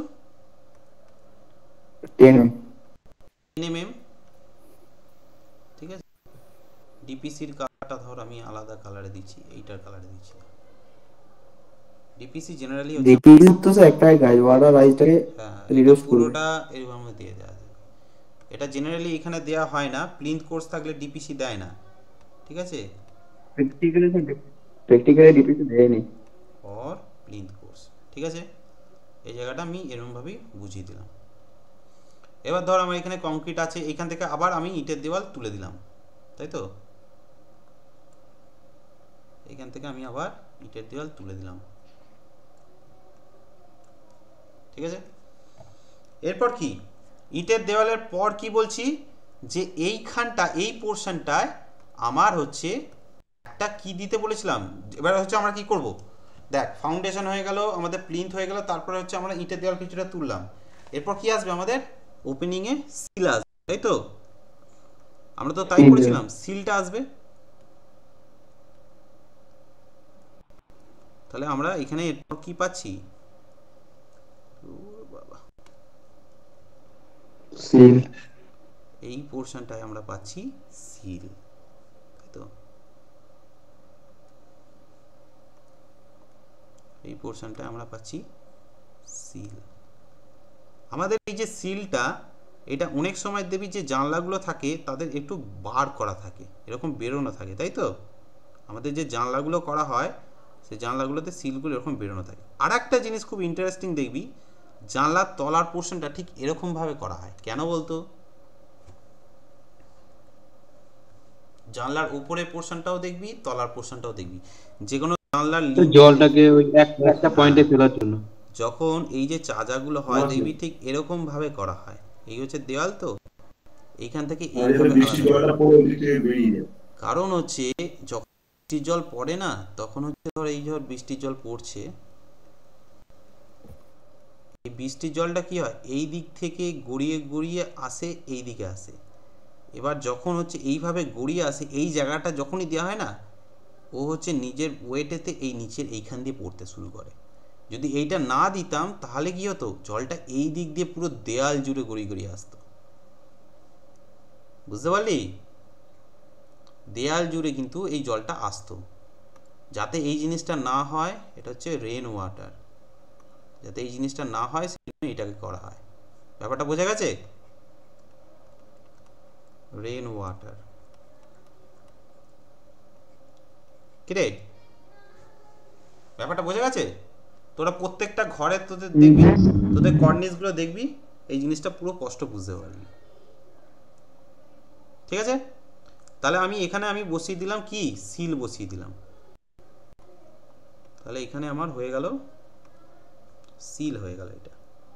S7: টেন
S1: এমএম, ঠিক আছে। ডিপিসির কালারটা ধর আমি আলাদা কালারে দিচ্ছি, এইটার কালারে দিচ্ছি। ডিপিসি জেনারেলি
S7: ডিপিসি তো স্যার একটাই গাইড ওয়াটার রাইজটাকে রিডিউস করবে,
S1: পুরোটা এইভাবে দিয়ে দেওয়া যায়। এটা জেনারেলি এখানে দেয়া হয় না, প্লিন্থ কোর্স থাকলে ডিপিসি দেয় না, ঠিক আছে।
S7: প্র্যাকটিক্যালি প্র্যাকটিক্যালি ডিপিসি দেয়নি
S1: অর প্লিন্থ কোর্স, ঠিক আছে। এই জায়গাটা আমি এরকমভাবেই বুঝিয়ে দিলাম। এবার ধর আমার এখানে কংক্রিট আছে, এখান থেকে আবার আমি ইটের দেওয়াল তুলে দিলাম, তাই তো। এখান থেকে আমি আবার ইটের দেওয়াল তুলে দিলাম, ঠিক আছে। এরপর কি, ইটের দেওয়ালের পর কি বলছি, যে এইখানটা এই পোর্শনটায় আমার হচ্ছে একটা কি দিতে বলেছিলাম। এবার হচ্ছে আমরা কি করব, দেখ ফাউন্ডেশন হয়ে গেল, আমাদের প্লিন্থ হয়ে গেল, তারপরে হচ্ছে আমরা ইটের দেওয়াল কিছুটা তুললাম। এরপর কি আসবে, আমাদের ওপেনিং এ সিল আসবে, তাই তো। আমরা তো তাই করেছিলাম, সিলটা আসবে। তাহলে আমরা এখানে এরপর কি পাচ্ছি,
S7: সিল,
S1: এই পোর্শনটায় আমরা পাচ্ছি সিল, তাই তো। এই পোর্শনটায় আমরা পাচ্ছি সিল। আমাদের এই যে সিলটা, এটা অনেক সময় দেখবি যে জানলাগুলো থাকে তাদের একটু বার করা থাকে, এরকম বেরোনো থাকে, তাই তো। আমাদের যে জানলাগুলো করা হয় সেই জানলাগুলোতে সিলগুলো এরকম বেরোনো থাকে। আর একটা জিনিস খুব ইন্টারেস্টিং দেখবি, জানলার তলার পোর্শনটা ঠিক এরকমভাবে করা হয়, কেন বলতো? জানলার উপরের পোর্শনটাও দেখবি, তলার পোর্শনটাও দেখবি, যে কোনো জানলার
S2: জলটাকে ওই একটা পয়েন্টে ফেলার জন্য
S1: যখন এই যে চাজাগুলো হয় দেখবি ঠিক এরকম ভাবে করা হয়। এই হচ্ছে দেওয়াল, তো এইখান থেকে কারণ হচ্ছে যখন বৃষ্টির জল পড়ে না, তখন হচ্ছে ধর এই ধর বৃষ্টির জল পড়ছে, এই বৃষ্টির জলটা কি হয়, এই দিক থেকে গড়িয়ে গড়িয়ে আসে, এই দিকে আসে। এবার যখন হচ্ছে এইভাবে গড়িয়ে আসে, এই জায়গাটা যখনই দেওয়া হয় না, ও হচ্ছে নিজের ওয়েটেতে এই নিচের এইখান দিয়ে পড়তে শুরু করে। যদি এইটা না দিতাম তাহলে কি হতো, জলটা এই দিক দিয়ে পুরো দেয়াল জুড়ে গড়িয়ে গড়িয়ে আসতো, বুঝতে পারলি। দেয়াল জুড়ে কিন্তু এই জলটা আসতো। যাতে এই জিনিসটা না হয়, এটা হচ্ছে রেন ওয়াটার, যাতে এই জিনিসটা না হয় সেজন্য এটাকে করা হয়। ব্যাপারটা বোঝা গেছে? রেন ওয়াটার, কিরে ব্যাপারটা বোঝা গেছে? তোরা প্রত্যেকটা ঘরে তোদের দেখবি, তোদের কর্নিসগুলো দেখবি, এই জিনিসটা পুরো স্পষ্ট বুঝতে পারবি, ঠিক আছে। তাহলে আমি এখানে আমি বসিয়ে দিলাম কি, সিল বসিয়ে দিলাম। তাহলে এখানে আমার হয়ে গেল সিল হয়ে গেল, এটা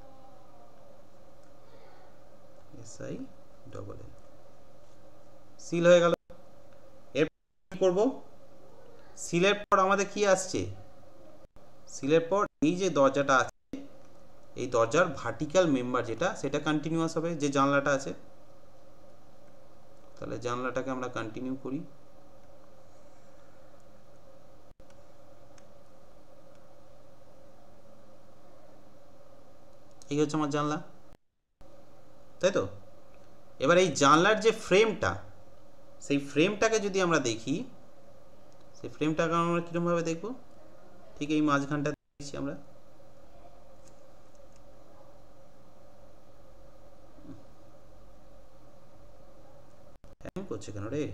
S1: S I double L sill হয়ে গেল। এরপর কি করব, সিলের পর আমাদের কি আসছে, সিলের পর এই যে দরজাটা আছে, এই দরজার ভার্টিক্যাল মেম্বার যেটা, সেটা কন্টিনিউয়াস হবে, যে জানলাটা আছে। তাহলে জানলাটাকে আমরা কন্টিনিউ করি। এই হচ্ছে আমার জানলা, তাই তো। এবার এই জানলার যে ফ্রেমটা, সেই ফ্রেমটাকে যদি আমরা দেখি, সেই ফ্রেমটাকে আমরা কীরকমভাবে দেখব, ঠিক এই মাঝখানটা দেখছি আমরা। হ্যাং করছে কেন রে?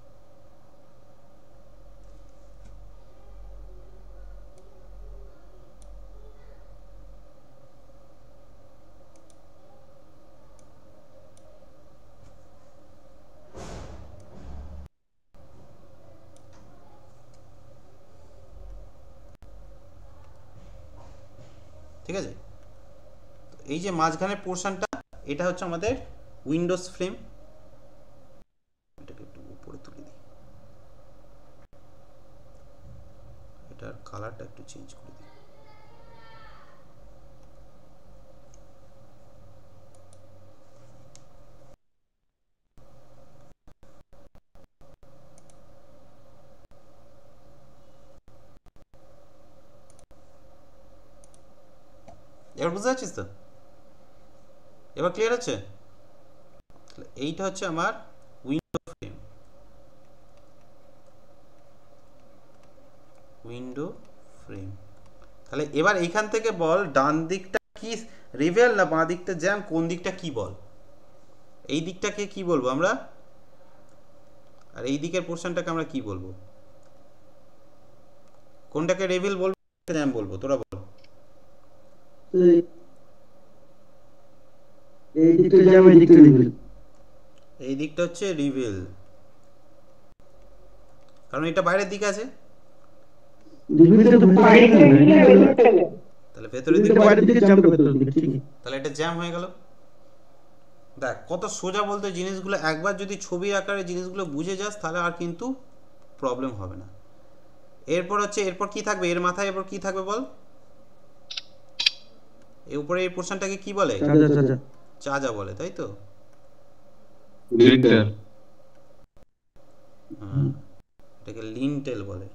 S1: ঠিক আছে, এই যে মাঝখানের পোর্শনটা, এটা হচ্ছে আমাদের উইন্ডোজ ফ্রেম। এটাকে একটু উপরে তুলে দিই, এটার কালারটা একটু চেঞ্জ করে দিই। এবার বুঝতে পারছিস তো? এবার ক্লিয়ার হচ্ছে? এইটা হচ্ছে আমার উইন্ডো ফ্রেম, উইন্ডো ফ্রেম। তাহলে এবার এইখান থেকে বল, ডান দিকটা কি রিভেল না বাঁ দিকটা জ্যাম, কোন দিকটা কি বল? এই দিকটাকে কি বলবো আমরা, আর এই দিকের পোর্শনটাকে আমরা কি বলবো? কোনটাকে রিভেল বলবো, জ্যাম বলবো, তোরা বল।
S7: এই দিকটা জ্যাম, এই দিকটা রিভিল।
S1: এই দিকটা হচ্ছে রিভেল, কারণ এটা বাইরের দিকে আছে।
S7: রিভিলটা তো বাইরে থাকে,
S1: তাহলে ভেতরের দিকে,
S7: বাইরের দিকে জ্যামটা ভেতরের দিকে, ঠিক।
S1: তাহলে এটা জ্যাম হয়ে গেল। দেখ কত সোজা বলতে জিনিসগুলো, একবার যদি ছবি আকারে জিনিসগুলো বুঝে যাস তাহলে আর কিন্তু প্রবলেম হবে না। এরপর হচ্ছে, এরপর কি থাকবে এর মাথায়, এরপর কি থাকবে বল? এই উপরে এই পোর্শনটাকে কি বলে?
S7: চাচা চাচা
S1: চাজা বলে, তাই তো?
S2: লিন্টার।
S1: হ্যাঁ, এটাকে লিনটেল বলে,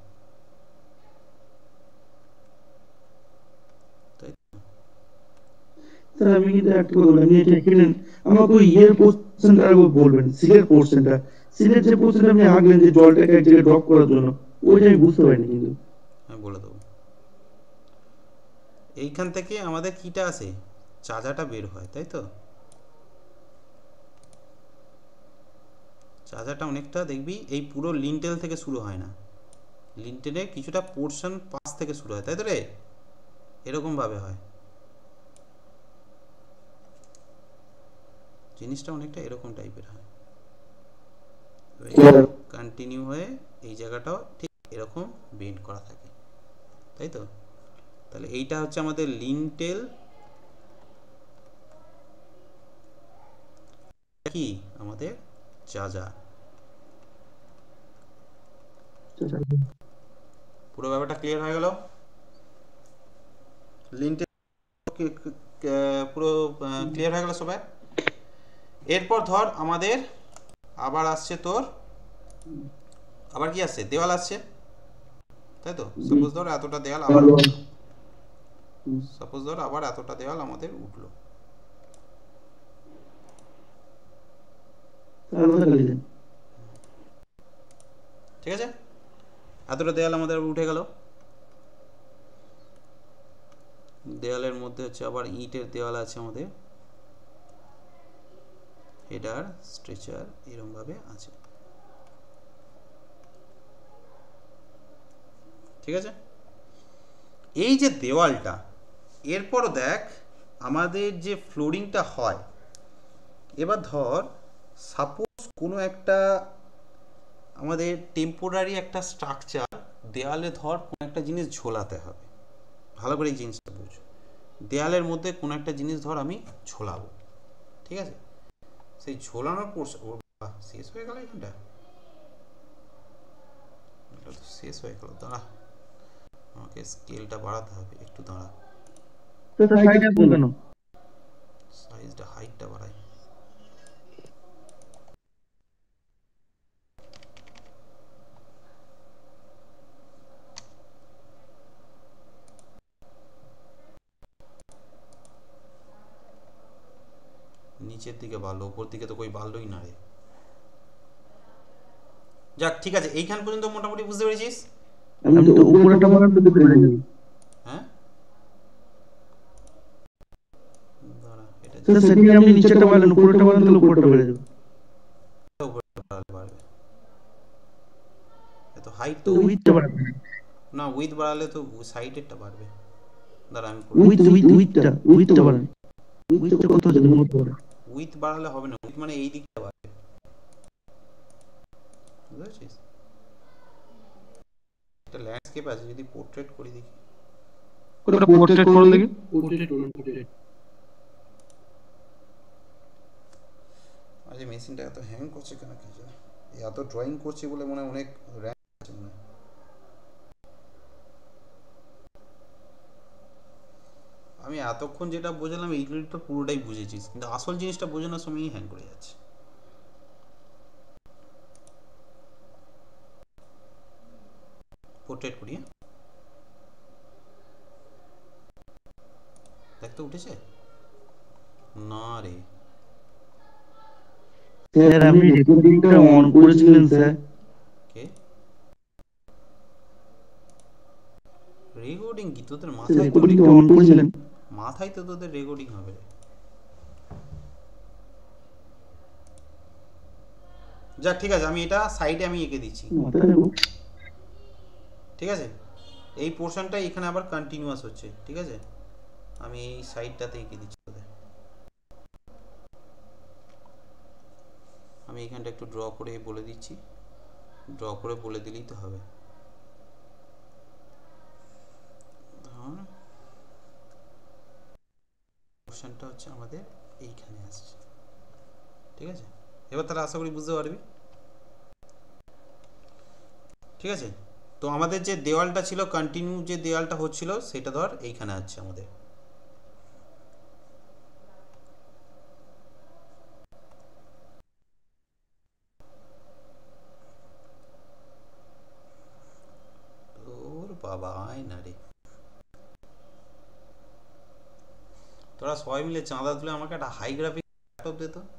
S1: তাই তো?
S7: স্যার আমি কিন্তু একটা কথা বলি, আপনি এটা এখানে আমাকে ওই ইয়ের পোর্শনটা আরেকবার বলবেন, সিলের পোর্শনটা, সিলের যে পোর্শনটা আপনি আঁকলেন যে জলটাকে এক জায়গায় ড্রপ করার জন্য, ওইটা আমি বুঝতে পারিনি কিন্তু।
S1: আমি বলে দেবো। এইখান থেকে আমাদের কিটা আসে, চাজাটা বের হয়, তাই তো? চাজাটা অনেকটা দেখবি এই পুরো লিনটেল থেকে শুরু হয় না, লিনটেলের কিছুটা পোর্শন পাশ থেকে শুরু হয়, তাই তো রে? এরকম ভাবে হয় জিনিসটা, অনেকটা এরকম টাইপের হয়, কন্টিনিউ হয়ে এই জায়গাটাও ঠিক এরকম বেন্ড করা থাকে, তাই তো? তাহলে এইটা হচ্ছে আমাদের লিনটেল, কি আমাদের চাজা। পুরো ব্যাপারটা ক্লিয়ার হয়ে গেল? লিনটেল পুরো ক্লিয়ার হয়ে গেল সবাই? এরপর ধর আমাদের আবার আসছে তোর, আবার কি আসছে, দেওয়াল আসছে, তাই তো? সাপোজ ধর এতটা দেওয়াল আবার উঠলো, সাপোজ ধর আবার এতটা দেওয়াল আমাদের উঠলো, ঠিক আছে? এতটা দেওয়াল আমাদের উঠে গেল। দেওয়ালের মধ্যে হচ্ছে আবার ইটের দেওয়াল আছে আমাদের, হেডার স্ট্রেচার এরকম ভাবে আছে, ঠিক আছে? এই যে দেওয়ালটা, এরপর দেখ আমাদের যে ফ্লোরিংটা হয়, এবার ধর সাপোজ কোনো একটা আমাদের টেম্পোরারি একটা স্ট্রাকচার দেয়ালে ধর কোনো একটা জিনিস ঝোলাতে হবে, ভালো করে এই জিনিসটা বুঝো। দেয়ালের মধ্যে কোনো একটা জিনিস ধর আমি ঝোলাবো, ঠিক আছে? সেই ঝোলানোর পোর্শন শেষ হয়ে গেল, এখানটা এটা তো শেষ হয়ে গেল। দাঁড়া, আমাকে স্কেলটা বাড়াতে হবে একটু, দাঁড়া।
S7: স্যার সাইডে কোন কেন?
S1: সাইজটা হাইটটা বাড়াই। নিচের দিকে বাড়লো, উপর দিকে তো কই বাড়লোই না রে। যাক ঠিক আছে, এইখান পর্যন্ত মোটামুটি বুঝতে পেরেছিস?
S7: আমি তো উপরেটা বানাতে পেরে যাই।
S1: হ্যাঁ দাঁড়া, এটা
S7: স্যার সেদিন আপনি নিচেটা বানালেন, উপরেটা বানালে তাহলে উপরেটা বেড়ে যাবে।
S1: উপরে বাড়বে, এত হাইট
S7: তো
S1: তো
S7: উইথটা বাড়াবেন।
S1: না, উইথ বাড়ালে তো সাইডেরটা বাড়বে। দাঁড়া আমি
S7: উইথ উইথ উইথটা উইথটা বাড়ান। উইথটা কত আছে দেখুন তো বাড়ান।
S1: উইথ বাড়ালে হবে না, উইথ মানে এই দিকটা বাড়বে, বুঝতে পারছিস? এটা ল্যান্ডস্কেপ আছে, যদি পোর্ট্রেট করি দেখি।
S2: ওটা পোর্ট্রেট করুন দেখি।
S6: পোর্ট্রেট করুন, পোর্ট্রেট।
S1: আজ মেশিনটা এত হ্যাং করছে কেন কি জানি, এত ড্রয়িং করছি বলে মনে হয় অনেক র্যাম আছে মনে হয়। আমি এতক্ষণ যেটা বোঝালাম এইগুলো পুরোটাই বুঝেছিস, কিন্তু আসল জিনিসটা বোঝানোর সময়ই হ্যাং করে যাচ্ছে। পোর্ট্রেট করি, হ্যাঁ দেখ তো উঠেছে না রে।
S7: স্যার আপনি রেকর্ডিংটা অন করেছিলেন স্যার?
S1: কে রেকর্ডিং? কি তোদের মাথায় তো
S7: রেকর্ডিংটা অন করেছিলেন?
S1: মাথায় তো তোদের রেকর্ডিং হবে। যাক ঠিক আছে, আমি এটা সাইডে আমি এঁকে দিচ্ছি,
S7: মাথায় রাখো।
S1: ঠিক আছে? এই পোর্শনটা এখানে আবার কন্টিনিউয়াস হচ্ছে, ঠিক আছে? আমি এই সাইডটাতে এঁকে দিচ্ছি তোদের। আমি এখানটা একটু ড্র করে বলে দিচ্ছি, ড্র করে বলে দিলেই তো হবে। পোর্শনটা হচ্ছে আমাদের এইখানে আসছে, ঠিক আছে? এবার তাহলে আশা করি বুঝতে পারবি, ঠিক আছে? তো আমাদের যে দেওয়ালটা ছিল, কন্টিনিউ যে দেওয়ালটা হচ্ছিল, সেটা ধর এইখানে আছে আমাদের। তোর বাবা আয় না রে, তোরা সবাই মিলে চাঁদা তুলে আমাকে একটা হাই গ্রাফিক ল্যাপটপ দে তো।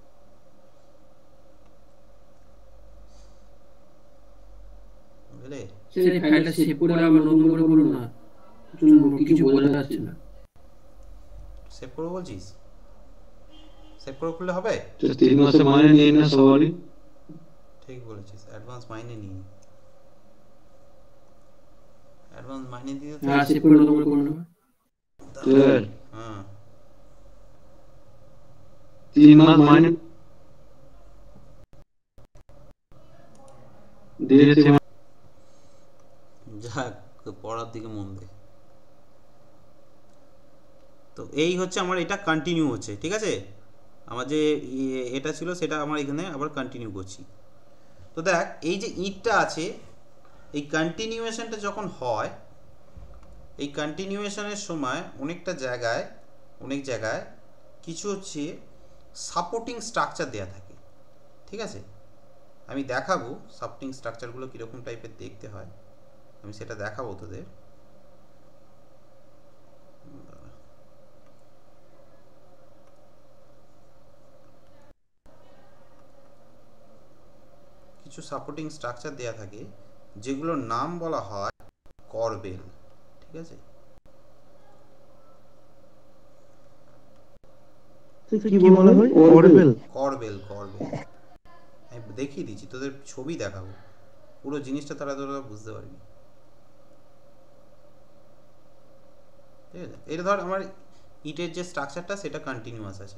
S1: বুঝলে?
S6: স্যার এই ফাইলটা সেভ করে আবার নতুন করে করুন না, চলুন কিছু বোঝা যাচ্ছে না।
S1: সেভ করবো বলছিস? সেভ করে খুললে হবে?
S2: তিন মাসে মাইনে নিয়ে না সবারই।
S1: ঠিক বলেছিস, অ্যাডভান্স মাইনে নিই, অ্যাডভান্স মাইনে দিয়ে তো।
S6: হ্যাঁ সেভ করে নতুন করে করুন।
S2: স্যার
S1: হ্যাঁ
S2: তিন মাস মাইনে দিয়েছে।
S1: যাক, পড়ার দিকে মন দে। তো এই হচ্ছে আমার, এটা কন্টিনিউ হচ্ছে, ঠিক আছে? আমার যে এটা ছিল সেটা আমার এখানে আবার কন্টিনিউ করছি। তো দেখ, এই যে ইটটা আছে, এই কন্টিনিউয়েশনটা যখন হয়, এই কন্টিনিউয়েশনের সময় অনেকটা জায়গায় অনেক জায়গায় কিছু হচ্ছে সাপোর্টিং স্ট্রাকচার দেয়া থাকে, ঠিক আছে? আমি দেখাবো সাপোর্টিং স্ট্রাকচারগুলো কীরকম টাইপের দেখতে হয়, আমি সেটা দেখাবো তোদের। কিছু সাপোর্টিং স্ট্রাকচার দেয়া থাকে যেগুলোর নাম বলা হয় করবেল, ঠিক আছে?
S7: কি বলা হয়? করবেল?
S1: করবেল করবেল আমি দেখিয়ে দিচ্ছি তোদের, ছবি দেখাবো, পুরো জিনিসটা তারা তোরা বুঝতে পারবি, ঠিক আছে? এটা ধর আমার ইটের যে স্ট্রাকচারটা সেটা কন্টিনিউয়াস আছে,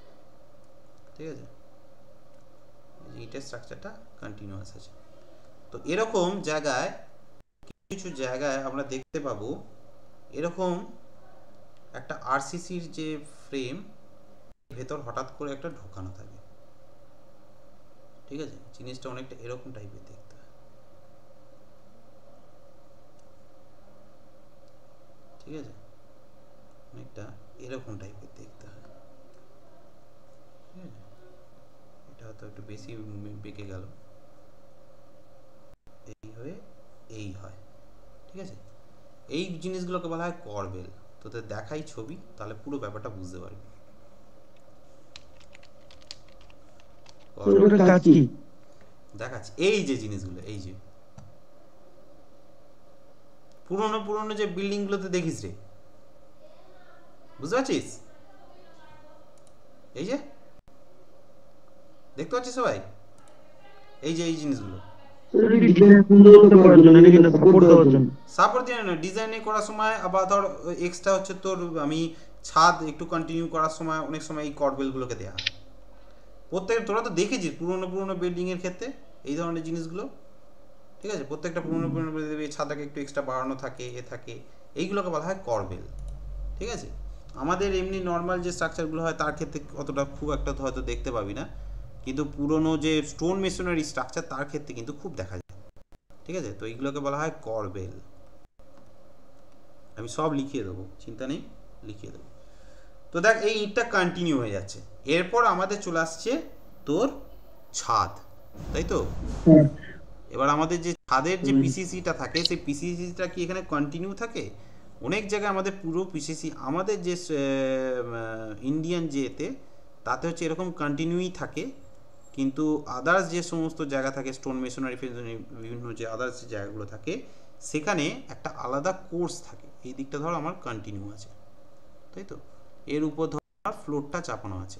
S1: ঠিক আছে? ইটের স্ট্রাকচারটা কন্টিনিউয়াস আছে। তো তো এরকম জায়গায় কিছু জায়গায় আমরা দেখতে পাবো এরকম একটা আরসিসির যে ফ্রেম ভেতর হঠাৎ করে একটা ঢোকানো থাকে, ঠিক আছে? জিনিসটা অনেকটা এরকম টাইপের দেখতে হয়, ঠিক আছে? অনেকটা এরকম টাইপের দেখতে হয়, ঠিক আছে? এটা হয়তো একটু বেশি বেঁকে গেল, এই হয়ে এই হয়, ঠিক আছে? এই জিনিসগুলোকে বলা হয় করবেল। তোদের দেখাই ছবি, তাহলে পুরো ব্যাপারটা বুঝতে পারবি।
S7: ওটার কাজ কি?
S1: দেখাচ্ছি, এই যে জিনিসগুলো, এই যে পুরনো পুরনো যে বিল্ডিং গুলোতে দেখিস রে, বুঝতে পারছিস? এই যে দেখতে পাচ্ছিস সবাই, এই যে এই জিনিসগুলো সাপোর্ট দিয়ে না, ডিজাইনে করার সময় আবার ধর এক্সট্রা হচ্ছে তোর আমি ছাদ একটু কন্টিনিউ করার সময় অনেক সময় এই করবেলগুলোকে দেওয়া হয়। প্রত্যেক তোরা তো দেখেছিস পুরনো পুরনো বিল্ডিং এর ক্ষেত্রে এই ধরনের জিনিসগুলো, ঠিক আছে? প্রত্যেকটা পুরনো পুরনো বিল্ডিং ছাদটাকে একটু এক্সট্রা বাড়ানো থাকে, এ থাকে, এইগুলোকে বলা হয় করবেল, ঠিক আছে? আমাদের এমনি নর্মাল যে স্ট্রাকচারগুলো হয় তার ক্ষেত্রে অতটা খুব একটা হয়তো দেখতে পাবি না, কিন্তু পুরনো যে স্টোন মেশনারি স্ট্রাকচার তার ক্ষেত্রে কিন্তু খুব দেখা যায়, ঠিক আছে? তো এইগুলোকে বলা হয় করবেল। আমি সব লিখিয়ে দেবো, চিন্তা নেই, লিখিয়ে দেবো। তো দেখ এই ইটটা কন্টিনিউ হয়ে যাচ্ছে, এরপর আমাদের চলে আসছে তোর ছাদ, তাই তো? এবার আমাদের যে ছাদের যে পিসিসিটা থাকে সেই পিসিসিটা কি এখানে কন্টিনিউ থাকে? অনেক জায়গায় আমাদের পুরো পিসিসি আমাদের যে ইন্ডিয়ান যেতে তাতে হচ্ছে এরকম কন্টিনিউই থাকে, কিন্তু আদার্স যে সমস্ত জায়গা থাকে স্টোন মেশনারি বিভিন্ন যে আদার্স যে জায়গাগুলো থাকে সেখানে একটা আলাদা কোর্স থাকে। এই দিকটা ধর আমার কন্টিনিউ আছে, তাই তো? এর উপর ধর ফ্লোরটা চাপানো আছে,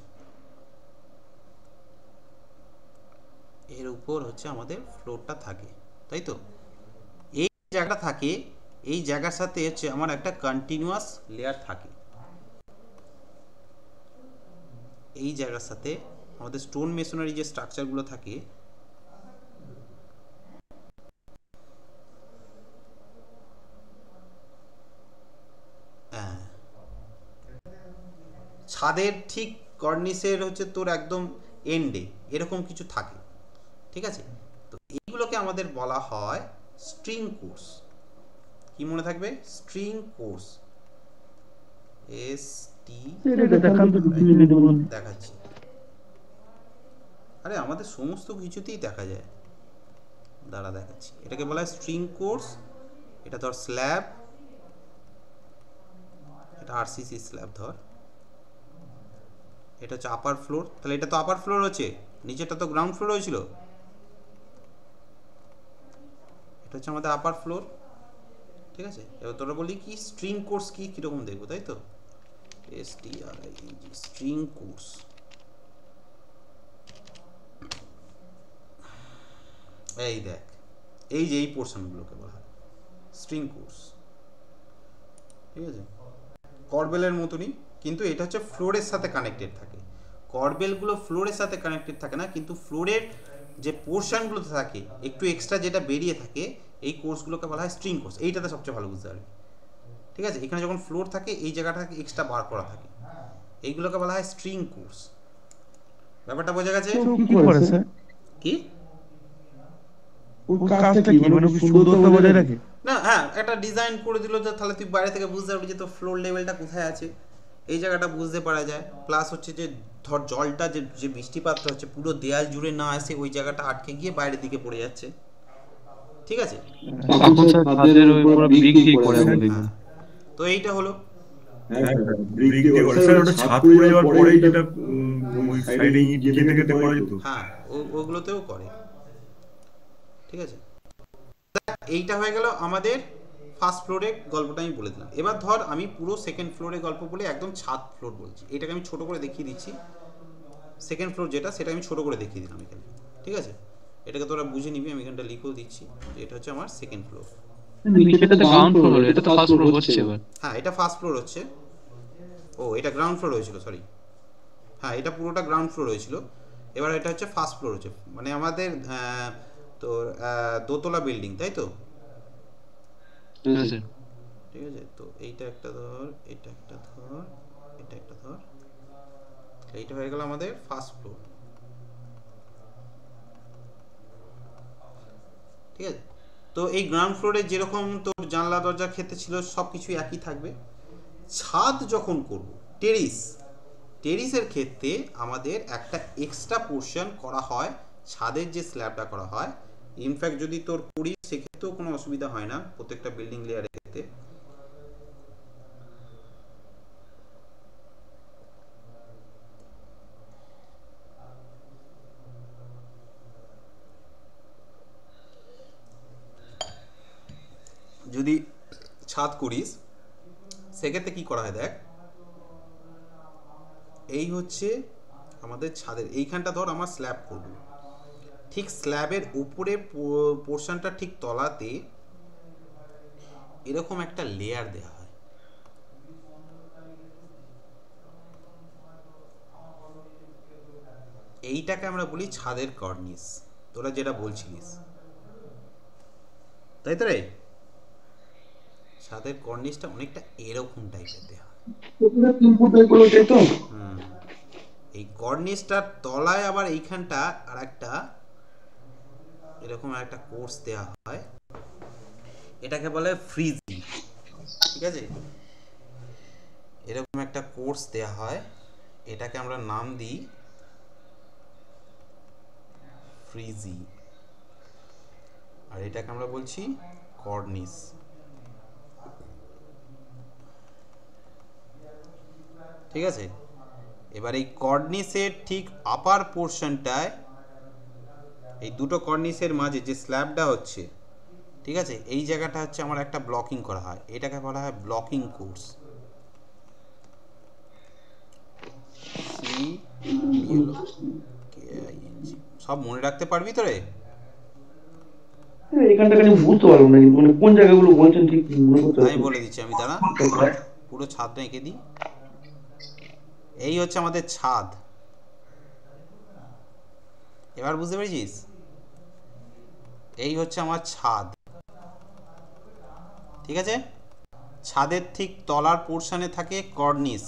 S1: এর উপর হচ্ছে আমাদের ফ্লোরটা থাকে, তাই তো? এই জায়গাটা থাকে, এই জায়গার সাথে হচ্ছে আমার একটা কন্টিনিউয়াস লেয়ার থাকে, এই জায়গার সাথে আমাদের স্টোন মেশনারি যে স্ট্রাকচারগুলো থাকে হ্যাঁ, ছাদের ঠিক কর্নিসের হচ্ছে তোর একদম এন্ডে এরকম কিছু থাকে, ঠিক আছে? তো এইগুলোকে আমাদের বলা হয় স্ট্রিং কোর্স। কি মনে থাকবে? স্ট্রিং কোর্স, এস টি দেখাচ্ছি। আরে আমাদের সমস্ত কিছুতেই দেখা যায়, দাঁড়া দেখাচ্ছি। এটাকে বলা হয় স্ট্রিং কোর্স। এটা ধর স্ল্যাব, এটা আরসিসি স্ল্যাব ধর, এটা হচ্ছে আপার ফ্লোর, তাহলে এটা তো আপার ফ্লোর হচ্ছে, নিচেটা তো গ্রাউন্ড ফ্লোর হয়েছিল, এটা হচ্ছে আমাদের আপার ফ্লোর, ঠিক আছে? এবার তোরা বলি কি স্ট্রিং কোর্স কি কিরকম দেখবো, তাই তো? S T R I N G string course. এই দেখ, এই যে এই পোর্শনগুলোকে বলা হয় স্ট্রিং কোর্স, ঠিক আছে? করবেলের মতনই, কিন্তু এটা হচ্ছে ফ্লোরের সাথে কানেক্টেড থাকে। করবেলগুলো ফ্লোরের সাথে কানেক্টেড থাকে না, কিন্তু ফ্লোরের যে পোর্শনগুলো থাকে একটু এক্সট্রা যেটা বেরিয়ে থাকে এই কোর্সগুলোকে বলা হয় স্ট্রিং কোর্স। এইটাতে সবচেয়ে ভালো বুঝতে পারবে, ঠিক আছে? এখানে যখন ফ্লোর থাকে এই জায়গাটাকে এক্সট্রা বার করা থাকে, এইগুলোকে বলা হয় স্ট্রিং কোর্স। ব্যাপারটা বোঝা গেছে?
S7: কি করে স্যার?
S1: কি
S7: ওর কাজটা কি, মানে সুন্দরতা বজায় রাখে
S1: না? হ্যাঁ, একটা ডিজাইন করে দিল যে তাহলে তুই বাইরে থেকে বুঝতে পারবি যে তোর ফ্লোর লেভেলটা কোথায় আছে, এই জায়গাটা বুঝতে পারা যায়। প্লাস হচ্ছে যে ধর জলটা যে যে বৃষ্টিপাতটা হচ্ছে পুরো দেয়াল জুড়ে না আসে, ওই জায়গাটা আটকে গিয়ে বাইরের দিকে পড়ে যাচ্ছে, ঠিক আছে? তো এইটা হলো হ্যাঁ, ওগুলোতেও করে, ঠিক আছে? এইটা হয়ে গেল আমাদের ফার্স্ট ফ্লোরের গল্পটা আমি বলে দিলাম। এবার ধর আমি পুরো সেকেন্ড ফ্লোরের গল্প বলে একদম ছাদ ফ্লোর বলছি। এটাকে আমি ছোট করে দেখিয়ে দিচ্ছি, সেকেন্ড ফ্লোর যেটা সেটা আমি ছোট করে দেখিয়ে দিলাম এখানে, ঠিক আছে? এটাকে তোরা বুঝে নিবি, আমি এখানটা লিখেও দিচ্ছি যে এটা হচ্ছে আমার সেকেন্ড ফ্লোর। হ্যাঁ, এটা ফার্স্ট ফ্লোর হচ্ছে, ও এটা গ্রাউন্ড ফ্লোর হয়েছিল, সরি, হ্যাঁ এটা পুরোটা গ্রাউন্ড ফ্লোর হয়েছিল। এবার এটা হচ্ছে ফার্স্ট ফ্লোর হচ্ছে, মানে আমাদের তোর আহ, দোতলা বিল্ডিং, তাই তো?
S2: হ্যাঁ স্যার।
S1: ঠিক আছে, তো এইটা একটা ধর, এটা একটা ধর, এটা একটা ধর, এইটা হয়ে গেল আমাদের ফার্স্ট ফ্লোর। ঠিক আছে, তো এই গ্রাউন্ড ফ্লোরে যেরকম তোর জানলা দরজার ক্ষেত্রে ছিল সব কিছুই একই থাকবে। ছাদ যখন করব, টেরিস, টেরিসের ক্ষেত্রে আমাদের একটা এক্সট্রা পোর্শন করা হয়, ছাদের যে স্ল্যাবটা করা হয়। ইনফ্যাক্ট যদি তোর করিস সেক্ষেত্রেও কোনো অসুবিধা হয় না প্রত্যেকটা বিল্ডিং লেয়ারের ক্ষেত্রে। যদি ছাদ করিস সেক্ষেত্রে কি করা হয় দেখ, এই হচ্ছে আমাদের ছাদের এইখানটা ধর আমার স্ল্যাব করব, ঠিক স্ল্যাবের উপরে পোর্শনটা ঠিক তলাতে এরকম একটা লেয়ার দেওয়া হয়। এইটাকে আমরা বলি ছাদের কর্নিস, তোরা যেটা বলছিলিস, তাই তো রে? ছাদের কর্নিসটা অনেকটা এরকম টাইপের দেওয়া হয়। হুম, এই কর্নিসটার তলায় আবার এইখানটা আর একটা এরকম একটা কোর্স দেওয়া হয়, এটাকে বলে ফ্রিজি। ঠিক আছে, এরকম একটা কোর্স দেওয়া হয়, এটাকে আমরা নাম দিই ফ্রিজি, আর এটাকে আমরা বলছি কর্নিস। ঠিক আছে, এবার এই কর্নিসের ঠিক আপার পোর্শনটায়, এই দুটো কর্নিসের মাঝে যে স্ল্যাবটা হচ্ছে, ঠিক আছে, এই জায়গাটা হচ্ছে আমার একটা ব্লকিং করা হয়, এটাকে বলা হয় ব্লকিং কোর্স। সব মনে রাখতে পারবি তো রে?
S7: এখানটা আমি বুঝতে পারবো না, মানে কোন জায়গাগুলো বলছেন ঠিক মনে করতে
S1: আমি বলে দিচ্ছি, আমি দাঁড়া পুরো ছাদটা এঁকে দিই। এই হচ্ছে আমাদের ছাদ, এবার বুঝতে পেরেছিস? এই হচ্ছে আমার ছাদ। ঠিক আছে, ছাদের ঠিক তলার পোর্শনে থাকে কর্নিস,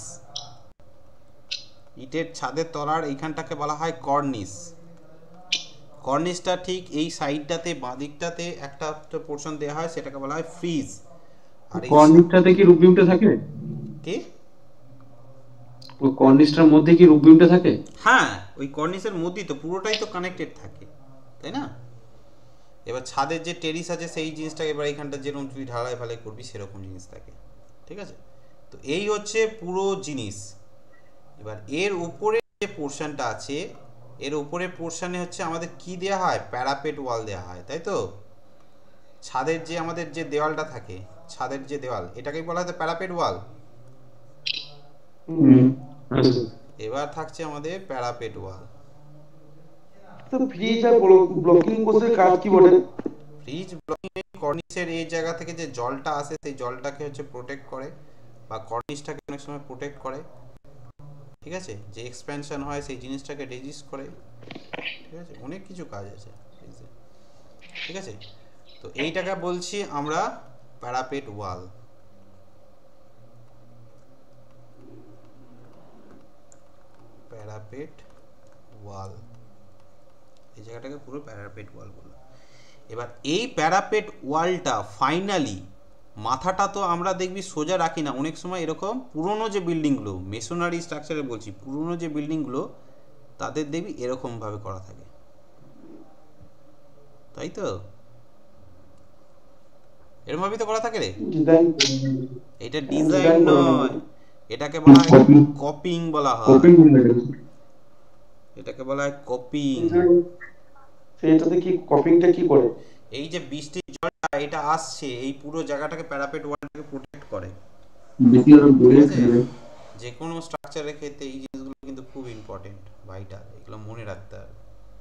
S1: ইটের ছাদের তলার এইখানটাকে বলা হয় কর্নিস। কর্নিসটা ঠিক এই সাইডটাতে বাঁ দিকটাতে একটা পোর্শন দেওয়া হয়, সেটাকে বলা হয় ফ্রিজ। আর এই
S2: কর্নিসটাতে কি রুফ বিমটা থাকে?
S1: কি
S2: ওই কর্নিসটার মধ্যে কি রুফ বিমটা থাকে?
S1: হ্যাঁ, ওই কর্নিসের মধ্যেই তো, পুরোটাই তো কানেক্টেড থাকে, তাই না? এবার ছাদের যে টেরিস আছে সেই জিনিসটাকে এবার এইখানটা যেরকম তুই ঢালাই ফালাই করবি সেরকম জিনিস থাকে। ঠিক আছে, তো এই হচ্ছে পুরো জিনিস। এবার এর উপরে যে পোর্শনটা আছে, এর উপরে পোর্শনে হচ্ছে আমাদের কি দেওয়া হয়, প্যারাপেট ওয়াল দেওয়া হয়, তাই তো? ছাদের যে আমাদের যে দেওয়ালটা থাকে, ছাদের যে দেওয়াল, এটাকেই বলা হয় প্যারাপেট ওয়াল। এবার থাকছে আমাদের প্যারাপেট ওয়াল।
S4: তো ফ্রিজ আর ব্লকিং কোর্সের কাজ কি বলে?
S1: ফ্রিজ ব্লকিং কর্নিসের এই জায়গা থেকে যে জলটা আসে সেই জলটাকে হচ্ছে প্রোটেক্ট করে, বা কর্নিসটাকে অনেক সময় প্রোটেক্ট করে। ঠিক আছে, যে এক্সপ্যানশন হয় সেই জিনিসটাকে রেজিস্ট করে। ঠিক আছে, অনেক কিছু কাজ আছে ফ্রিজে। ঠিক আছে, তো এইটাকে বলছি আমরা প্যারাপেট ওয়াল। প্যারাপেট ওয়াল, এই জায়গাটাকে পুরো প্যারাপেট ওয়াল বলল। এবার এই প্যারাপেট ওয়ালটা ফাইনালি, মাথাটা তো আমরা দেখবি সোজা রাখি না, অনেক সময় এরকম পুরনো যে বিল্ডিংগুলো, মেসোনারি স্ট্রাকচারে বলছি, পুরনো যে বিল্ডিংগুলো তাদের দেখবি এরকমভাবে করা থাকে, তাই তো? এরকমভাবেই তো করা থাকে রে। এটা ডিজাইন নয়, এটাকে বলা হয় কপিং বলা হয়, এটাকে বলা হয় কপিং।
S4: সেটাতে কি কপিংটা কি করে?
S1: এই যে বৃষ্টির জলটা এটা আসছে, এই পুরো জায়গাটাকে প্যারাপেট ওয়ালটাকে প্রোটেক্ট করে। যে কোনো স্ট্রাকচারের ক্ষেত্রে এই জিনিসগুলো কিন্তু খুব ইম্পর্টেন্ট, ভাইটাল, এগুলো মনে রাখতে হবে।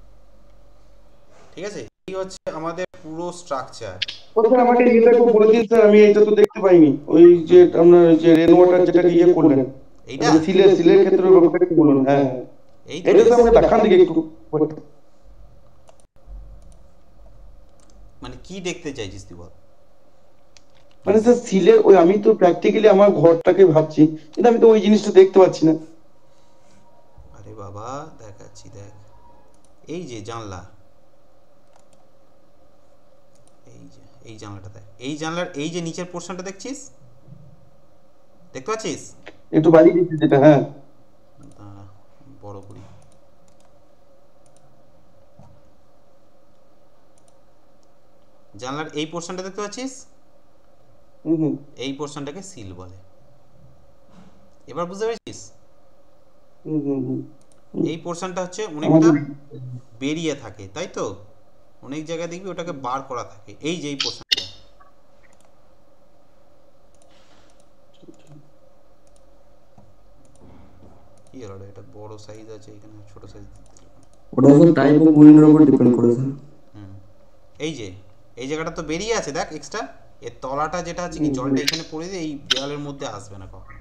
S1: ঠিক আছে, এই হচ্ছে আমাদের পুরো স্ট্রাকচার।
S4: স্যার আমাকে এটা একটু বলে দিন স্যার, আমি এটা তো দেখতে পাইনি। ওই যে আপনার যে রেন ওয়াটার যেটাকে ইয়ে করলেন,
S1: এইটা
S4: সিলের সিলের ক্ষেত্রে ব্যাপারটা একটু বলুন। হ্যাঁ,
S1: এই
S4: এটা তো আমাকে দেখান দিকে একটু।
S1: মানে কি দেখতে চাইছিস তুই বল?
S4: মানে স্যার সিলের ওই, আমি তো প্র্যাকটিক্যালি আমার ঘরটাকে ভাবছি, কিন্তু আমি তো ওই জিনিসটা দেখতে পাচ্ছি না।
S1: আরে বাবা দেখাচ্ছি, দেখ এই যে জানলা, এই যে এই জানলাটা দেখ, এই জানলার এই যে নিচের পোর্শনটা দেখছিস, দেখতে পাচ্ছিস?
S4: একটু বাড়িয়ে দিচ্ছি যেটা, হ্যাঁ।
S1: দাঁড়া, বড় করি। জানলার এই পোর্শনটা দেখতে পাচ্ছিস?
S4: হুম হুম
S1: এই পোর্শনটাকে সিল বলে। এবার বুঝতে পেরেছিস?
S4: হুম হুম হুম।
S1: এই পোর্শনটা হচ্ছে অনেকটা বেরিয়ে থাকে, তাই তো? অনেক জায়গায় দেখবি ওটাকে বার করা থাকে, এই যে এই পোর্শনটা। কি হলো এটা? বড় সাইজ আছে এখানে, ছোট সাইজ দিতে হবে।
S8: ওটা তো টাইপ অফ উইন্ডোর উপর ডিপেন্ড করে স্যার।
S1: হুম, এই যে এই জায়গাটা তো বেরিয়ে আছে, দেখ এক্সট্রা। এর তলাটা যেটা আছে কি, জলটা এখানে পড়ে দিয়ে এই দেওয়ালের মধ্যে আসবে না কখনো।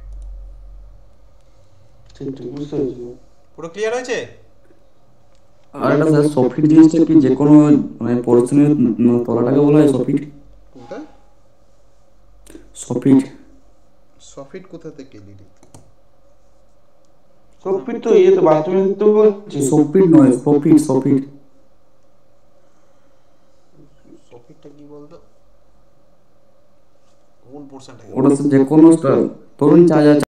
S4: ঠিক ঠিক বুঝতে পেরেছি।
S1: পুরো ক্লিয়ার হয়েছে?
S8: আর একটা স্যার সফিট জিনিসটা কি যে কোনো মানে পোর্শনের তলাটাকে বলা হয় সফিট?
S1: কোনটা?
S8: সফিট
S1: সফিট কোথা থেকে লিলি?
S4: সফিট তো ইয়ে তো বাথরুমে তো বলছি।
S8: সফিট নয়, সফিট সফিট
S1: সফিটটা কি বলতো? কোন পোর্শনটা?
S8: ওটা স্যার যে কোনো ধরুন চার্জার